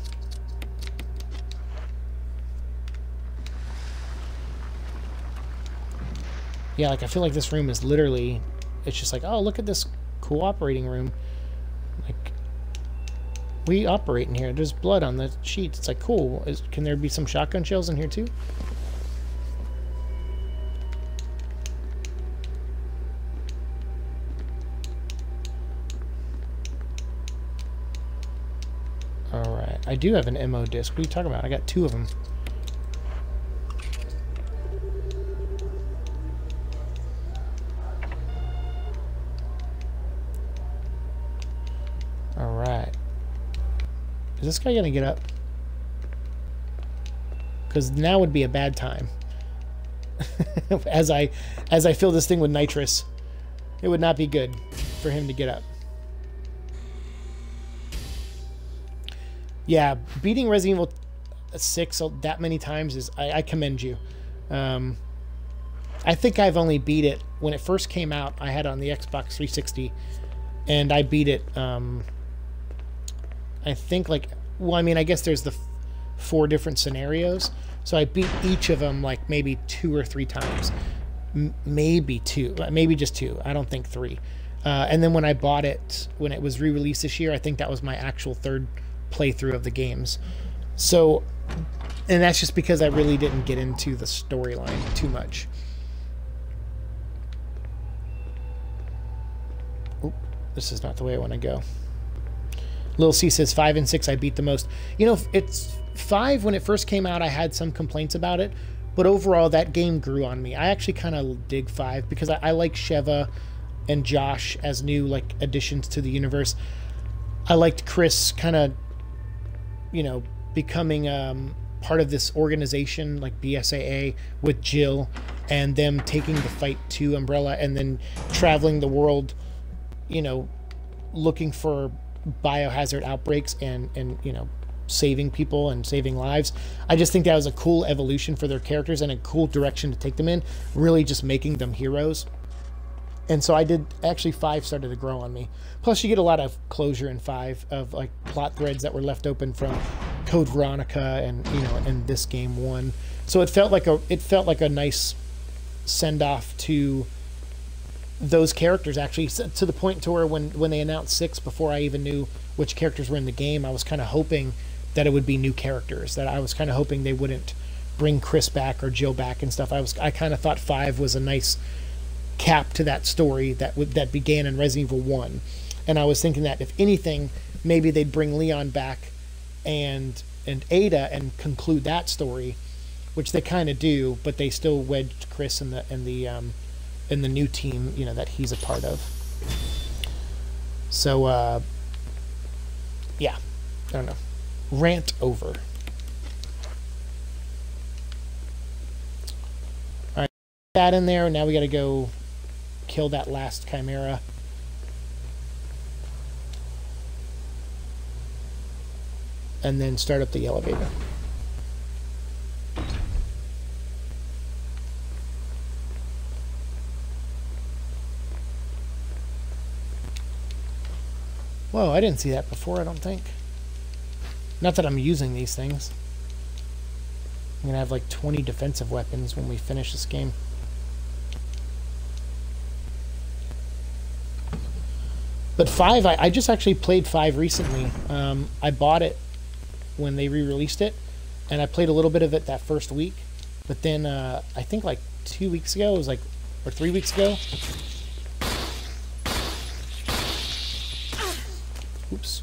Yeah, like I feel like this room is literally, it's just like, oh, look at this cool operating room. Like, we operate in here. There's blood on the sheets. It's like, cool. Can there be some shotgun shells in here too? Alright. I do have an MO disc. What are you talking about? I got 2 of them. Alright. Is this guy gonna get up? Because now would be a bad time. as I fill this thing with nitrous, it would not be good for him to get up. Yeah, beating Resident Evil 6 that many times is, I commend you. I think I've only beat it when it first came out. I had it on the Xbox 360, and I beat it. I think like, well, I mean, I guess there's the 4 different scenarios, so I beat each of them like maybe 2 or 3 times, maybe 2, maybe just 2. I don't think 3. And then when I bought it, when it was re-released this year, I think that was my actual 3rd playthrough of the games. So, and that's just because I really didn't get into the storyline too much. Oop, this is not the way I want to go. Lil C says 5 and 6 I beat the most. You know, it's 5 when it first came out. I had some complaints about it, but overall that game grew on me. I actually kind of dig 5 because I like Sheva and Josh as new like additions to the universe. I liked Chris kind of, you know, becoming part of this organization like BSAA with Jill, and them taking the fight to Umbrella and then traveling the world, you know, looking for biohazard outbreaks and you know, saving people and saving lives. I just think that was a cool evolution for their characters and a cool direction to take them in, really just making them heroes. And so I did, actually 5 started to grow on me. Plus you get a lot of closure in 5 of like plot threads that were left open from Code Veronica and, you know, and this game 1. So it felt like a nice send off to those characters, actually, to the point to where when they announced 6, before I even knew which characters were in the game, I was kind of hoping that it would be new characters, that I was kind of hoping they wouldn't bring Chris back or Jill back and stuff. I kind of thought 5 was a nice cap to that story that began in Resident Evil 1. And I was thinking that if anything, maybe they'd bring Leon back and Ada and conclude that story, which they kind of do, but they still wedged Chris in the new team, you know, that he's a part of. So yeah, I don't know. Rant over. Alright, that in there. Now we gotta go kill that last Chimera. And then start up the elevator. Whoa, I didn't see that before, I don't think. Not that I'm using these things. I'm gonna have like 20 defensive weapons when we finish this game. But 5, I just actually played 5 recently. I bought it when they re-released it, and I played a little bit of it that first week. But then I think like 2 weeks ago, it was like, or 3 weeks ago. Oops.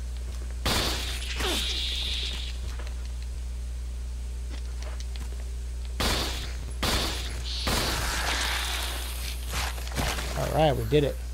Alright, we did it.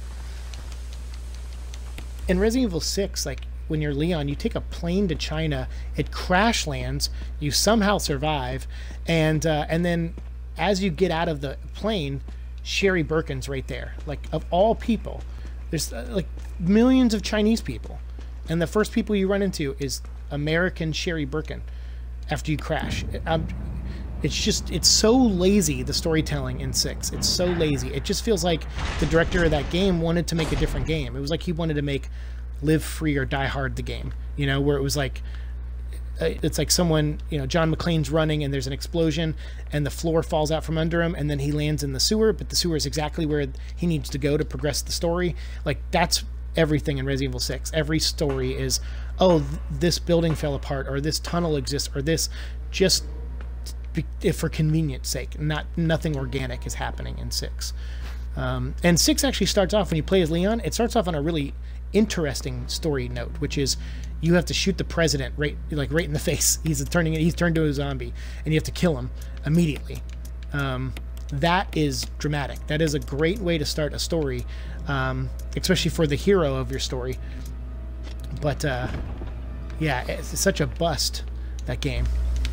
In Resident Evil 6, like, when you're Leon, you take a plane to China, it crash lands, you somehow survive, and then as you get out of the plane, Sherry Birkin's right there. Like, of all people, there's like millions of Chinese people, and the first people you run into is American Sherry Birkin after you crash. It's so lazy, the storytelling in 6. It's so lazy. It just feels like the director of that game wanted to make a different game. It was like he wanted to make Live Free or Die Hard the game, you know, where it was like, it's like someone, you know, John McClane's running and there's an explosion and the floor falls out from under him and then he lands in the sewer, but the sewer is exactly where he needs to go to progress the story. Like, that's everything in Resident Evil 6. Every story is, oh, this building fell apart, or this tunnel exists, or this, just for convenience sake. Nothing organic is happening in 6. And 6 actually starts off, when you play as Leon, it starts off on a really interesting story note, which is you have to shoot the president right in the face. He's turned to a zombie, and you have to kill him immediately. That is dramatic. That is a great way to start a story, especially for the hero of your story. But yeah, it's such a bust, that game.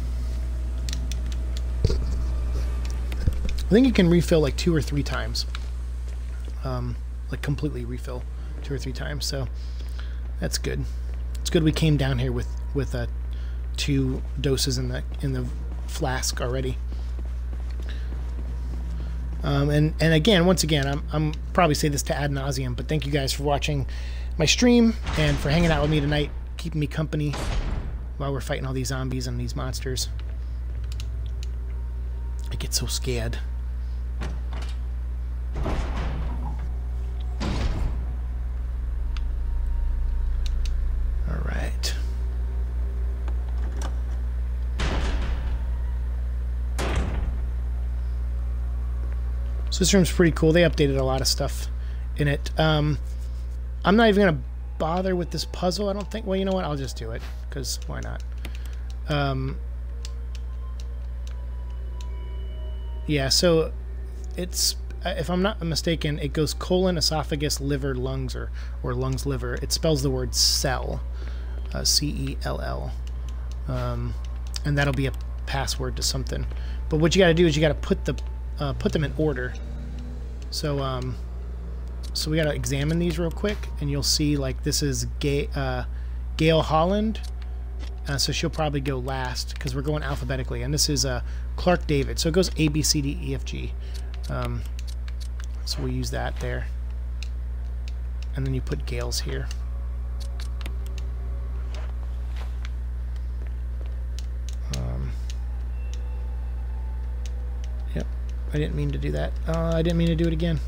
I think you can refill like 2 or 3 times, like completely refill 2 or 3 times. So that's good. It's good we came down here with 2 doses in the flask already. And again, once again, I'm probably say this to ad nauseum, but thank you guys for watching my stream and for hanging out with me tonight, keeping me company while we're fighting all these zombies and these monsters. I get so scared. All right. So this room's pretty cool. They updated a lot of stuff in it. I'm not even gonna bother with this puzzle, I don't think. Well, you know what? I'll just do it, because why not? Yeah, so it's, if I'm not mistaken, it goes colon, esophagus, liver, lungs, or lungs, liver. It spells the word cell, C-E-L-L. And that'll be a password to something. But what you gotta do is you gotta put them in order. So, so we gotta examine these real quick, and you'll see, like, this is Gail Holland. So she'll probably go last, because we're going alphabetically. And this is Clark David. So it goes A, B, C, D, E, F, G. So we'll use that there. And then you put Gail's here. Yep, I didn't mean to do that. I didn't mean to do it again.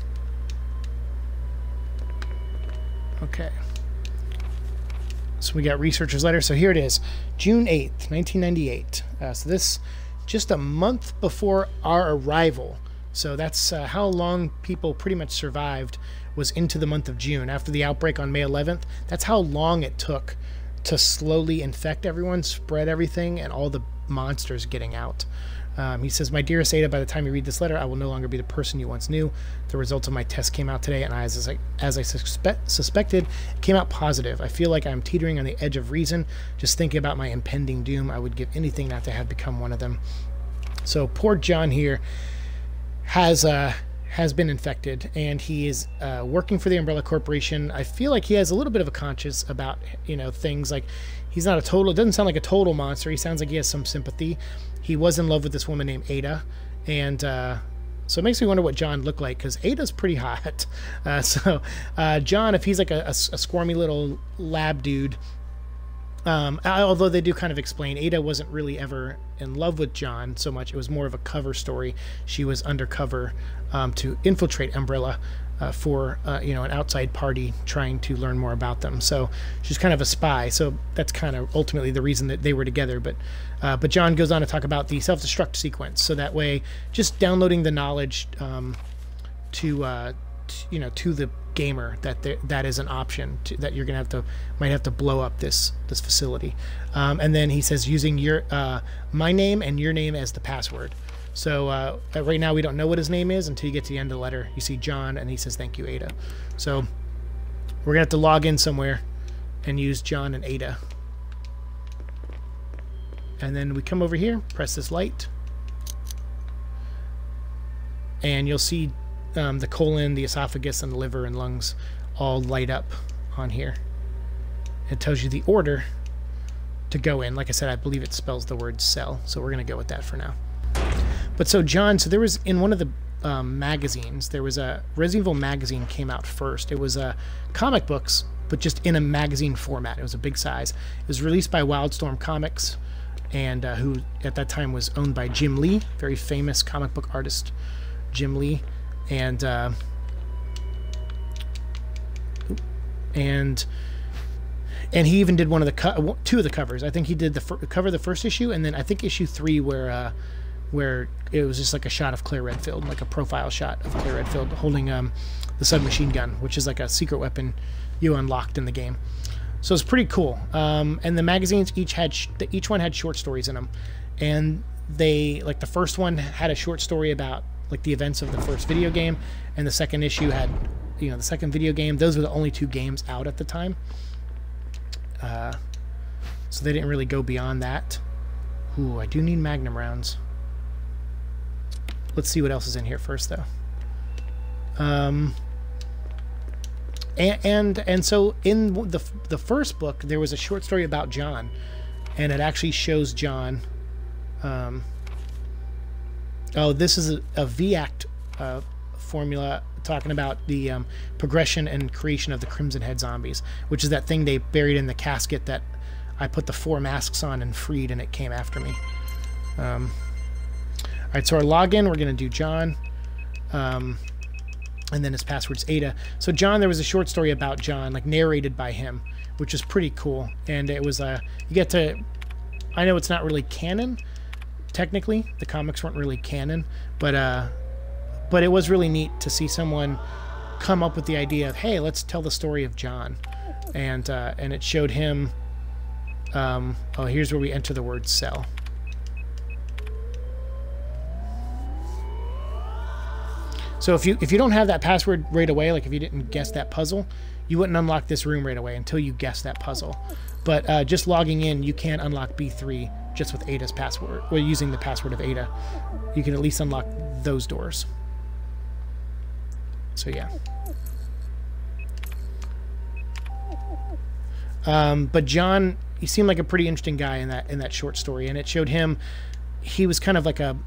Okay. So we got researcher's letter. So here it is, June 8th, 1998. So this, just a month before our arrival. So that's how long people pretty much survived, was into the month of June. After the outbreak on May 11th, that's how long it took to slowly infect everyone, spread everything, and all the monsters getting out. He says, "My dearest Ada, by the time you read this letter, I will no longer be the person you once knew. The results of my test came out today, and as I suspected, came out positive. I feel like I'm teetering on the edge of reason. Just thinking about my impending doom, I would give anything not to have become one of them." So poor John here has been infected, and he is working for the Umbrella Corporation. I feel like he has a little bit of a conscience about, you know, things like he's not a total, doesn't sound like a total monster. He sounds like he has some sympathy. He was in love with this woman named Ada, and so it makes me wonder what John looked like, because Ada's pretty hot. John, if he's like a squirmy little lab dude, although they do kind of explain, Ada wasn't really ever in love with John so much. It was more of a cover story. She was undercover to infiltrate Umbrella for you know, an outside party trying to learn more about them. So she's kind of a spy. So that's kind of ultimately the reason that they were together. But John goes on to talk about the self-destruct sequence. So that way, just downloading the knowledge to you know, to the gamer that is an option that you're gonna might have to blow up this facility. And then he says using your my name and your name as the password. So right now we don't know what his name is until you get to the end of the letter. You see John, and he says, "Thank you, Ada." So we're gonna have to log in somewhere and use John and Ada. And then we come over here, press this light, and you'll see the colon, the esophagus, and the liver and lungs all light up on here. It tells you the order to go in. Like I said, I believe it spells the word cell, so we're going to go with that for now. But so John, so there was, in one of the magazines, there was a Resident Evil magazine came out first. It was comic books, but just in a magazine format. It was a big size. It was released by Wildstorm Comics, and who at that time was owned by Jim Lee, very famous comic book artist, Jim Lee. And he even did one of the two of the covers. I think he did the cover of the first issue, and then I think issue 3 where it was just like a shot of Claire Redfield, like a profile shot of Claire Redfield holding the submachine gun, which is like a secret weapon you unlocked in the game. So it's pretty cool. And the magazines each one had short stories in them, and they, like, the first one had a short story about like the events of the first video game, and the second issue had, you know, the second video game. Those were the only 2 games out at the time, so they didn't really go beyond that. Ooh, I do need Magnum rounds. Let's see what else is in here first, though. And so in the first book there was a short story about John, and it actually shows John. Oh, this is a VACT formula talking about the progression and creation of the Crimson Head zombies, which is that thing they buried in the casket that I put the 4 masks on and freed, and it came after me. All right, so our login, we're going to do John, and then his password's Ada. So John, there was a short story about John, like narrated by him, which is pretty cool. And it was you get to, I know it's not really canon. Technically, the comics weren't really canon, but it was really neat to see someone come up with the idea of, hey, let's tell the story of John, and it showed him. Oh, here's where we enter the word cell. So if you don't have that password right away, like if you didn't guess that puzzle, you wouldn't unlock this room right away until you guess that puzzle. But just logging in, you can unlock B3 just with Ada's password, or using the password of Ada. You can at least unlock those doors. So yeah. But John, he seemed like a pretty interesting guy in that short story, and it showed him. He was kind of like a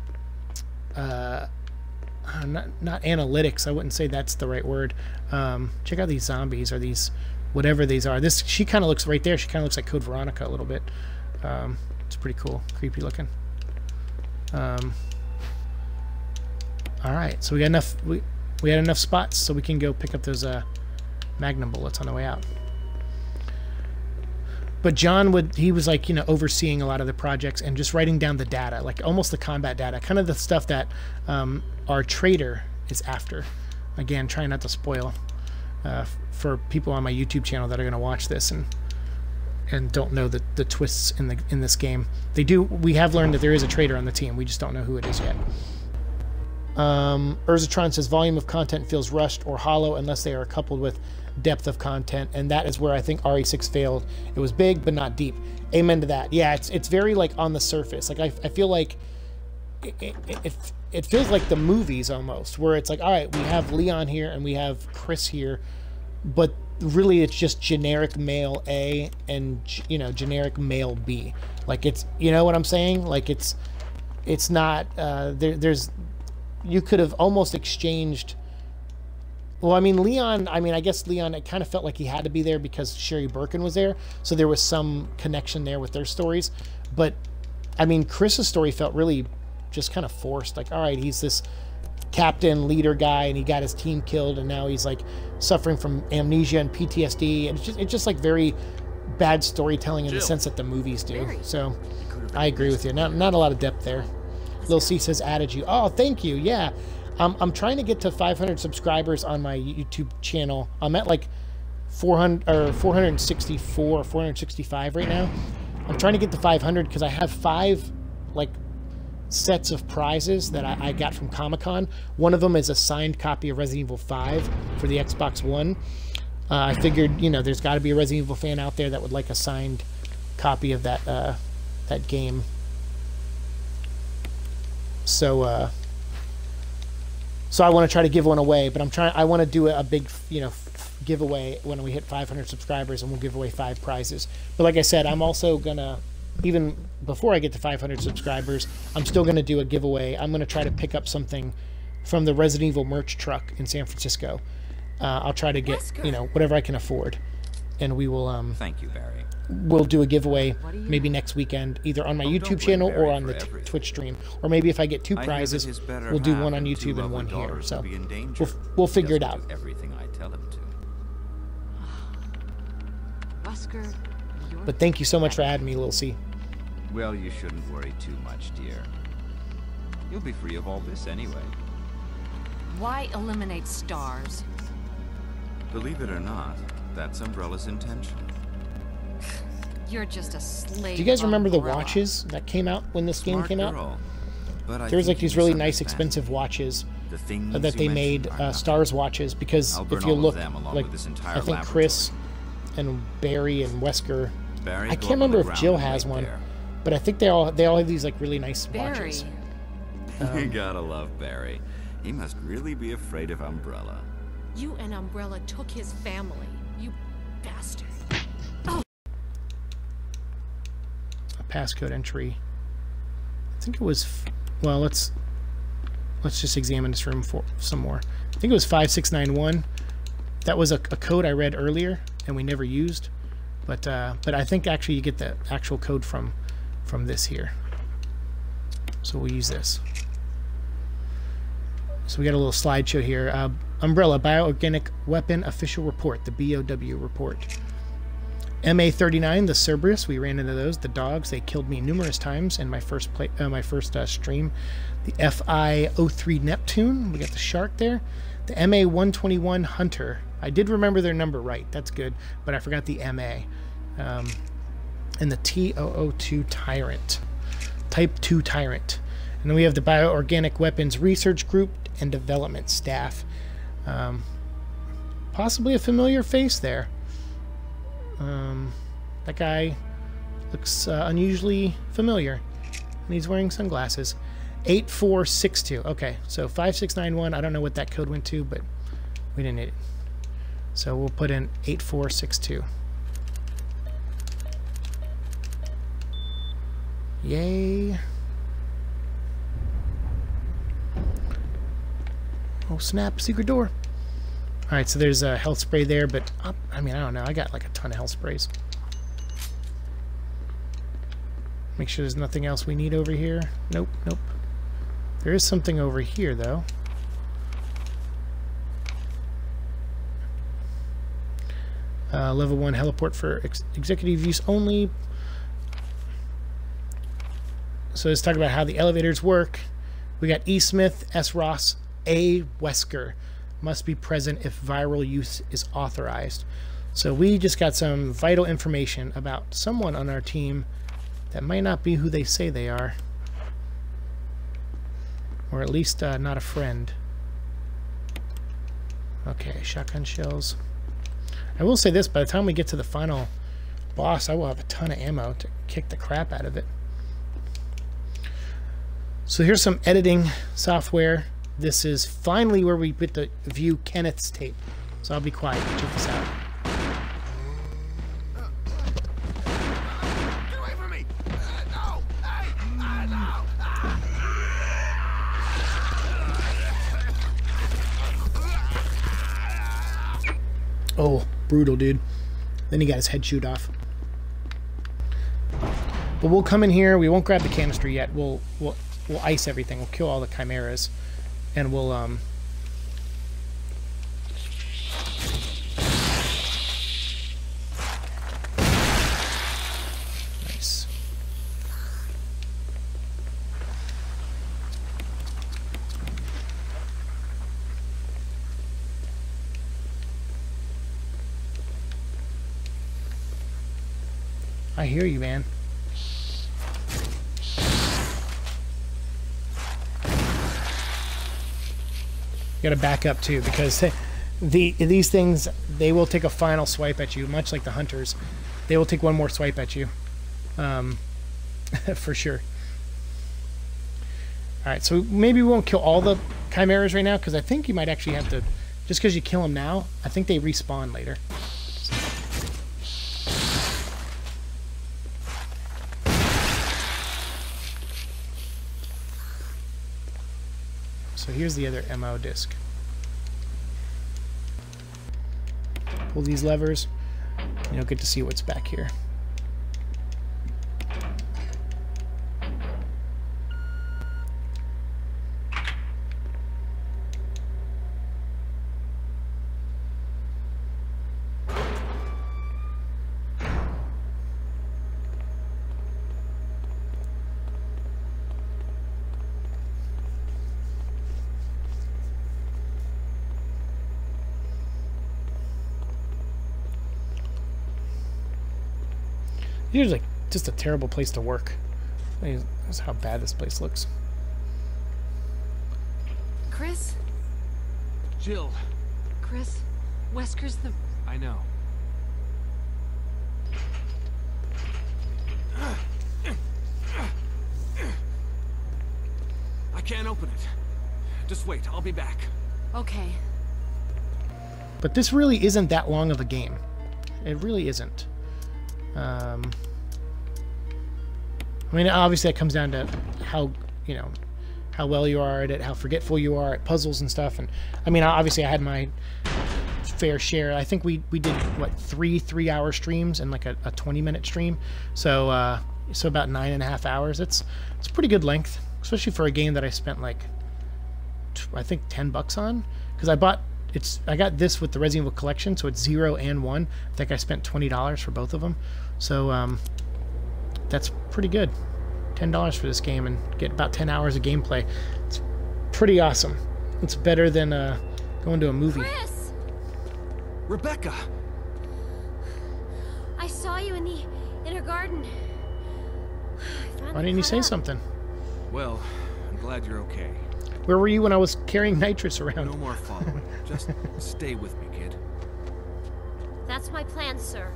not analytics. I wouldn't say that's the right word. Check out these zombies, or these whatever these are. She kind of looks right there. She kind of looks like Code Veronica a little bit. It's pretty cool, creepy looking. All right, so we got enough. We had enough spots, so we can go pick up those Magnum bullets on the way out. But John he was like, you know, overseeing a lot of the projects and just writing down the data, like almost the combat data, kind of the stuff that our trader is after. Again, trying not to spoil for people on my YouTube channel that are going to watch this and and don't know the twists in this game. We have learned that there is a traitor on the team. We just don't know who it is yet. Urzatron says volume of content feels rushed or hollow unless they are coupled with depth of content, and that is where I think RE6 failed. It was big but not deep. Amen to that. Yeah, it's very like on the surface. Like I feel like it feels like the movies almost, where it's like, all right, we have Leon here and we have Chris here, but really it's just generic male A and, you know, generic male B. Like, it's, you know what I'm saying? Like, it's not there's you could have almost exchanged. Well, I mean, Leon, I guess Leon, it kind of felt like he had to be there because Sherry Birkin was there, so there was some connection there with their stories. But I mean, Chris's story felt really just kind of forced. Like, all right, he's this captain leader guy and he got his team killed and now he's like suffering from amnesia and PTSD, and it's just like very bad storytelling in the sense that the movies do. So I agree with you. Not a lot of depth there. Lil C says added you. Oh, thank you. Yeah, I'm trying to get to 500 subscribers on my YouTube channel. I'm at like 464 465 right now. I'm trying to get to 500 because I have 5 like sets of prizes that I got from Comic-Con. One of them is a signed copy of Resident Evil 5 for the Xbox One. I figured, you know, there's got to be a Resident Evil fan out there that would like a signed copy of that that game. So I want to try to give one away, but I want to do a big, you know, giveaway when we hit 500 subscribers, and we'll give away 5 prizes. But like I said, I'm also gonna, even before I get to 500 subscribers, I'm still gonna do a giveaway. I'm gonna try to pick up something from the Resident Evil merch truck in San Francisco. I'll try to get, you know, whatever I can afford, and we will. Thank you, Barry. We'll do a giveaway maybe next weekend, either on my YouTube channel or on the Twitch stream, or maybe if I get 2 prizes, we'll do one on YouTube and one here. So we'll figure it out. Everything I tell him to. Wesker, but thank you so much for adding me, Lil C. Well, you shouldn't worry too much, dear. You'll be free of all this anyway. Why eliminate stars? Believe it or not, that's Umbrella's intention. You're just a slave. Do you guys remember the Umbrella. watches that came out when this game came out? But there was like these really nice, expensive watches that they made, Stars watches, because if you look, like, I think Chris and Barry and Wesker, I can't remember if Jill has one, but I think they all have these like really nice watches. You gotta love Barry. He must really be afraid of Umbrella. You and Umbrella took his family, you bastard. Passcode entry. I think it was, well, let's just examine this room for some more. I think it was 5691. That was a code I read earlier and we never used, but I think actually you get the actual code from this here. So we'll use this. So we got a little slideshow here. Umbrella Bioorganic Weapon Official Report, the BOW report. MA39, the Cerberus, we ran into those. The dogs, they killed me numerous times in my first stream. The FI-03 Neptune, we got the shark there. The MA121 Hunter, I did remember their number right, that's good, but I forgot the MA. And the T002 Tyrant, Type 2 Tyrant. And then we have the Bioorganic Weapons Research Group and Development Staff. Possibly a familiar face there. That guy looks unusually familiar, and he's wearing sunglasses. 8462. Okay, so 5691. I don't know what that code went to, but we didn't need it. So we'll put in 8462. Yay. Oh snap, secret door. Alright, so there's a health spray there, but I mean, I don't know. I got like a ton of health sprays. Make sure there's nothing else we need over here. Nope, nope. There is something over here, though. Level 1 heliport for executive use only. So let's talk about how the elevators work. We got E. Smith, S. Ross, A. Wesker. Must be present if viral use is authorized. So we just got some vital information about someone on our team that might not be who they say they are. Or at least not a friend. Okay, shotgun shells. I will say this, by the time we get to the final boss, I will have a ton of ammo to kick the crap out of it. So here's some editing software. This is finally where we get to view Kenneth's tape. So I'll be quiet. Check this out. Get away from me! No! Hey! No! Oh, brutal, dude. Then he got his head chewed off. But we'll come in here. We won't grab the canister yet. We'll ice everything. We'll kill all the chimeras, and we'll nice. I hear you, man. You gotta back up too, because these things, they will take a final swipe at you, much like the hunters. They will take one more swipe at you, for sure. All right, so maybe we won't kill all the chimeras right now, because I think you might actually have to, just because you kill them now, I think they respawn later. So here's the other MO disc. Pull these levers, and you'll get to see what's back here. Here's like just a terrible place to work. That's how bad this place looks. Chris? Jill. Chris? Wesker's the... I know. I can't open it. Just wait, I'll be back. Okay. But this really isn't that long of a game. It really isn't. I mean, obviously that comes down to how, you know, how well you are at it, how forgetful you are at puzzles and stuff. And I mean, obviously I had my fair share. I think we did, what, three hour streams and like a 20-minute stream. So so about 9.5 hours. It's pretty good length, especially for a game that I spent like, I think $10 on, because I got this with the Resident Evil collection, so it's 0 and 1. I think I spent $20 for both of them. So that's pretty good. $10 for this game and get about 10 hours of gameplay. It's pretty awesome. It's better than going to a movie. Chris! Rebecca! I saw you in the inner garden. Why didn't you say something? Well, I'm glad you're okay. Where were you when I was carrying nitrous around? No more following. Just stay with me, kid. That's my plan, sir.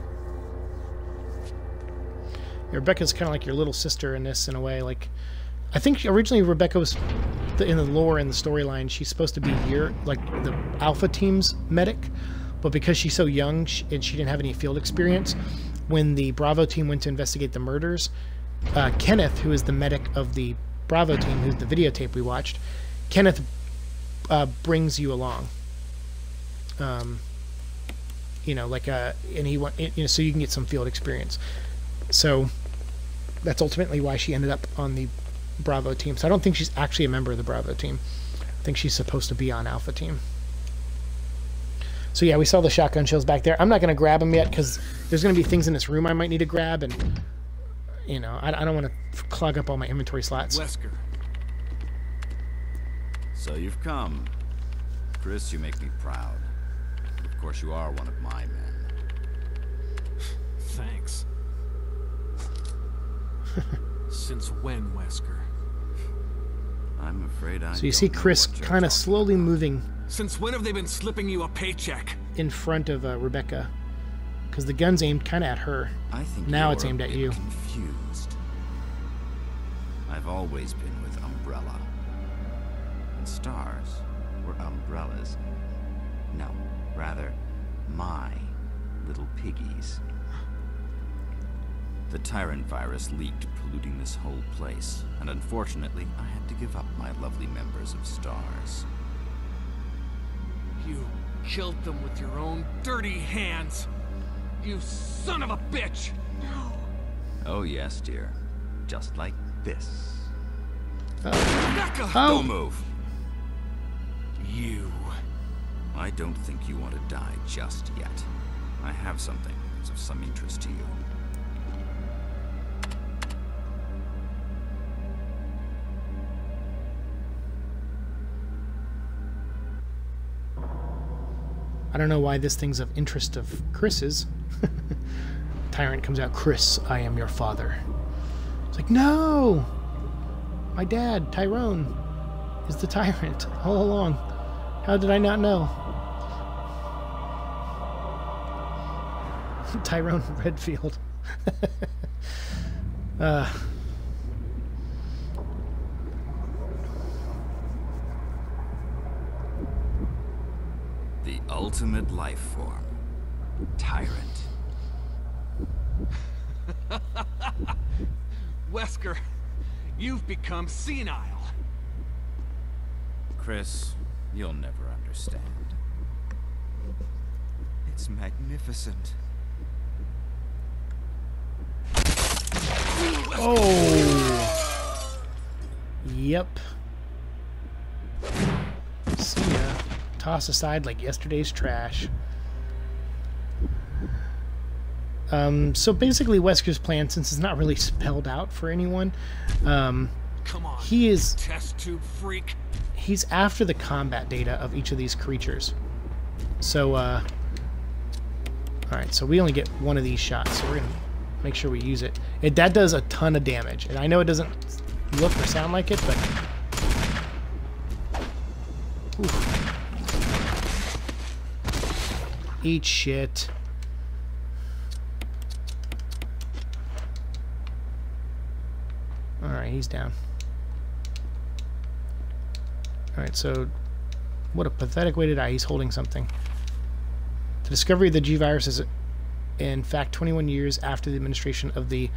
Rebecca's kind of like your little sister in this, in a way. Like, I think originally Rebecca was, in the lore and the storyline, she's supposed to be like the Alpha Team's medic, but because she's so young and she didn't have any field experience, when the Bravo team went to investigate the murders, Kenneth, who is the medic of the Bravo team, who's the videotape we watched, Kenneth brings you along. You know, like and so you can get some field experience. So that's ultimately why she ended up on the Bravo team. So I don't think she's actually a member of the Bravo team. I think she's supposed to be on Alpha team. So yeah, we saw the shotgun shells back there. I'm not going to grab them yet because there's going to be things in this room I might need to grab, and you know, I don't want to clog up all my inventory slots. Wesker. So you've come. Chris, you make me proud. Of course, you are one of my men. Since when, Wesker? I'm afraid I So you see Chris kind of slowly moving. Since when have they been slipping you a paycheck? In front of Rebecca, because the gun's aimed kind of at her. I think now you're it's aimed a at bit you. Confused. I've always been with Umbrella. And stars were umbrellas. No, rather, my little piggies. The Tyrant virus leaked, polluting this whole place, and unfortunately, I had to give up my lovely members of Stars. You killed them with your own dirty hands! You son of a bitch! No. Oh yes, dear. Just like this. Rebecca! Don't move! You... I don't think you want to die just yet. I have something that's of some interest to you. I don't know why this thing's of interest of Chris's. Tyrant comes out, Chris, I am your father. It's like, no! My dad, Tyrone, is the Tyrant all along. How did I not know? Tyrone Redfield. The ultimate life form. Tyrant. Wesker, you've become senile. Chris, you'll never understand. It's magnificent. Oh! Yep. See ya. Toss aside like yesterday's trash. So basically Wesker's plan, since it's not really spelled out for anyone, Come on, he is... test tube freak. He's after the combat data of each of these creatures. So, alright, so we only get one of these shots, so we're gonna make sure we use it. That does a ton of damage, and I know it doesn't look or sound like it, but... Oof. Eat shit. Alright, he's down. Alright, so what a pathetic way to die. He's holding something. The discovery of the G virus is in fact 21 years after the administration of the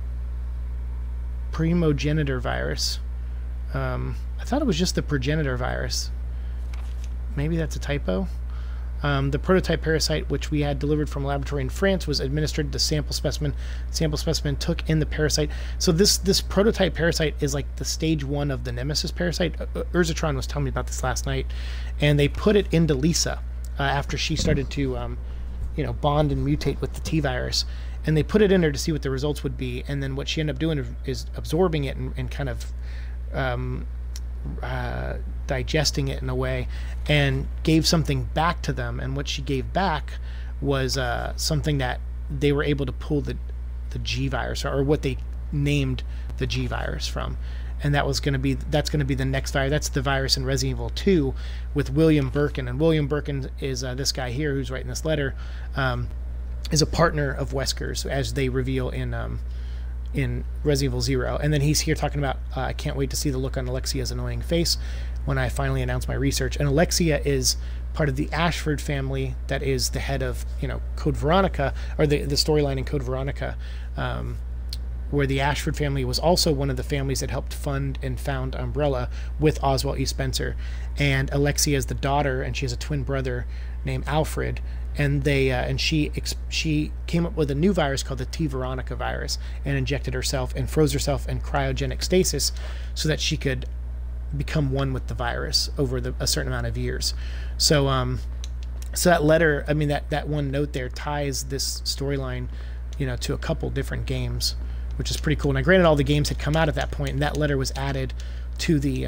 primogenitor virus. I thought it was just the progenitor virus. Maybe that's a typo. The prototype parasite, which we had delivered from a laboratory in France, was administered to sample specimen. Sample specimen took in the parasite. So this prototype parasite is like the stage 1 of the Nemesis parasite. Urzatron was telling me about this last night, and they put it into Lisa after she started to, bond and mutate with the T virus, and they put it in her to see what the results would be. And then what she ended up doing is absorbing it and kind of digesting it in a way, and gave something back to them. And what she gave back was something that they were able to pull the G virus, or what they named the G virus from. And that's going to be the next virus. That's the virus in Resident Evil 2 with William Birkin. And William Birkin is this guy here who's writing this letter, is a partner of Wesker's, as they reveal in Resident Evil 0. And then he's here talking about, I can't wait to see the look on Alexia's annoying face when I finally announce my research. And Alexia is part of the Ashford family that is the head of, Code Veronica, or the storyline in Code Veronica, where the Ashford family was also one of the families that helped fund and found Umbrella with Oswald E. Spencer. And Alexia is the daughter, and she has a twin brother named Alfred. And she came up with a new virus called the T Veronica virus, and injected herself and froze herself in cryogenic stasis so that she could become one with the virus over a certain amount of years. So so that letter, I mean, that one note there ties this storyline, to a couple different games, which is pretty cool. Now, granted, all the games had come out at that point, and that letter was added to the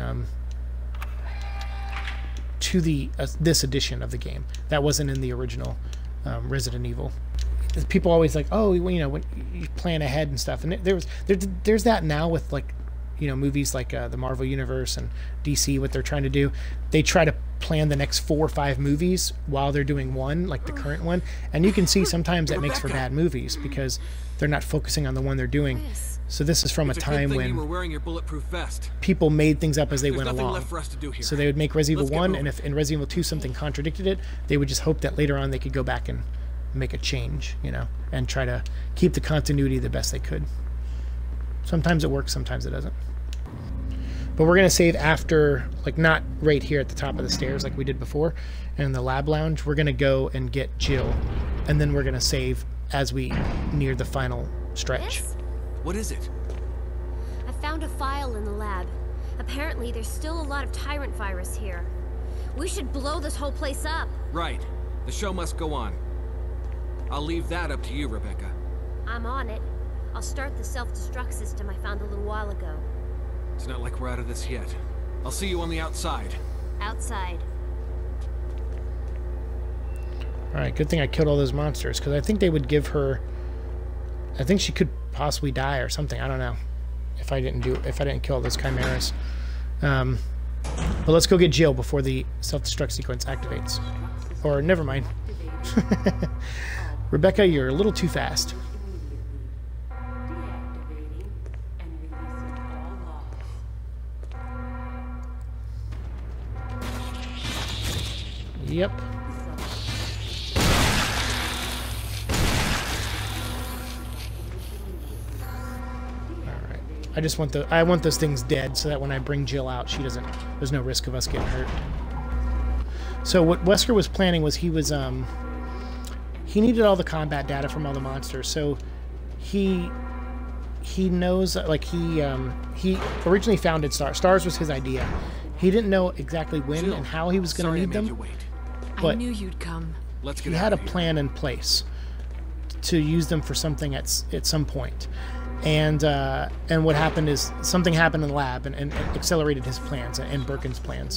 this edition of the game. That wasn't in the original Resident Evil. people always like, oh, you know, when you plan ahead and stuff, and there's that now with like, you know, movies like the Marvel Universe and DC. What they're trying to do, they try to plan the next 4 or 5 movies while they're doing one, like the current one, and you can see sometimes that makes for bad movies because they're not focusing on the one they're doing. So this is from a time when you were wearing your bulletproof vest. People made things up as they went along. Left for us to do here. So they would make Resident Evil 1, and if in Resident Evil 2 something contradicted it, they would just hope that later on they could go back and make a change, you know, and try to keep the continuity the best they could. Sometimes it works, sometimes it doesn't. But we're going to save after, like, not right here at the top of the stairs like we did before in the lab lounge. We're going to go and get Jill, and then we're going to save as we near the final stretch. Yes? What is it? I found a file in the lab. Apparently, there's still a lot of Tyrant virus here. We should blow this whole place up. Right. The show must go on. I'll leave that up to you, Rebecca. I'm on it. I'll start the self-destruct system I found a little while ago. It's not like we're out of this yet. I'll see you on the outside. Outside. Alright, good thing I killed all those monsters, because I think they would give her... I think she could possibly die or something. I don't know. If I didn't kill those chimeras. But let's go get Jill before the self-destruct sequence activates. Or, never mind. Rebecca, you're a little too fast. Yep. Alright. I want those things dead so that when I bring Jill out, there's no risk of us getting hurt. So what Wesker was planning was he needed all the combat data from all the monsters. So he knows, like, he originally founded STARS. STARS was his idea. He didn't know exactly when and how he was going to need them. But I knew you'd come. He had a plan in place to use them for something at some point. And what happened is something happened in the lab and accelerated his plans and Birkin's plans.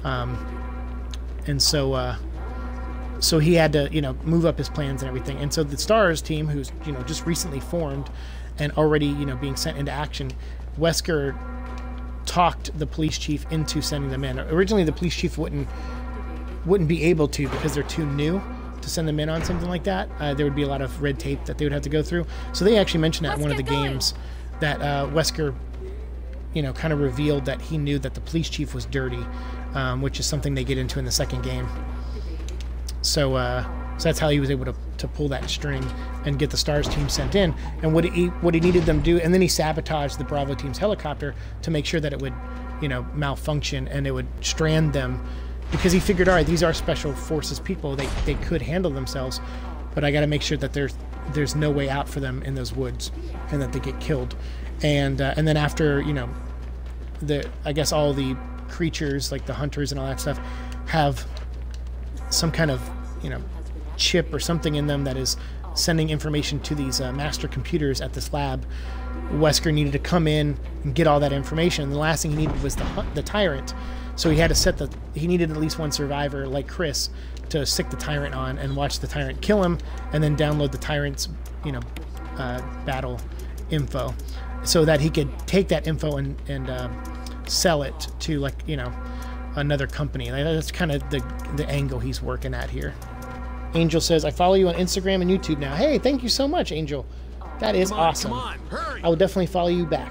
And so he had to, you know, move up his plans and everything. And so the STARS team, who's, you know, just recently formed and already, you know, being sent into action, Wesker talked the police chief into sending them in. Originally, the police chief wouldn't be able to because they're too new to send them in on something like that. There would be a lot of red tape that they would have to go through. So they actually mentioned that in one of the games that Wesker, you know, kind of revealed that he knew that the police chief was dirty, which is something they get into in the second game. So that's how he was able to pull that string and get the STARS team sent in. And what he needed them to do, and then he sabotaged the Bravo team's helicopter to make sure that it would, you know, malfunction and it would strand them, because he figured, all right, these are special forces people. They could handle themselves, but I got to make sure that there's no way out for them in those woods and that they get killed. And then after, you know, I guess all the creatures like the hunters and all that stuff have some kind of, you know, chip or something in them that is sending information to these master computers at this lab. Wesker needed to come in and get all that information. And the last thing he needed was the tyrant. So he had to he needed at least one survivor like Chris to stick the tyrant on and watch the tyrant kill him, and then download the tyrant's, you know, battle info, so that he could take that info and sell it to, like, you know, another company. That's kind of the angle he's working at here. Angel says, I follow you on Instagram and YouTube now. Hey, thank you so much, Angel. That is awesome. Come on, hurry. I will definitely follow you back.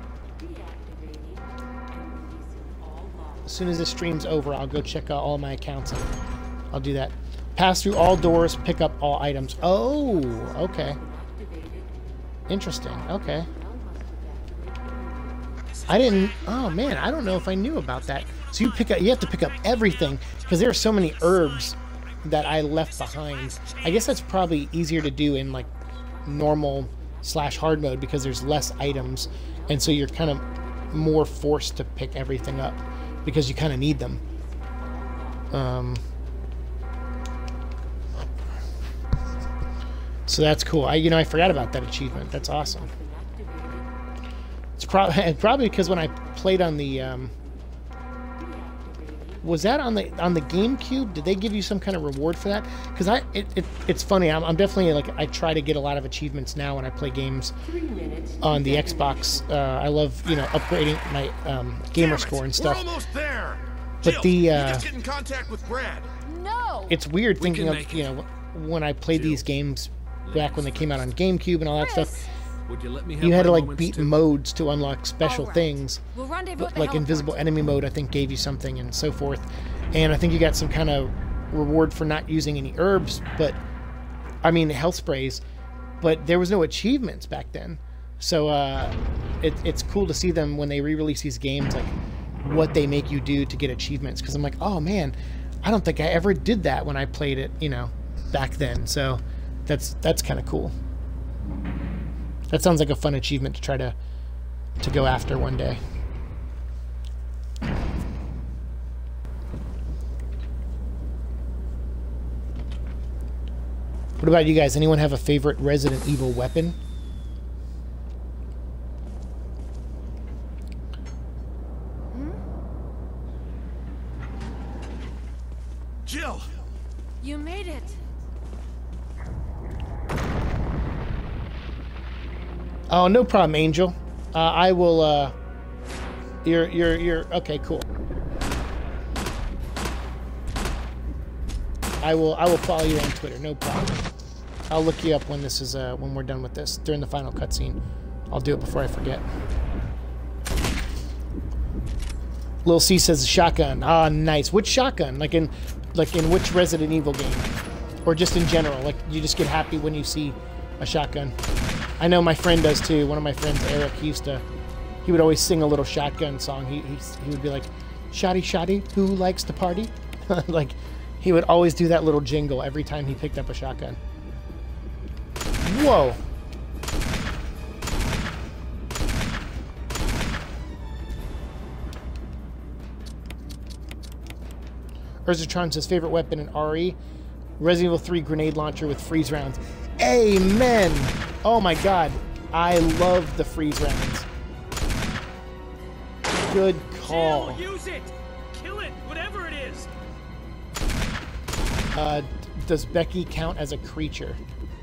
As soon as this stream's over, I'll go check out all my accounts and I'll do that. Pass through all doors, pick up all items. Oh, okay. Interesting. Okay. I didn't... Oh, man, I don't know if I knew about that. So you have to pick up everything, because there are so many herbs that I left behind. I guess that's probably easier to do in, like, normal / hard mode, because there's less items, and so you're kind of more forced to pick everything up because you kind of need them. So that's cool. I forgot about that achievement. That's awesome. It's probably because when I played on the Was that on the GameCube? Did they give you some kind of reward for that? Because it's funny. I'm definitely like, I try to get a lot of achievements now when I play games on the Xbox. I love, you know, upgrading my gamer score and stuff. We're almost there. But Jill, the you just get in contact with Brad. No. It's weird thinking of, you know, when I played these games back when they came out on GameCube and all that stuff. Would you let me have You had to my like moments beat too? modes to unlock special things. We'll rendezvous at the Like heliport. invisible enemy mode, I think gave you something and so forth. And I think you got some kind of reward for not using any herbs, but I mean health sprays. But there was no achievements back then, so it's cool to see them when they re-release these games, like what they make you do to get achievements. Because I'm like, oh man, I don't think I ever did that when I played it, you know, back then. So that's kind of cool. That sounds like a fun achievement to try to go after one day. What about you guys? Anyone have a favorite Resident Evil weapon? Jill! You made it. Oh, no problem, Angel. I will, you're, okay, cool. I will follow you on Twitter, no problem. I'll look you up when this is, when we're done with this, during the final cutscene. I'll do it before I forget. Lil C says shotgun. Ah, nice. Which shotgun? Like in which Resident Evil game? Or just in general? Like, you just get happy when you see a shotgun? I know my friend does too. One of my friends, Eric, he would always sing a little shotgun song. He would be like, "Shotty, shotty, who likes to party?" Like, he would always do that little jingle every time he picked up a shotgun. Whoa. Urzatron says favorite weapon in RE, Resident Evil 3 grenade launcher with freeze rounds. Amen. Oh my god, I love the freeze rounds. Good call. Jill, use it. Kill it, whatever it is. Does Becky count as a creature?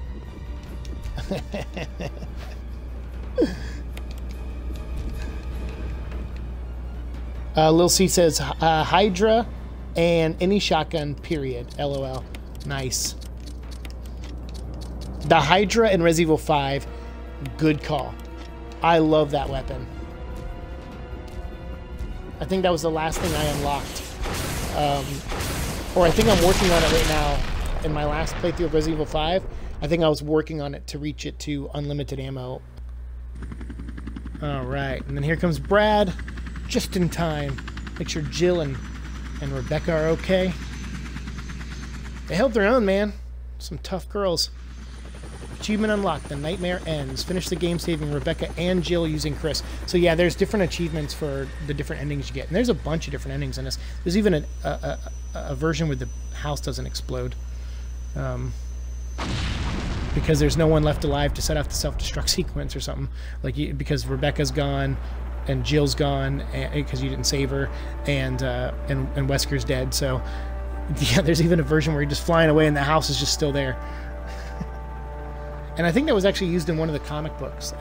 Lil C says Hydra and any shotgun, period. LOL. Nice. The Hydra in Resident Evil 5, good call. I love that weapon. I think that was the last thing I unlocked. Or I think I'm working on it right now. In my last playthrough of Resident Evil 5, I think I was working on it to reach it to unlimited ammo. Alright, and then here comes Brad, just in time. Make sure Jill and Rebecca are okay. They held their own, man. Some tough girls. Achievement unlocked. The nightmare ends. Finish the game saving Rebecca and Jill using Chris. So yeah, there's different achievements for the different endings you get. And there's a bunch of different endings in this. There's even a version where the house doesn't explode. Because there's no one left alive to set off the self-destruct sequence or something. Like, because Rebecca's gone and Jill's gone because you didn't save her, and Wesker's dead. So yeah, there's even a version where you're just flying away and the house is just still there. And I think that was actually used in one of the comic books.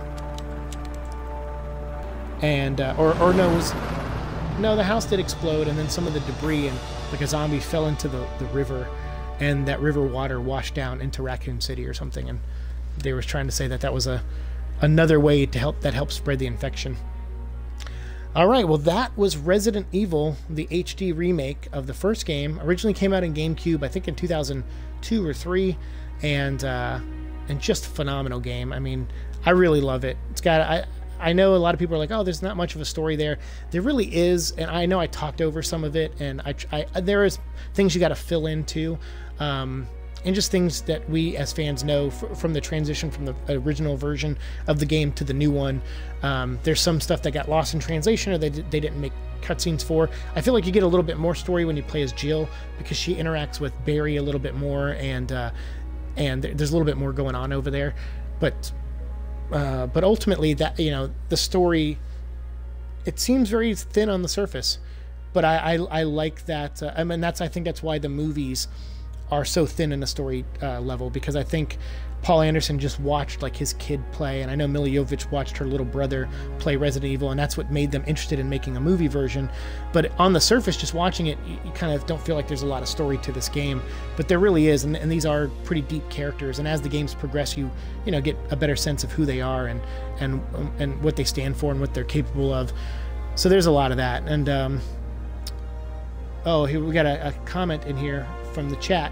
And no, the house did explode, and then some of the debris and like a zombie fell into the river, and that river water washed down into Raccoon City or something. And they were trying to say that that was another way to help spread the infection. All right, well, that was Resident Evil, the HD remake of the first game. Originally came out in GameCube, I think in 2002 or 3, and just a phenomenal game. I mean, I really love it. It's got I know a lot of people are like, oh, there's not much of a story there. There really is, and I know I talked over some of it, and there is things you got to fill in too. And just things that we as fans know from the transition from the original version of the game to the new one. There's some stuff that got lost in translation or they didn't make cutscenes for. I feel like you get a little bit more story when you play as Jill, because she interacts with Barry a little bit more, and there's a little bit more going on over there. But ultimately, that, you know, the story, it seems very thin on the surface. but I like that. I mean, I think that's why the movies are so thin in a story level, because I think Paul Anderson just watched like his kid play, and I know Milla Jovovich watched her little brother play Resident Evil, and that's what made them interested in making a movie version. But on the surface, just watching it, you kind of don't feel like there's a lot of story to this game, but there really is, and these are pretty deep characters. And as the games progress, you get a better sense of who they are and what they stand for and what they're capable of. So there's a lot of that. And oh, here we got a comment in here from the chat.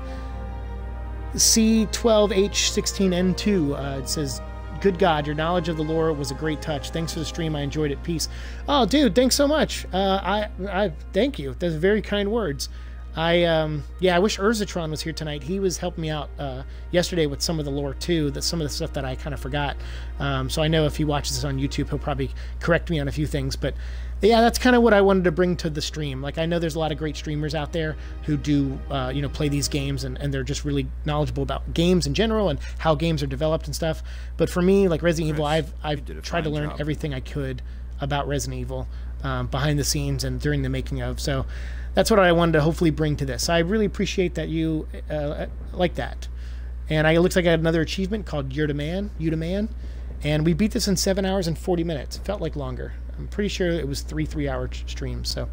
C12H16N2 it says, "Good God, your knowledge of the lore was a great touch. Thanks for the stream. I enjoyed it. Peace." Oh, dude, thanks so much. I thank you. Those are very kind words. I wish Urzatron was here tonight. He was helping me out yesterday with some of the lore too. Some of the stuff that I kind of forgot. So I know if he watches this on YouTube, he'll probably correct me on a few things. But yeah, that's kind of what I wanted to bring to the stream. Like, I know there's a lot of great streamers out there who do play these games, and they're just really knowledgeable about games in general and how games are developed and stuff. But for me, like Resident Evil, I've tried to learn everything I could about Resident Evil behind the scenes and during the making of. So that's what I wanted to hopefully bring to this. I really appreciate that you like that. And it looks like I had another achievement called You're the Man, and we beat this in 7 hours and 40 minutes. It felt like longer. I'm pretty sure it was 3 3-hour streams. So,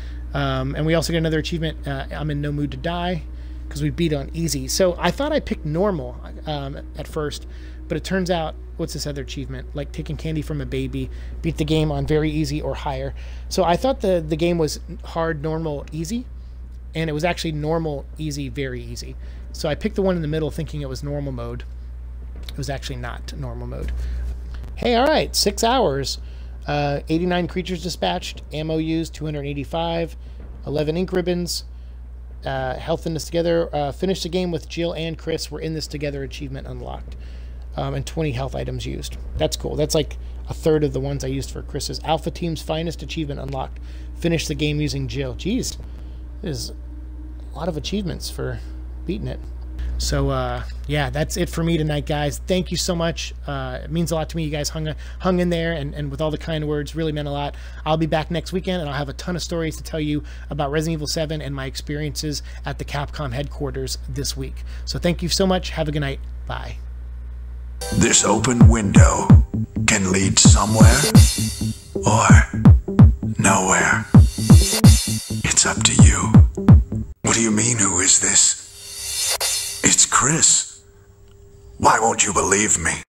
and we also got another achievement. I'm in no mood to die, because we beat on easy. So I thought I picked normal at first, but it turns out, what's this other achievement? Like taking candy from a baby, beat the game on very easy or higher. So I thought the game was hard, normal, easy, and it was actually normal, easy, very easy. So I picked the one in the middle thinking it was normal mode. It was actually not normal mode. Hey, all right, 6 hours. 89 creatures dispatched, ammo used 285, 11 ink ribbons, health in this together, finished the game with Jill and Chris, we're in this together achievement unlocked, and 20 health items used. That's cool. That's like a third of the ones I used for Chris's. Alpha Team's finest achievement unlocked, finished the game using Jill. Jeez, there's a lot of achievements for beating it. So yeah, that's it for me tonight, guys. Thank you so much. It means a lot to me. You guys hung in there, and with all the kind words, really meant a lot. I'll be back next weekend, and I'll have a ton of stories to tell you about Resident Evil 7 and my experiences at the Capcom headquarters this week. So thank you so much. Have a good night. Bye. This open window can lead somewhere or nowhere. It's up to you. What do you mean, who is this? It's Chris. Why won't you believe me?